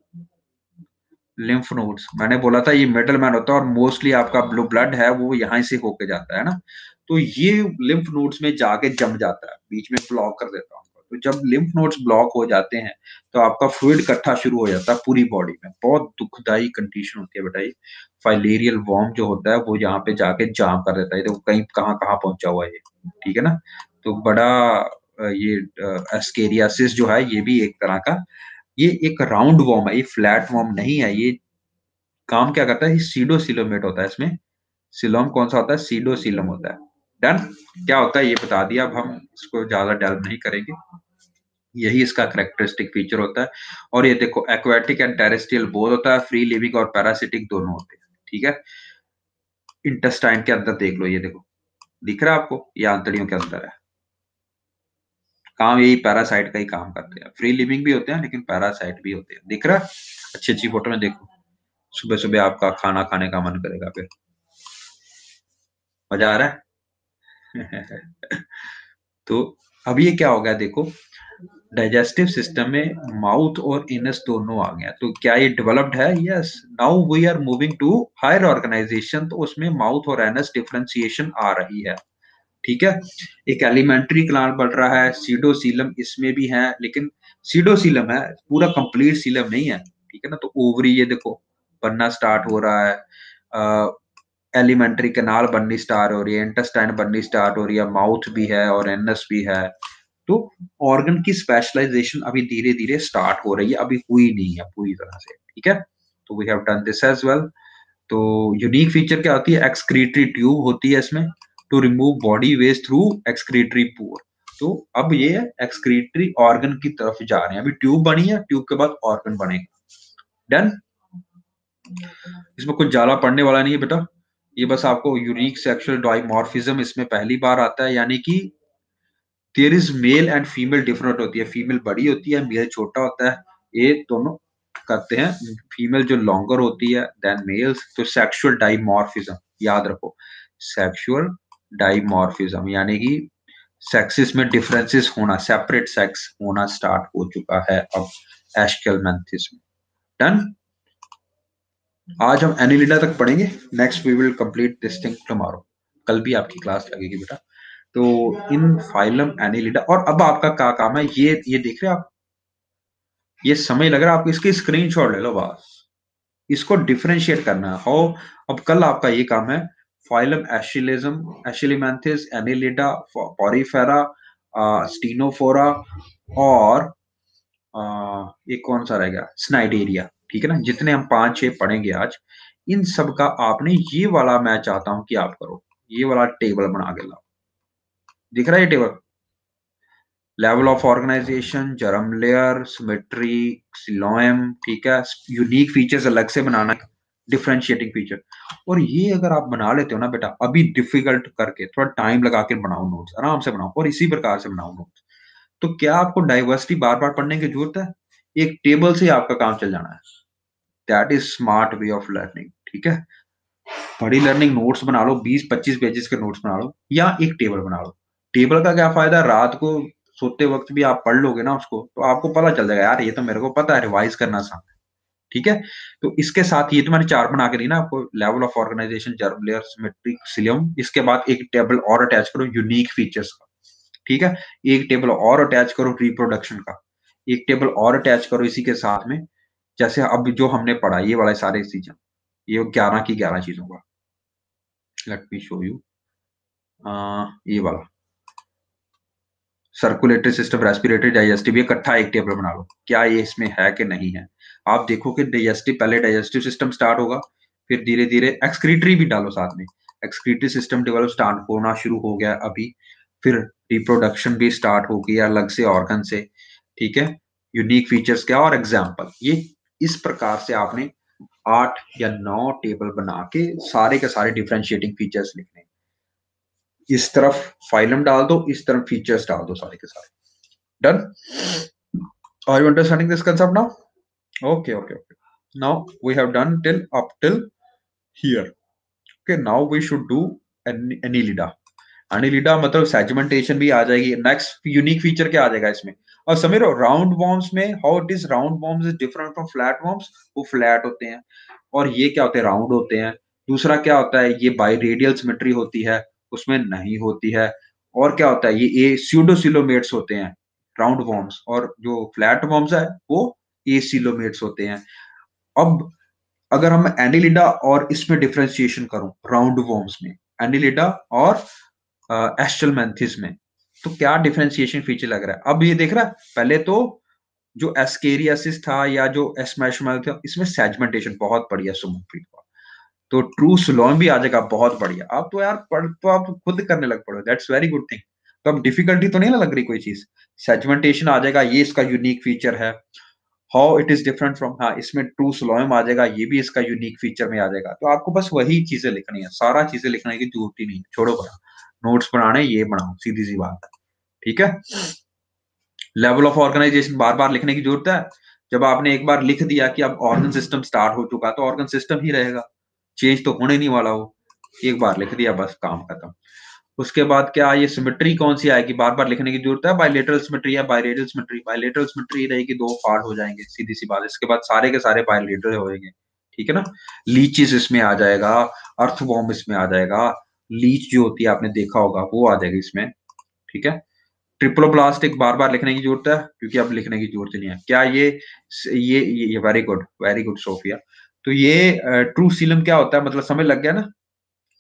लिम्फ नोड्स मैंने बोला था ये मिडलमैन होता है और मोस्टली आपका ब्लू ब्लड है वो यहाँ से होके जाता है ना, तो ये लिम्फ नोड्स में जाके जम जाता है, बीच में ब्लॉक कर देता है उनको। तो जब लिम्फ नोड्स ब्लॉक हो जाते हैं, तो आपका फ्लूइड इकट्ठा शुरू हो जाता है पूरी बॉडी में, बहुत दुखदाई कंडीशन होती है बेटा ये। फाइलेरियल वर्म जो होता है वो यहाँ पे जाके जाम कर देता है, देखो कहीं कहाँ-कहाँ पहुँचा हुआ है ये, ठीक है ना? तो बड़ा अ, ये अ, एस्केरियासिस जो है ये भी एक तरह का ये एक राउंड वर्म है, ये फ्लैट वर्म नहीं है, ये काम क्या करता है, ये सीडोसिलोमेट होता है इसमें। सिलोम कौन-सा होता है? सीडोसिलम होता है। डन? क्या होता है ये बता दिया, अब हम इसको ज़्यादा डेल्व नहीं करेंगे। यही इसका कैरेक्टरिस्टिक फीचर होता है और ये देखो एक्वाटिक एंड टेरेस्ट्रियल बोथ होता है, फ्री लिविंग और पैरासिटिक दोनों होते हैं, ठीक है? इंटेस्टाइन के अंदर देख लो ये देखो, दिख रहा है आपको? ये आंतड़ियों के अंदर है। काम यही पैरासाइट का ही काम करते हैं। फ्री लिविंग भी होते हैं लेकिन पैरासाइट भी होते हैं। दिख रहा है? अच्छी-अच्छी फ़ोटो में देखो। सुबह-सुबह आपका खाना खाने का मन करेगा फिर। मज़ा आ रहा है? तो अब ये क्या हो गया देखो, डाइजेस्टिव सिस्टम में माउथ और एनस दोनों आ गया। तो क्या ये डेवलप्ड है? Yes, now we are moving to higher organisation तो उसमें माउथ और एनस डिफरेंशिएशन आ रही है। ठीक है? एक एलिमेंट्री ग्लैंड बढ़ रहा है, सीडोसीलम इसमें भी है, लेकिन सीडोसीलम है, पूरा कंप्लीट सीलम नहीं है। ठीक है ना? तो ओवरी ये देखो बनना स्टार्ट हो रहा है। अ, एलिमेंट्री कैनाल बननी स्टार्ट हो रही है, इंटेस्टाइन बननी स्टार्ट हो रही है, माउथ भी है और एनस भी है। तो ऑर्गन की स्पेशलाइजेशन अभी धीरे-धीरे स्टार्ट हो रही है, अभी हुई नहीं है पूरी तरह से, ठीक है? तो we have done this as well. तो यूनिक फीचर क्या होती है? एक्सक्रीटरी ट्यूब होती है इसमें to remove body waste through excretory pore. तो अब ये एक्सक्रीटरी ऑर्गन की तरफ जा रहे हैं। अभी ट्यूब बनी है, ट्यूब के बाद ऑर्गन बनेगा। डन? इसमें कुछ ज़्यादा पढ़ने वाला नहीं है बेटा। ये बस आपको यूनिक सेक्सुअल डाइमॉर्फिज्म इसमें पहली बार आता है, यानी कि there is male and female different होती है। फीमेल बड़ी होती है, मेल छोटा होता है। ये दोनों करते हैं। फीमेल जो लॉन्गर होती है देन मेल्स। तो सेक्सुअल डाइमॉर्फिज्म याद रखो, सेक्सुअल डाइमॉर्फिज्म यानी कि सेक्सेस में डिफरेंसेस होना, सेपरेट सेक्स होना स्टार्ट हो चुका है अब एस्केलमेंथिस में। डन? आज हम एनिलिडा तक पढ़ेंगे। Next we will complete this thing tomorrow. कल भी आपकी क्लास लगेगी बेटा। तो इन फाइलम एनिलिडा, और अब आपका क्या काम है? ये ये देख रहे हैं आप, ये समय लग रहा है आपको, इसकी स्क्रीनशॉट ले लो बस। इसको डिफरेंशिएट करना है। हाउ? अब कल आपका ये काम है। फाइलम एशिलिज्म, एशिलिमेंथिस, एनिलिडा, पॉरीफेरा, स्टीनोफोरा और आ, एक कौन सा रह गया? स्नाइडेरिया। ठीक है ना? जितने हम पांच छह पढ़ेंगे आज, इन सब का आपने ये वाला, मैं चाहता हूं कि आप करो ये वाला टेबल बना के लाओ। दिख रहा है ये table? Level of organisation, germ layer, symmetry, coelom, ठीक है? यूनिक फीचर्स अलग से बनाना, डिफरेंशिएटिंग फीचर। और ये अगर आप बना लेते हो ना बेटा, अभी डिफिकल्ट करके थोड़ा टाइम लगा के बनाओ नोट्स, आराम से बनाओ और इसी प्रकार से बनाओ नोट्स। तो क्या आपको डाइवर्सिटी बार बार पढ़ने की जरूरत है? एक टेबल से आपका काम चल जाना है। That is smart way of learning. ठीक है? बड़ी लर्निंग नोट्स बना लो, बीस पच्चीस पेजेस के नोट्स बना लो, या एक टेबल बना लो। टेबल का क्या फायदा? रात को सोते वक्त भी आप पढ़ लोगे ना उसको, तो आपको पता चल जाएगा, यार ये तो मेरे को पता है, रिवाइज करना सा। ठीक है? तो इसके साथ ये तुम्हारी चार बना के दी ना आपको, level of organisation, germ layer, symmetric, cilium. इसके बाद एक टेबल और अटैच करो यूनिक फीचर्स का। ठीक है? एक टेबल और अटैच करो रिप्रोडक्शन का। एक टेबल और अटैच करो इसी के साथ में, जैसे अब जो हमने पढ़ा ये वाला सारे चीजें, ये ग्यारह की ग्यारह चीजों का। Let me show you. ये वाला सर्कुलेटरी सिस्टम, रेस्पिरेटरी, डाइजेस्टिव, ये इकट्ठा एक टेबल बना लो। क्या ये इसमें है कि नहीं है? आप देखो कि डाइजेस्टिव, पहले डाइजेस्टिव सिस्टम स्टार्ट होगा, फिर धीरे धीरे एक्सक्रीटरी भी डालो साथ में। एक्सक्रीटरी सिस्टम डेवलप स्टार्ट होना शुरू हो गया अभी। फिर रिप्रोडक्शन भी स्टार्ट हो गया अलग से ऑर्गन से। ठीक है? यूनिक फीचर्स क्या और एग्जाम्पल, ये इस प्रकार से आपने आठ या नौ टेबल बना के सारे के सारे डिफरेंशिएटिंग फीचर्स लिखने। इस तरफ फाइलम डाल दो, इस तरफ फीचर्स डाल दो, सारे के सारे। Done? Are you understanding this concept now? Okay, okay, okay. Now we have done till up till here. Okay, now we should do an Annelida. Annelida मतलब सेगमेंटेशन भी आ जाएगी। नेक्स्ट यूनिक फीचर क्या आ जाएगा इसमें? और समझ रहे हो, राउंड वॉर्म्स में how it is, round worms is different from flat worms. वो फ्लैट होते हैं और ये क्या होते हैं? राउंड होते हैं। दूसरा क्या होता है? ये बाई रेडियल सिमेट्री होती है, उसमें नहीं होती है। और क्या होता है? ये ए स्यूडोसिलोमेट्स होते हैं राउंड वॉर्म्स, और जो फ्लैट वॉर्म्स है वो एसिलोमेट्स होते हैं। अब अगर हम एनिलिडा और इसमें डिफरेंशिएशन करूं, राउंड वॉर्म्स में, एनिलिडा और एस्टलमेंथिस में, तो क्या डिफरेंशिएशन फीचर लग रहा है? अब ये देख रहा है, पहले तो जो एस्केरियासिस था या जो एस्मेशमल था, इसमें सेगमेंटेशन बहुत बढ़िया सुमनप्रीत का। तो ट्रू सिलोन भी आ जाएगा, बहुत बढ़िया। आप तो यार पढ़ तो आप खुद करने लग पड़ो, दैट्स वेरी गुड थिंग। तो अब डिफिकल्टी तो नहीं लग रही कोई चीज। सेगमेंटेशन आ जाएगा, ये इसका यूनिक फीचर है। How it is different from, हाँ इसमें ट्रू सिलोम आ जाएगा, ये भी इसका यूनिक फीचर में आ जाएगा। तो आपको बस वही चीजें लिखनी है, सारा चीजें लिखने की जरूरत ही नहीं, छोड़ो बड़ा। नोट्स बनाने ये बनाओ, सीधी सी बात है। ठीक है? लेवल ऑफ ऑर्गेनाइजेशन बार बार लिखने की जरूरत है? जब आपने एक बार लिख दिया कि अब ऑर्गन सिस्टम स्टार्ट हो चुका, तो ऑर्गन सिस्टम ही रहेगा, चेंज तो होने नहीं वाला हो। एक बार लिख दिया बस, काम खत्म। उसके बाद क्या, ये सिमेट्री कौन सी आएगी? बार बार लिखने की जरूरत है? बायलेटरल सिमेट्री या बायरेडियल सिमेट्री? बायलेटरल सिमेट्री रहेगी, दो पार्ट हो जाएंगे, सीधी सी बात। इसके बाद सारे के सारे बायलेटरल होंगे। ठीक है ना? लीचेस इसमें आ जाएगा, अर्थवॉर्म इसमें आ जाएगा, लीच जो होती है आपने देखा होगा वो आ जाएगी इसमें। ठीक है? ट्रिप्लोब्लास्टिक बार बार लिखने की जरूरत है? क्योंकि अब लिखने की जरूरत नहीं है। क्या ये ये ये very good, very good Sophia. तो ये ट्रू सीलम क्या होता है, मतलब समझ लग गया ना?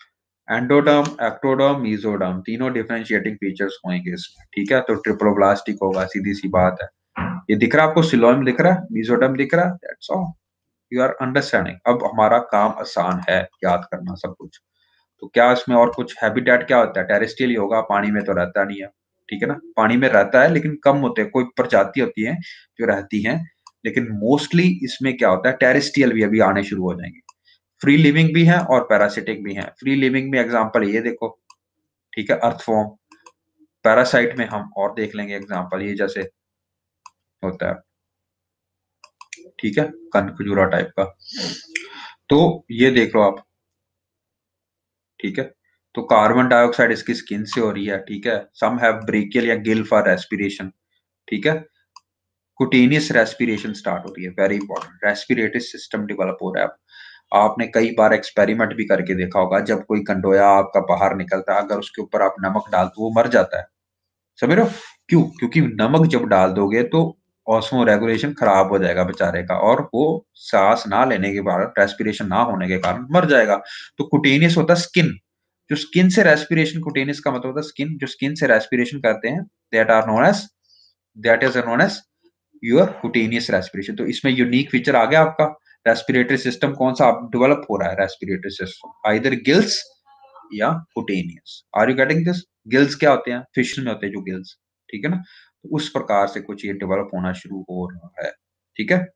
एंडोडर्म, एक्टोडर्म, मीजोडर्म, तीनों डिफरेंशिएटिंग फीचर्स होंगे इसमें, ठीक है। तो ट्रिप्लोब्लास्टिक होगा, सीधी सी बात है। ये दिख रहा है आपको, सिलोइम दिख रहा है, मीजोडर्म दिख रहा है, that's all, you are understanding. अब हमारा काम आसान है, याद करना सब कुछ। तो क्या इसमें और कुछ हैबिटेट क्या होता है? टेरेस्ट्रियल ही होगा, पानी में तो रहता नहीं है, ठीक है ना। पानी में रहता है लेकिन कम होते हैं, कोई प्रजाति होती है जो रहती है, लेकिन मोस्टली इसमें क्या होता है, टेरेस्ट्रियल भी अभी आने शुरू हो जाएंगे। फ्री लिविंग भी है और पैरासिटिक भी है। फ्री लिविंग में एग्जांपल ये देखो, ठीक है, अर्थफॉर्म। पैरासाइट में हम और देख लेंगे एग्जांपल, ये जैसे होता है, ठीक है, कन खजूरा टाइप का। तो ये देख लो आप, ठीक है। तो कार्बन डाइऑक्साइड इसकी स्किन से हो रही है, ठीक है। सम हैव ब्रेकियल या गिल फॉर रेस्पिरेशन, ठीक है। कुटेनियस रेस्पिरेशन स्टार्ट होती है, very important. Respiratory system develop हो रहा है। आपने कई बार एक्सपेरिमेंट भी करके देखा होगा, जब कोई कंडोया आपका बाहर निकलता है, अगर उसके ऊपर आप नमक डाल दो वो मर जाता है, समझ रहे हो? क्यों? क्योंकि नमक जब डाल दोगे तो ऑस्मो रेगुलेशन खराब हो जाएगा बेचारे का, और वो सांस ना लेने के बाद, रेस्पिरेशन ना होने के कारण मर जाएगा। तो कुटेनियस होता है स्किन, जो स्किन से रेस्पिरेशन, कुटेनियस का मतलब होता है स्किन, जो स्किन से रेस्पिरेशन करते हैं, that are known as, that is known as your cutaneous respiration. तो इसमें यूनिक फीचर आ गया आपका। रेस्पिरेटरी सिस्टम कौन सा डेवलप हो रहा है? रेस्पिरेटरी सिस्टम आइदर गिल्स या cutaneous. Are you getting this? Gills क्या होते हैं? फिश में होते हैं जो गिल्स, ठीक है ना। तो उस प्रकार से कुछ ये डेवलप होना शुरू हो रहा है, ठीक है।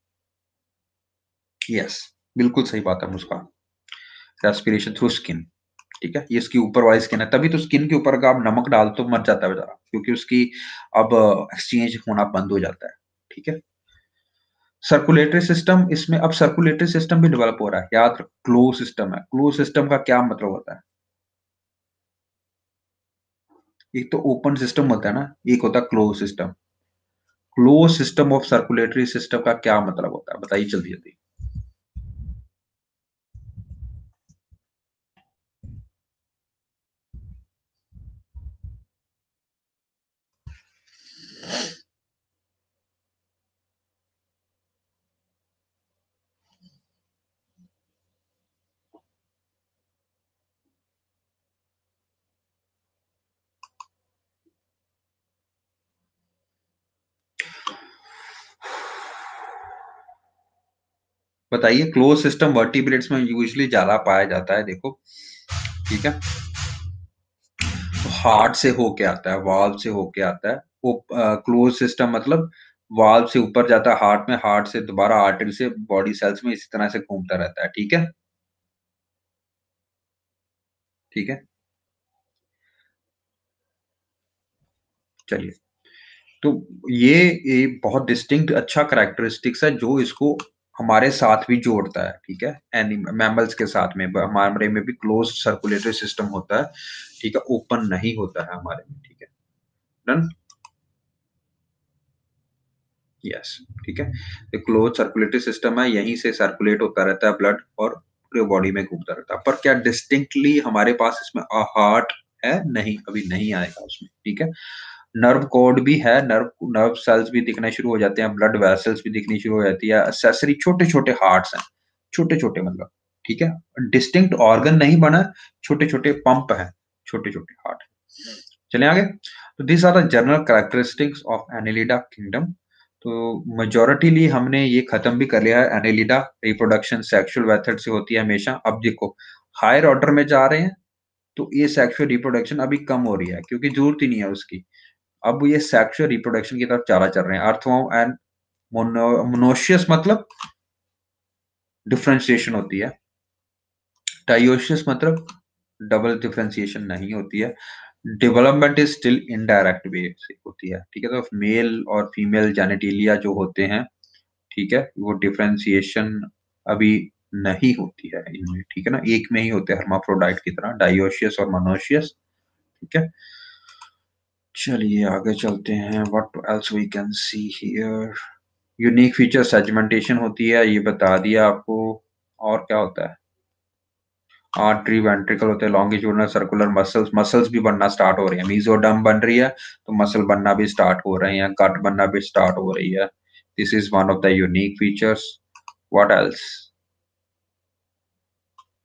यस, बिल्कुल सही बात है मुस्कान। रेस्पिरेशन थ्रू स्किन, ठीक है। ये इसकी ऊपर वाली स्किन है, तभी तो स्किन के ऊपर अगर आप नमक डाल तो मर जाता है बेचारा, क्योंकि उसकी अब एक्सचेंज होना बंद हो जाता है, ठीक है। सर्कुलेटरी सिस्टम, इसमें अब सर्कुलेटरी सिस्टम भी डेवलप हो रहा है। याद रखो, क्लोज सिस्टम है। क्लोज सिस्टम का क्या मतलब होता है? एक तो ओपन सिस्टम होता है ना, एक होता है close system. Close system of circulatory system का क्या मतलब होता है, बताइए जल्दी जल्दी। बताइए। क्लोज सिस्टम वर्टिब्रेट्स में यूजुअली ज्यादा पाया जाता है, देखो, ठीक है। तो हार्ट से होके आता है, वाल्व से होके आता है वो। क्लोज सिस्टम मतलब वाल्व से ऊपर जाता है हार्ट में, हार्ट से दोबारा आर्टरी से बॉडी सेल्स में, इसी तरह से घूमता रहता है, ठीक है, ठीक है। चलिए, तो ये एक बहुत डिस्टिंक्ट अच्छा करेक्टरिस्टिक्स है जो इसको हमारे साथ भी जोड़ता है, ठीक है। एनिमल मैमल्स के साथ में हमारे में भी क्लोज सर्कुलेटरी सिस्टम होता है, ठीक है, ओपन नहीं होता है हमारे में, ठीक है। डन, यस, ठीक है। ये क्लोज सर्कुलेटरी सिस्टम है, यहीं से सर्कुलेट होता रहता है ब्लड, और पूरे बॉडी में घूमता रहता है। पर क्या डिस्टिंक्टली हमारे पास इसमें हार्ट है? नहीं, अभी नहीं आएगा उसमें, ठीक है। नर्व कोड भी है, नर्व नर्व सेल्स भी दिखने शुरू हो जाते हैं, ब्लड वेसल्स भी दिखनी शुरू हो जाती है, एक्सेसरी छोटे छोटे हार्ट्स हैं, छोटे छोटे मतलब, ठीक है। डिस्टिंक्ट ऑर्गन नहीं बना, छोटे छोटे पंप है, छोटे छोटे हार्ट। चले आगे। तो this are the general characteristics of annelida kingdom. तो मेजोरिटीली हमने ये खत्म भी कर लिया है। एनेलिडा रिप्रोडक्शन सेक्सुअल मेथड से होती है हमेशा। अब देखो, हायर ऑर्डर में जा रहे हैं तो ये सेक्सुअल रिप्रोडक्शन अभी कम हो रही है, क्योंकि जरूरत ही नहीं है उसकी। अब ये सेक्सुअल रिप्रोडक्शन की तरफ ज्यादा चल रहे हैं। अर्थवॉर्म एंड मोनोशियस मतलब डिफरेंशिएशन होती है। डायोशियस मतलब डबल डिफरेंशिएशन नहीं होती है। Development is still indirect way से होती है, ठीक है। तो मेल और फीमेल जेनेटिलिया जो होते हैं, ठीक है, वो डिफरेंशिएशन अभी नहीं होती है इनमें, ठीक है ना। एक में ही होते हैं हर्माफ्रोडाइट की तरह, डायोशियस और मोनोशियस, ठीक है। चलिए आगे चलते हैं। What else we can see here. Unique feature segmentation होती है, ये बता दिया आपको। और क्या होता है? आर्टरी वेंट्रिकल होते हैं, लॉन्गिट्यूडनल सर्कुलर मसल्स, मसल्स भी बनना स्टार्ट हो रही है। मीजोडर्म बन रही है तो मसल बनना भी स्टार्ट हो रहे हैं, गट बनना भी स्टार्ट हो रही है। This is one of the unique features. What else?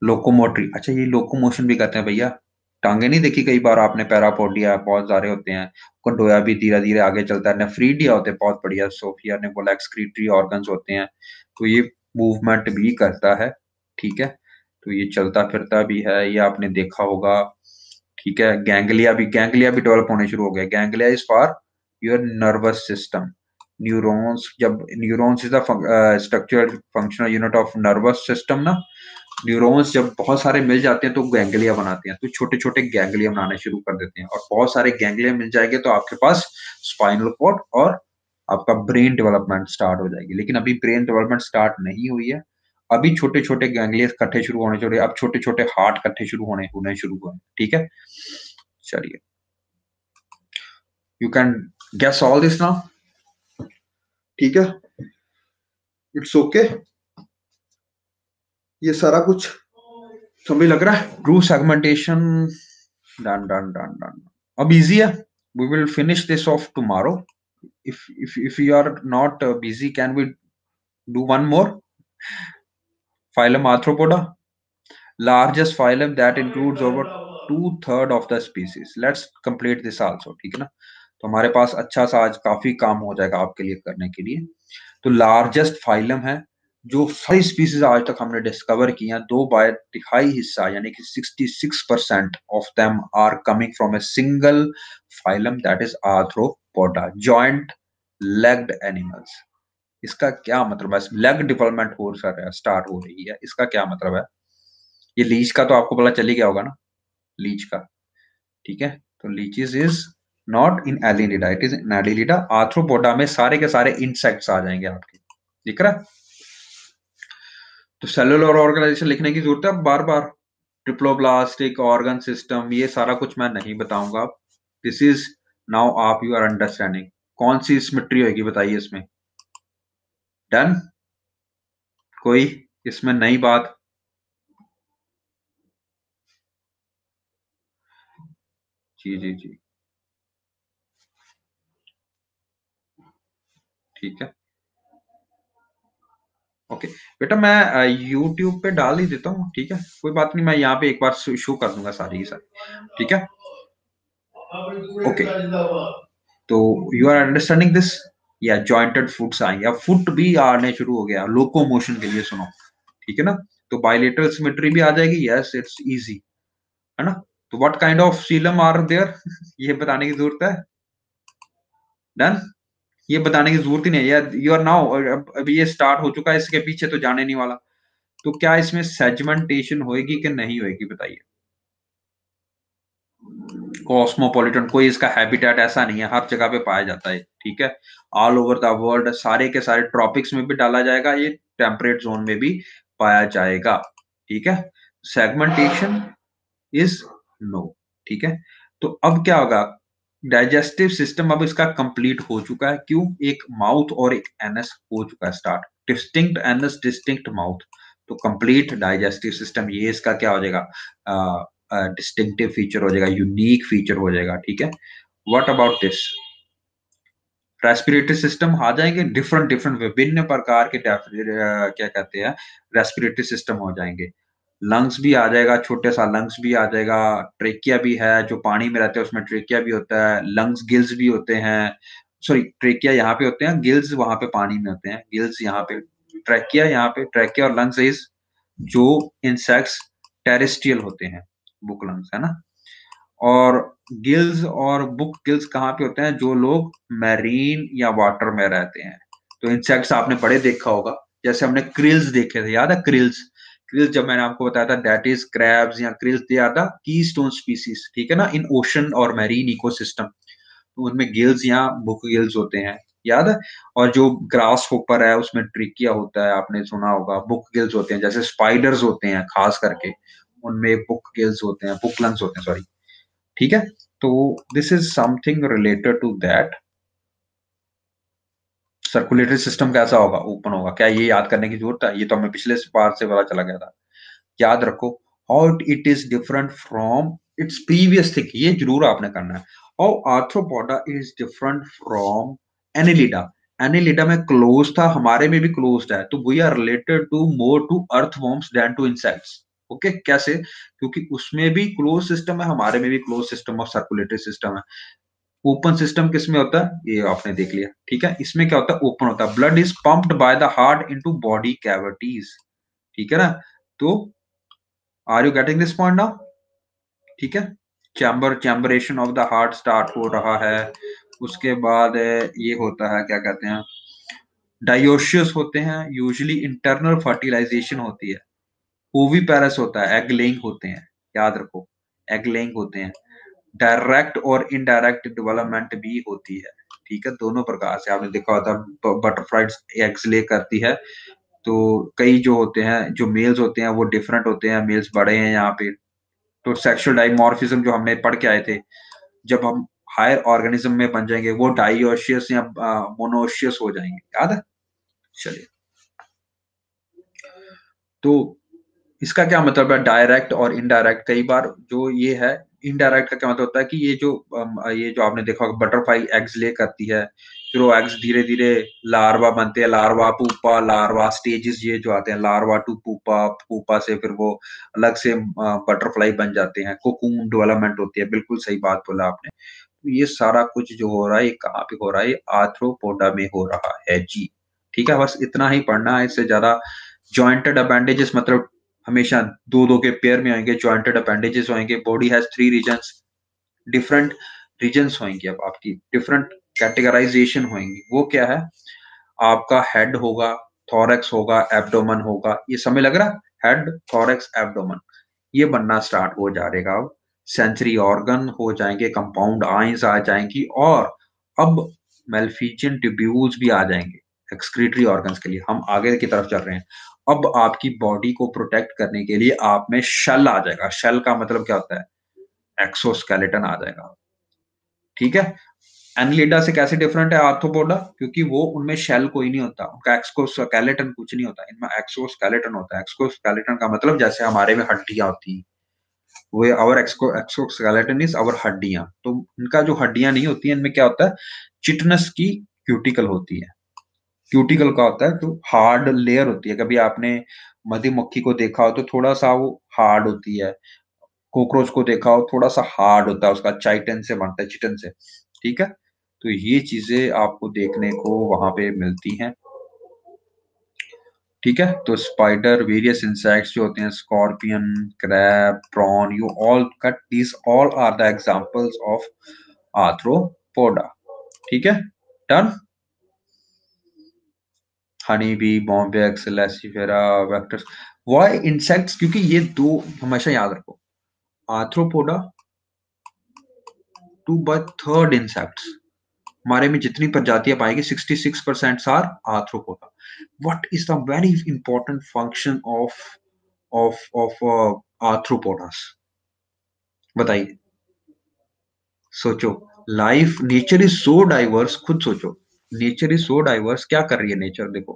Locomotory, अच्छा ये लोकोमोशन भी करते हैं भैया। टांगे नहीं देखी कई बार आपने, पैरापोडिया बहुत सारे होते हैं, कंडोया भी धीरे धीरे आगे चलता है, नेफ्रीडिया होते हैं बहुत बढ़िया, सोफिया ने बोला एक्सक्रीटरी ऑर्गन्स होते हैं, तो ये मूवमेंट भी करता है, ठीक है। तो ये चलता फिरता भी है, ये आपने देखा होगा, ठीक है। गैंग्लिया भी गैंग्लिया भी डेवलप होने शुरू हो गए। Ganglia is for your nervous system. Neurons, जब neurons is the structural functional unit of nervous system ना, न्यूरॉन्स जब बहुत सारे मिल जाते हैं तो गैंग्लिया बनाते हैं, तो छोटे छोटे गैंग्लिया बनाने शुरू कर देते हैं, और बहुत सारे गैंग्लिया मिल जाएंगे तो आपके पास स्पाइनल कॉर्ड और आपका ब्रेन डेवलपमेंट स्टार्ट हो जाएगी। लेकिन अभी ब्रेन डेवलपमेंट स्टार्ट नहीं हुई है, अभी छोटे छोटे गैंग्लिया इकट्ठे शुरू होने शुरू, अब छोटे छोटे हार्ट इकट्ठे शुरू होने होने शुरू हुए, ठीक है। चलिए, you can guess all this now, ठीक है, इट्स ओके, ये सारा कुछ समझ लग रहा है। True segmentation done done done done, अब इजी है, we will finish this off tomorrow. If if if you are not uh, busy, can we do one more? Phylum Arthropoda, largest phylum that includes over two third of the species. Let's complete this also, ठीक है ना। तो हमारे पास अच्छा सा आज काफी काम हो जाएगा आपके लिए करने के लिए। तो लार्जेस्ट फाइलम है, जो सारी स्पीसीज आज तक हमने डिस्कवर की हैं, दो बाय तिहाई हिस्सा यानी कि छियासठ percent of them are coming from a single phylum, that is arthropoda, joint legged animals. इसका क्या मतलब है? लेग डेवलपमेंट हो रहा है, स्टार्ट हो रही है, इसका क्या मतलब है? ये लीच का तो आपको पता चल ही गया होगा ना, लीच का, ठीक है। तो leches is not in एलिनिडा, it is in एलिनिडा। Arthropoda में सारे के सारे इंसेक्ट्स आ जाएंगे आपके, दिख रहा है। तो सेलुलर ऑर्गेनाइजेशन लिखने की जरूरत है बार बार, ट्रिप्लोब्लास्टिक ऑर्गन सिस्टम, ये सारा कुछ मैं नहीं बताऊंगा। दिस इज नाउ आप यू आर अंडरस्टैंडिंग। कौन सी सिमेट्री होगी बताइए इसमें? डन, कोई इसमें नई बात? जी जी जी, ठीक है, ओके। बेटा मैं यूट्यूब पे डाल ही देता हूँ, ठीक है, कोई बात नहीं, मैं यहाँ पे एक बार शो कर दूंगा सारी की सारी, ठीक है, ओके। तो यू आर अंडरस्टैंडिंग दिस, या जॉइंटेड फुट्स आएंगे, अब फुट भी आने शुरू हो गया लोकोमोशन के लिए, सुनो, ठीक है ना। तो बायलेटरल सिमेट्री भी आ जाएगी, यस इट्स इजी, है ना। तो what kind of coelom are there, ये बताने की जरूरत है? डन, ये बताने की जरूरत ही नहीं है, यू आर नाउ, अभी ये स्टार्ट हो चुका है, इसके पीछे तो जाने नहीं वाला। तो क्या इसमें सेगमेंटेशन होएगी कि नहीं होएगी बताइए? कॉस्मोपॉलिटन, कोई इसका हैबिटेट ऐसा नहीं है, हर जगह पे पाया जाता है, ठीक है, ऑल ओवर द वर्ल्ड, सारे के सारे ट्रॉपिक्स में भी डाला जाएगा, ये टेम्परेट जोन में भी पाया जाएगा, ठीक है। सेगमेंटेशन इज नो, ठीक है। तो अब क्या होगा, डाइजेस्टिव सिस्टम अब इसका कंप्लीट हो चुका है, क्यों? एक माउथ और एक एनस हो चुका है start, distinct anus distinct mouth, तो कंप्लीट डाइजेस्टिव सिस्टम, ये इसका क्या हो जाएगा, डिस्टिंक्टिव फीचर हो जाएगा, यूनिक फीचर हो जाएगा, ठीक है। What about this, respiratory system आ जाएंगे, डिफरेंट डिफरेंट विभिन्न प्रकार के uh, क्या कहते हैं, रेस्पिरेटरी सिस्टम हो जाएंगे। लंग्स भी आ जाएगा, छोटे सा लंग्स भी आ जाएगा, ट्रेकिया भी है, जो पानी में रहते हैं उसमें ट्रेकिया भी होता है, लंग्स गिल्स भी होते हैं, सॉरी ट्रेकिया यहाँ पे होते हैं, गिल्स वहां पे पानी में होते हैं, गिल्स यहाँ पे, ट्रेकिया यहाँ पे, ट्रेकिया और लंग्स इज जो इंसेक्ट्स टेरेस्ट्रियल होते हैं, बुक लंग्स, है ना। और गिल्स और बुक गिल्स कहाँ पे होते हैं? जो लोग मैरीन या वाटर में रहते हैं। तो इंसेक्ट्स आपने बड़े देखा होगा, जैसे हमने क्रिल्स देखे थे, याद है क्रिल्स? क्रिल्स जब मैंने आपको बताया था, दैट इज क्रैब्स या krills, they are the keystone species, ठीक है ना, इन ओशन और मैरीन इकोसिस्टम। तो उनमें गिल्स या बुक गिल्स होते हैं, याद है। और जो ग्रास होपर है उसमें ट्रिकिया होता है, आपने सुना होगा, बुक गिल्स होते हैं, जैसे स्पाइडर्स होते हैं खास करके, उनमें बुक गिल्स होते हैं, बुक लंग्स होते हैं, सॉरी, ठीक है। तो this is something related to that. Circulatory system कैसा होगा? ओपन होगा क्या? ये याद करने की जरूरत है, ये तो हमें पिछले बार से पता चला गया था। याद रखो, how it is different from its previous thing, ये जरूर आपने करना है। How arthropoda is different from annelida. Annelida में क्लोज था, हमारे में भी क्लोज्ड है, तो we are related to more to earthworms than to insects, okay, कैसे? क्योंकि उसमें भी क्लोज सिस्टम है, हमारे में भी क्लोज सिस्टम और सर्कुलेटरी सिस्टम है। ओपन सिस्टम किसमें होता है? ये आपने देख लिया, ठीक है? इसमें क्या होता है? ओपन होता है। Blood is pumped by the heart into body cavities, ठीक है ना? तो are you getting this point now? ठीक है? Chamber chamberation of the heart start हो रहा है। उसके बाद ये होता है, क्या कहते हैं, डायोशियस होते हैं, यूजुअली इंटरनल फर्टिलाइजेशन होती है। ओविपेरस होता है, एग लेइंग होते हैं, याद रखो, एग लेइंग होते हैं। डायरेक्ट और इनडायरेक्ट डेवलपमेंट भी होती है, ठीक है? दोनों प्रकार से आपने देखा होता है, बटरफ्लाई एग्स ले करती है, तो कई जो होते हैं, जो मेल्स होते हैं वो डिफरेंट होते हैं, मेल्स बड़े हैं यहाँ पे। तो सेक्सुअल डाइमॉर्फिज्म जो हमने पढ़ के आए थे, जब हम हायर ऑर्गेनिज्म में बन जाएंगे वो डाइओशियस या मोनोशियस हो जाएंगे, याद है? चलिए, तो इसका क्या मतलब है डायरेक्ट और इनडायरेक्ट? कई बार जो ये है, इनडायरेक्ट का क्या मतलब होता है कि ये जो अम, ये जो आपने देखा होगा, बटरफ्लाई एग्स ले करती है, फिर वो एग्स धीरे-धीरे लार्वा बनते हैं, लार्वा, पुपा, लार्वा स्टेजेस ये जो आते हैं, लार्वा टू पुपा, पुपा से फिर वो अलग से अ, बटरफ्लाई बन जाते हैं, कोकून डेवलपमेंट होती है, बिल्कुल सही बात बोला आपने। तो ये सारा कुछ जो हो रहा है, ये कहाँ पे हो रहा है? ये आर्थ्रोपोडा में हो रहा है जी, ठीक है? बस इतना ही पढ़ना है, इससे ज़्यादा जॉइंटेड अपेंडेजेस मतलब हमेशा दो दो के पेयर में आएंगे, जॉइंटेड अपेंडेजेस होंगे, body has three regions, different regions होंगे, अब आपकी डिफरेंट कैटेगराइजेशन होंगी। वो क्या है? आपका हेड होगा, थोरैक्स होगा, एब्डोमेन होगा, ये समय लग रहा है? हेड, थोरैक्स, एब्डोमेन, ये बनना स्टार्ट हो जाएगा। अब सेंसरी ऑर्गन हो जाएंगे, कंपाउंड आइज आ जाएंगी, और अब मेलफिजियन ट्यूब्यूल्स भी आ जाएंगे एक्सक्रीटरी ऑर्गन्स के लिए। हम आगे की तरफ चल रहे हैं। अब आपकी बॉडी को प्रोटेक्ट करने के लिए आप में शेल आ जाएगा। शेल का मतलब क्या होता है? एक्सोस्केलेटन आ जाएगा, ठीक है? एनलिडा से कैसे डिफरेंट है आर्थ्रोपोडा? क्योंकि वो उनमें शेल कोई नहीं होता, उनका एक्सोस्केलेटन कुछ नहीं होता, इनमें एक्सोस्केलेटन होता है। एक्सोस्केलेटन का मतलब जैसे हमारे में हड्डियां होती हैं, वो our exo exoskeleton is our हड्डियां। तो इनका जो हड्डियां नहीं होती है, इनमें क्या होता है? चिटनस की क्यूटिकल होती है। क्यूटिकल का होता है तो हार्ड लेयर होती है। कभी आपने मधुमक्खी को देखा हो तो थोड़ा सा वो हार्ड होती है, कॉकरोच को देखा हो थोड़ा सा हार्ड होता है, उसका चाइटन से बनता है, चिटन से, ठीक है? तो ये चीजें आपको देखने को वहां पे मिलती हैं, ठीक है? तो स्पाइडर, वेरियस इंसेक्ट्स जो होते हैं, scorpion, crab, prawn, you all cut these all are the examples of arthropoda, ठीक है? Done. Honey bee, bombyx, laccifera, vectors. Why insects? क्योंकि ये दो हमेशा याद रखो, arthropoda two by third insects, हमारे में जितनी प्रजातियां पाएंगे sixty six percent are arthropoda. What is the very important function of of of arthropodas? बताइए, सोचो। Life, nature is so diverse, खुद सोचो, नेचर इज सो डाइवर्स, क्या कर रही है नेचर? देखो,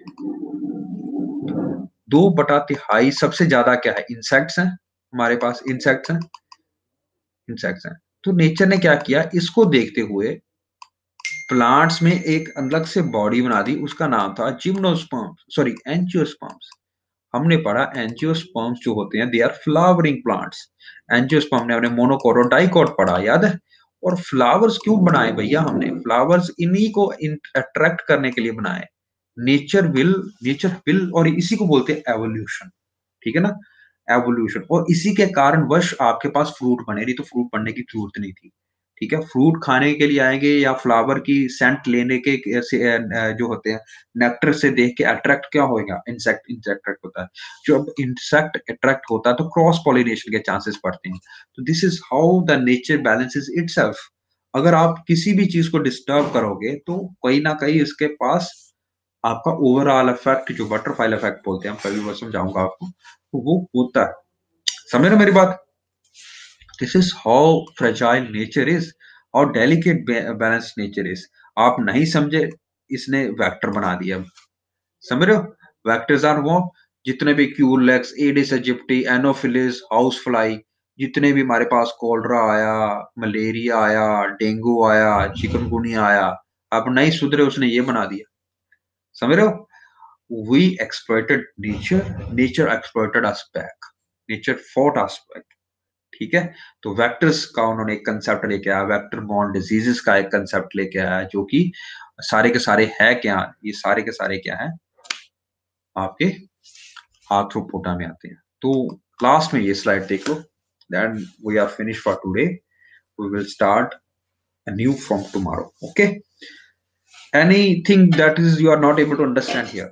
दो बटा तिहाई सबसे ज्यादा क्या है? इंसेक्ट्स हैं, हमारे पास इंसेक्ट्स हैं, इंसेक्ट्स हैं। तो नेचर ने क्या किया, इसको देखते हुए प्लांट्स में एक अलग से बॉडी बना दी, उसका नाम था जिम्नोस्पर्म्स, सॉरी एंजियोस्पर्म्स। हमने पढ़ा एंजियोस्पर्म्स जो होते हैं they are flowering plants. Angiosperm ने हमने मोनोकोट डाइकोट पढ़ा, याद है? और फ्लावर्स क्यों बनाए भैया हमने? फ्लावर्स इन्हीं को अट्रैक्ट करने के लिए बनाए। नेचर विल, नेचर विल, और इसी को बोलते हैं एवोल्यूशन, ठीक है ना? एवोल्यूशन, और इसी के कारण वश आपके पास फ्रूट बने, नहीं तो फ्रूट बनने की जरूरत नहीं थी, ठीक है? फ्रूट खाने के लिए आएंगे या फ्लावर की सेंट लेने के से, अ, जो होते हैं, नेक्टर से देख के अट्रैक्ट क्या होगा? इंसेक्ट, इंसेक्ट होता है। जब इंसेक्ट अट्रैक्ट होता है तो क्रॉस पॉलिनेशन के चांसेस बढ़ते हैं। तो this is how the nature balances itself. अगर आप किसी भी चीज को डिस्टर्ब करोगे तो कहीं ना कहीं इसके पास आपका ओवरऑल इफेक्ट, जो बटरफ्लाई इफेक्ट बोलते हैं, हम कभी वो समझाऊंगा आपको, तो वो होता है। समझ रहे हो मेरी बात? This is how fragile nature is, how delicate balance nature is. आप नहीं समझे, इसने वेक्टर बना दिया। समझ रहे हो? वेक्टर्स आर वो, जितने भी culex, aedes aegypti, anopheles, house fly, जितने भी हमारे पास कोलरा आया, मलेरिया आया, डेंगू आया, चिकनगुनिया आया, आप नहीं सुधरे, उसने ये बना दिया। समझ रहे हो? We exploited nature, nature exploited us back. Nature fourth aspect, ठीक है। तो वेक्टर्स का उन्होंने एक कंसेप्ट लेके आया, वेक्टर बॉर्न डिजीजेस का एक कंसेप्ट लेके आया, जो कि सारे के सारे है क्या, ये सारे के सारे क्या है आपके आर्थ्रोपोडा में आते हैं। तो लास्ट में ये स्लाइड देख लो, then we are finish for today, वी विल स्टार्ट a new from tomorrow. Okay, anything that is you are not able to understand here?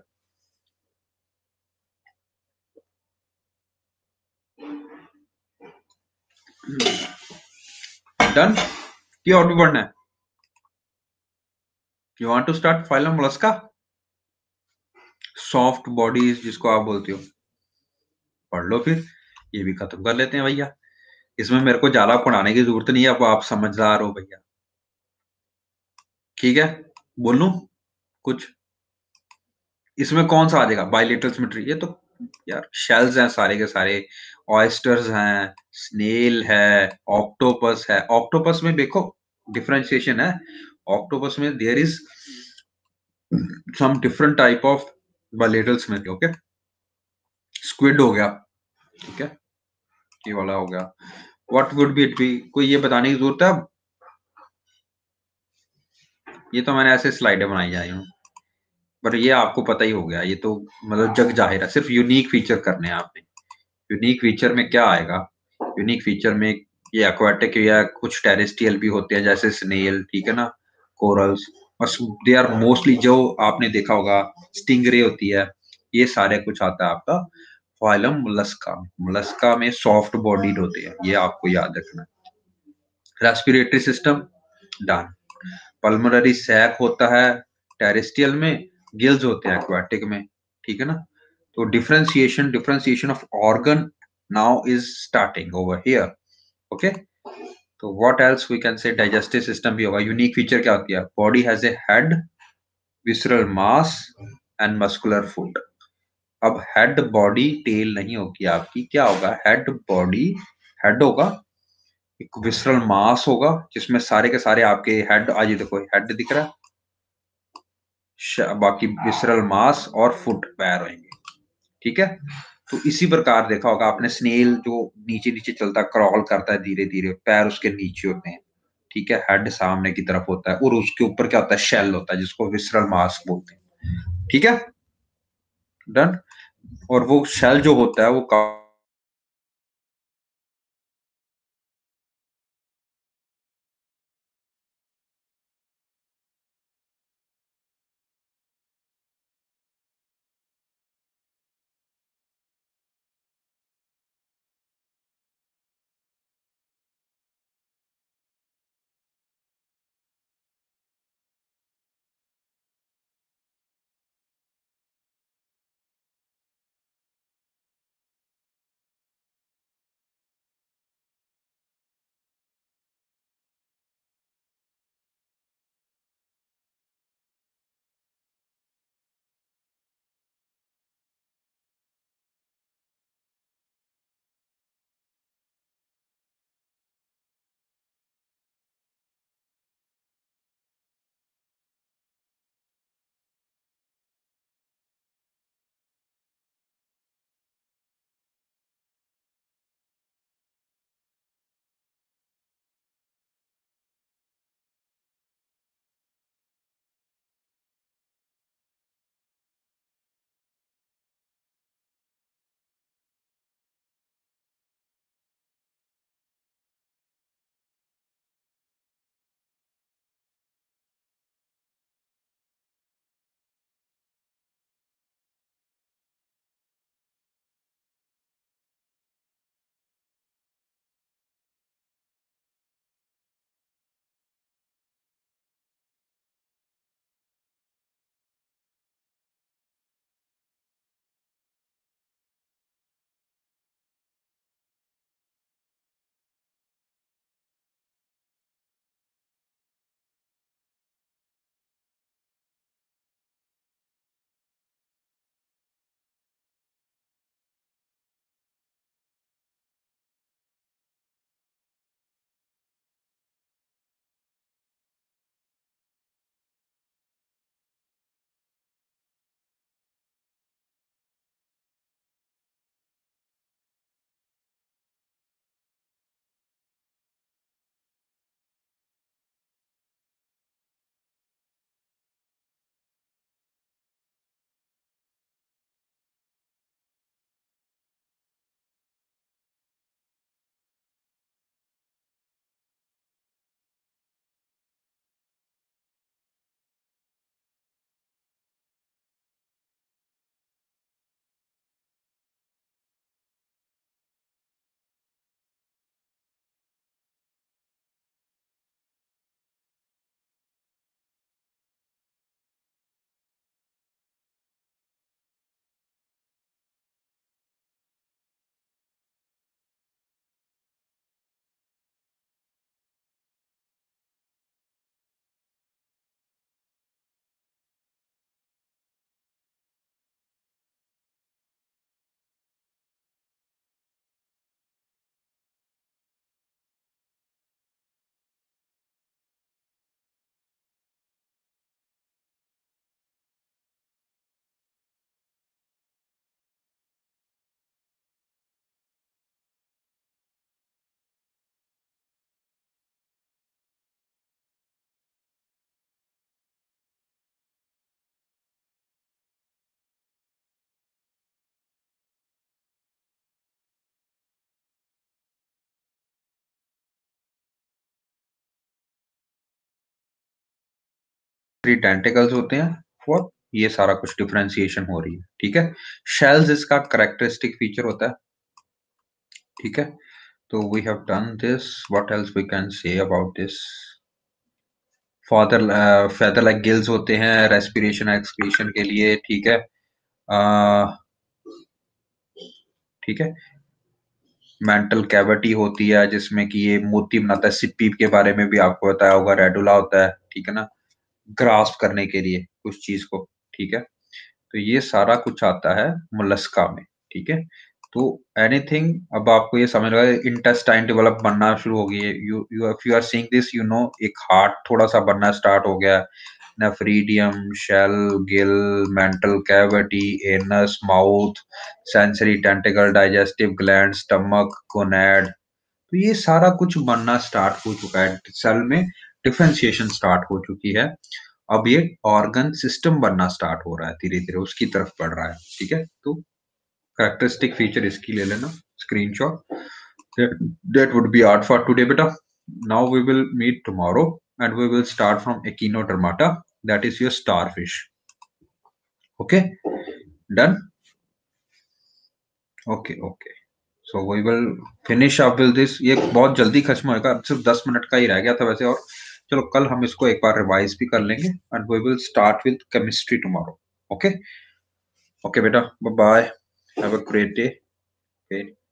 Done? कि और भी पढ़ना है? You want to start phylum mollusca, soft bodies जिसको आप बोलते हो, पढ़ लो फिर, ये भी खत्म कर लेते हैं भैया। इसमें मेरे को ज्यादा पढ़ाने की जरूरत नहीं है, अब आप समझदार हो भैया। ठीक है, बोल लूं कुछ? इसमें कौन सा आ जाएगा? बाइलेटरल सिमेट्री, ये तो यार शेल्स हैं सारे के सारे, ऑयस्टर्स हैं, स्नेल है, ऑक्टोपस है। ऑक्टोपस में देखो डिफरेंशिएशन है, ऑक्टोपस में there is some different type of bilateral symmetry. Okay, squid हो गया, ठीक है, ये वाला हो गया। What would be it be? कोई ये बताने की जरूरत है अब? ये तो मैंने ऐसे स्लाइडें बनाई जा रही हूँ, पर ये आपको पता ही हो गया, ये तो मतलब जग जाहिर है। सिर्फ यूनिक फीचर करने हैं आपने। यूनिक फीचर में क्या आएगा? यूनिक फीचर में ये एक्वाटिक या कुछ टेरेस्ट्रियल भी होते हैं, जैसे स्नेल, ठीक है ना, कोरल्स, और दे आर मोस्टली, जो आपने देखा होगा स्टिंगरे होती है, ये सारे कुछ आता है आपका फाइलम मोलस्का। मोलस्का में सॉफ्ट बॉडीड होते हैं, ये आपको याद रखना है। Respiratory system done. Pulmonary sac होता है टेरेस्ट्रियल में, गिल्स होते हैं एक्वाटिक में, ठीक है ना। तो differentiation differentiation of organ now is starting over here. Okay, तो what else we can say? Digestive system भी होगा। यूनिक फीचर क्या होती है? Body has a head, visceral mass and muscular foot. अब हेड बॉडी टेल नहीं होगी आपकी, क्या होगा? हेड बॉडी, हेड होगा, एक विसरल मास होगा जिसमें सारे के सारे आपके हेड, आज देखो हेड दिख रहा है, बाकी विसरल मास और फुट पैर होंगे, ठीक है। तो इसी प्रकार देखा होगा आपने स्नेल जो नीचे नीचे चलता है, क्रॉल करता है धीरे धीरे, पैर उसके नीचे होते हैं, ठीक है, हेड सामने की तरफ होता है, और उसके ऊपर क्या होता है? शेल होता है, जिसको विसरल मास बोलते हैं, ठीक है। डन। और वो शेल जो होता है वो थ्री टेंटिकल्स होते हैं फॉर ये सारा कुछ डिफरेंशिएशन हो रही है, ठीक है। शेल्स इसका करेक्टरिस्टिक फीचर होता है, ठीक है। तो we have done this, what else we can say about this. Father feather like gills होते हैं रेस्पिरेशन एक्सक्रीशन के लिए, ठीक है। अ, ठीक है। मेंटल कैविटी होती है जिसमें कि ये मोती बनाता है, सिप्पी के बारे में भी आपको बताया होगा, रेडुला होता है, ठीक है ना, ग्रास्प करने के लिए कुछ चीज को, ठीक है। तो ये सारा कुछ आता है मोलस्का में, ठीक है। तो एनीथिंग, अब आपको ये समझ लगा इंटेस्टाइन डेवलप बनना शुरू हो गई है, you you if you are seeing this, you know एक हार्ट थोड़ा सा बनना स्टार्ट हो गया, nephridium, shell, gill, mantle cavity, anus, mouth, sensory tentacle, digestive gland, stomach, gonad. तो ये सारा कुछ बनना स्टार्ट हो चुका है सेल में, डिफरेंशिएशन स्टार्ट हो चुकी है। अब ये ऑर्गन सिस्टम बनना स्टार्ट हो रहा है, धीरे धीरे उसकी तरफ बढ़ रहा है, ठीक है। तो कैरेक्टरिस्टिक फीचर इसकी ले लेना screenshot. That would be art for today बेटा। Now we will meet tomorrow and we will start from echinodermata, that is your starfish. Okay, done. Okay okay, so we will finish up with this. ये बहुत जल्दी खत्म होएगा, अब सिर्फ दस मिनट का ही रह गया था वैसे, और चलो कल हम इसको एक बार रिवाइज भी कर लेंगे and we will start with chemistry tomorrow. Okay okay बेटा, bye bye, have a great day. Okay.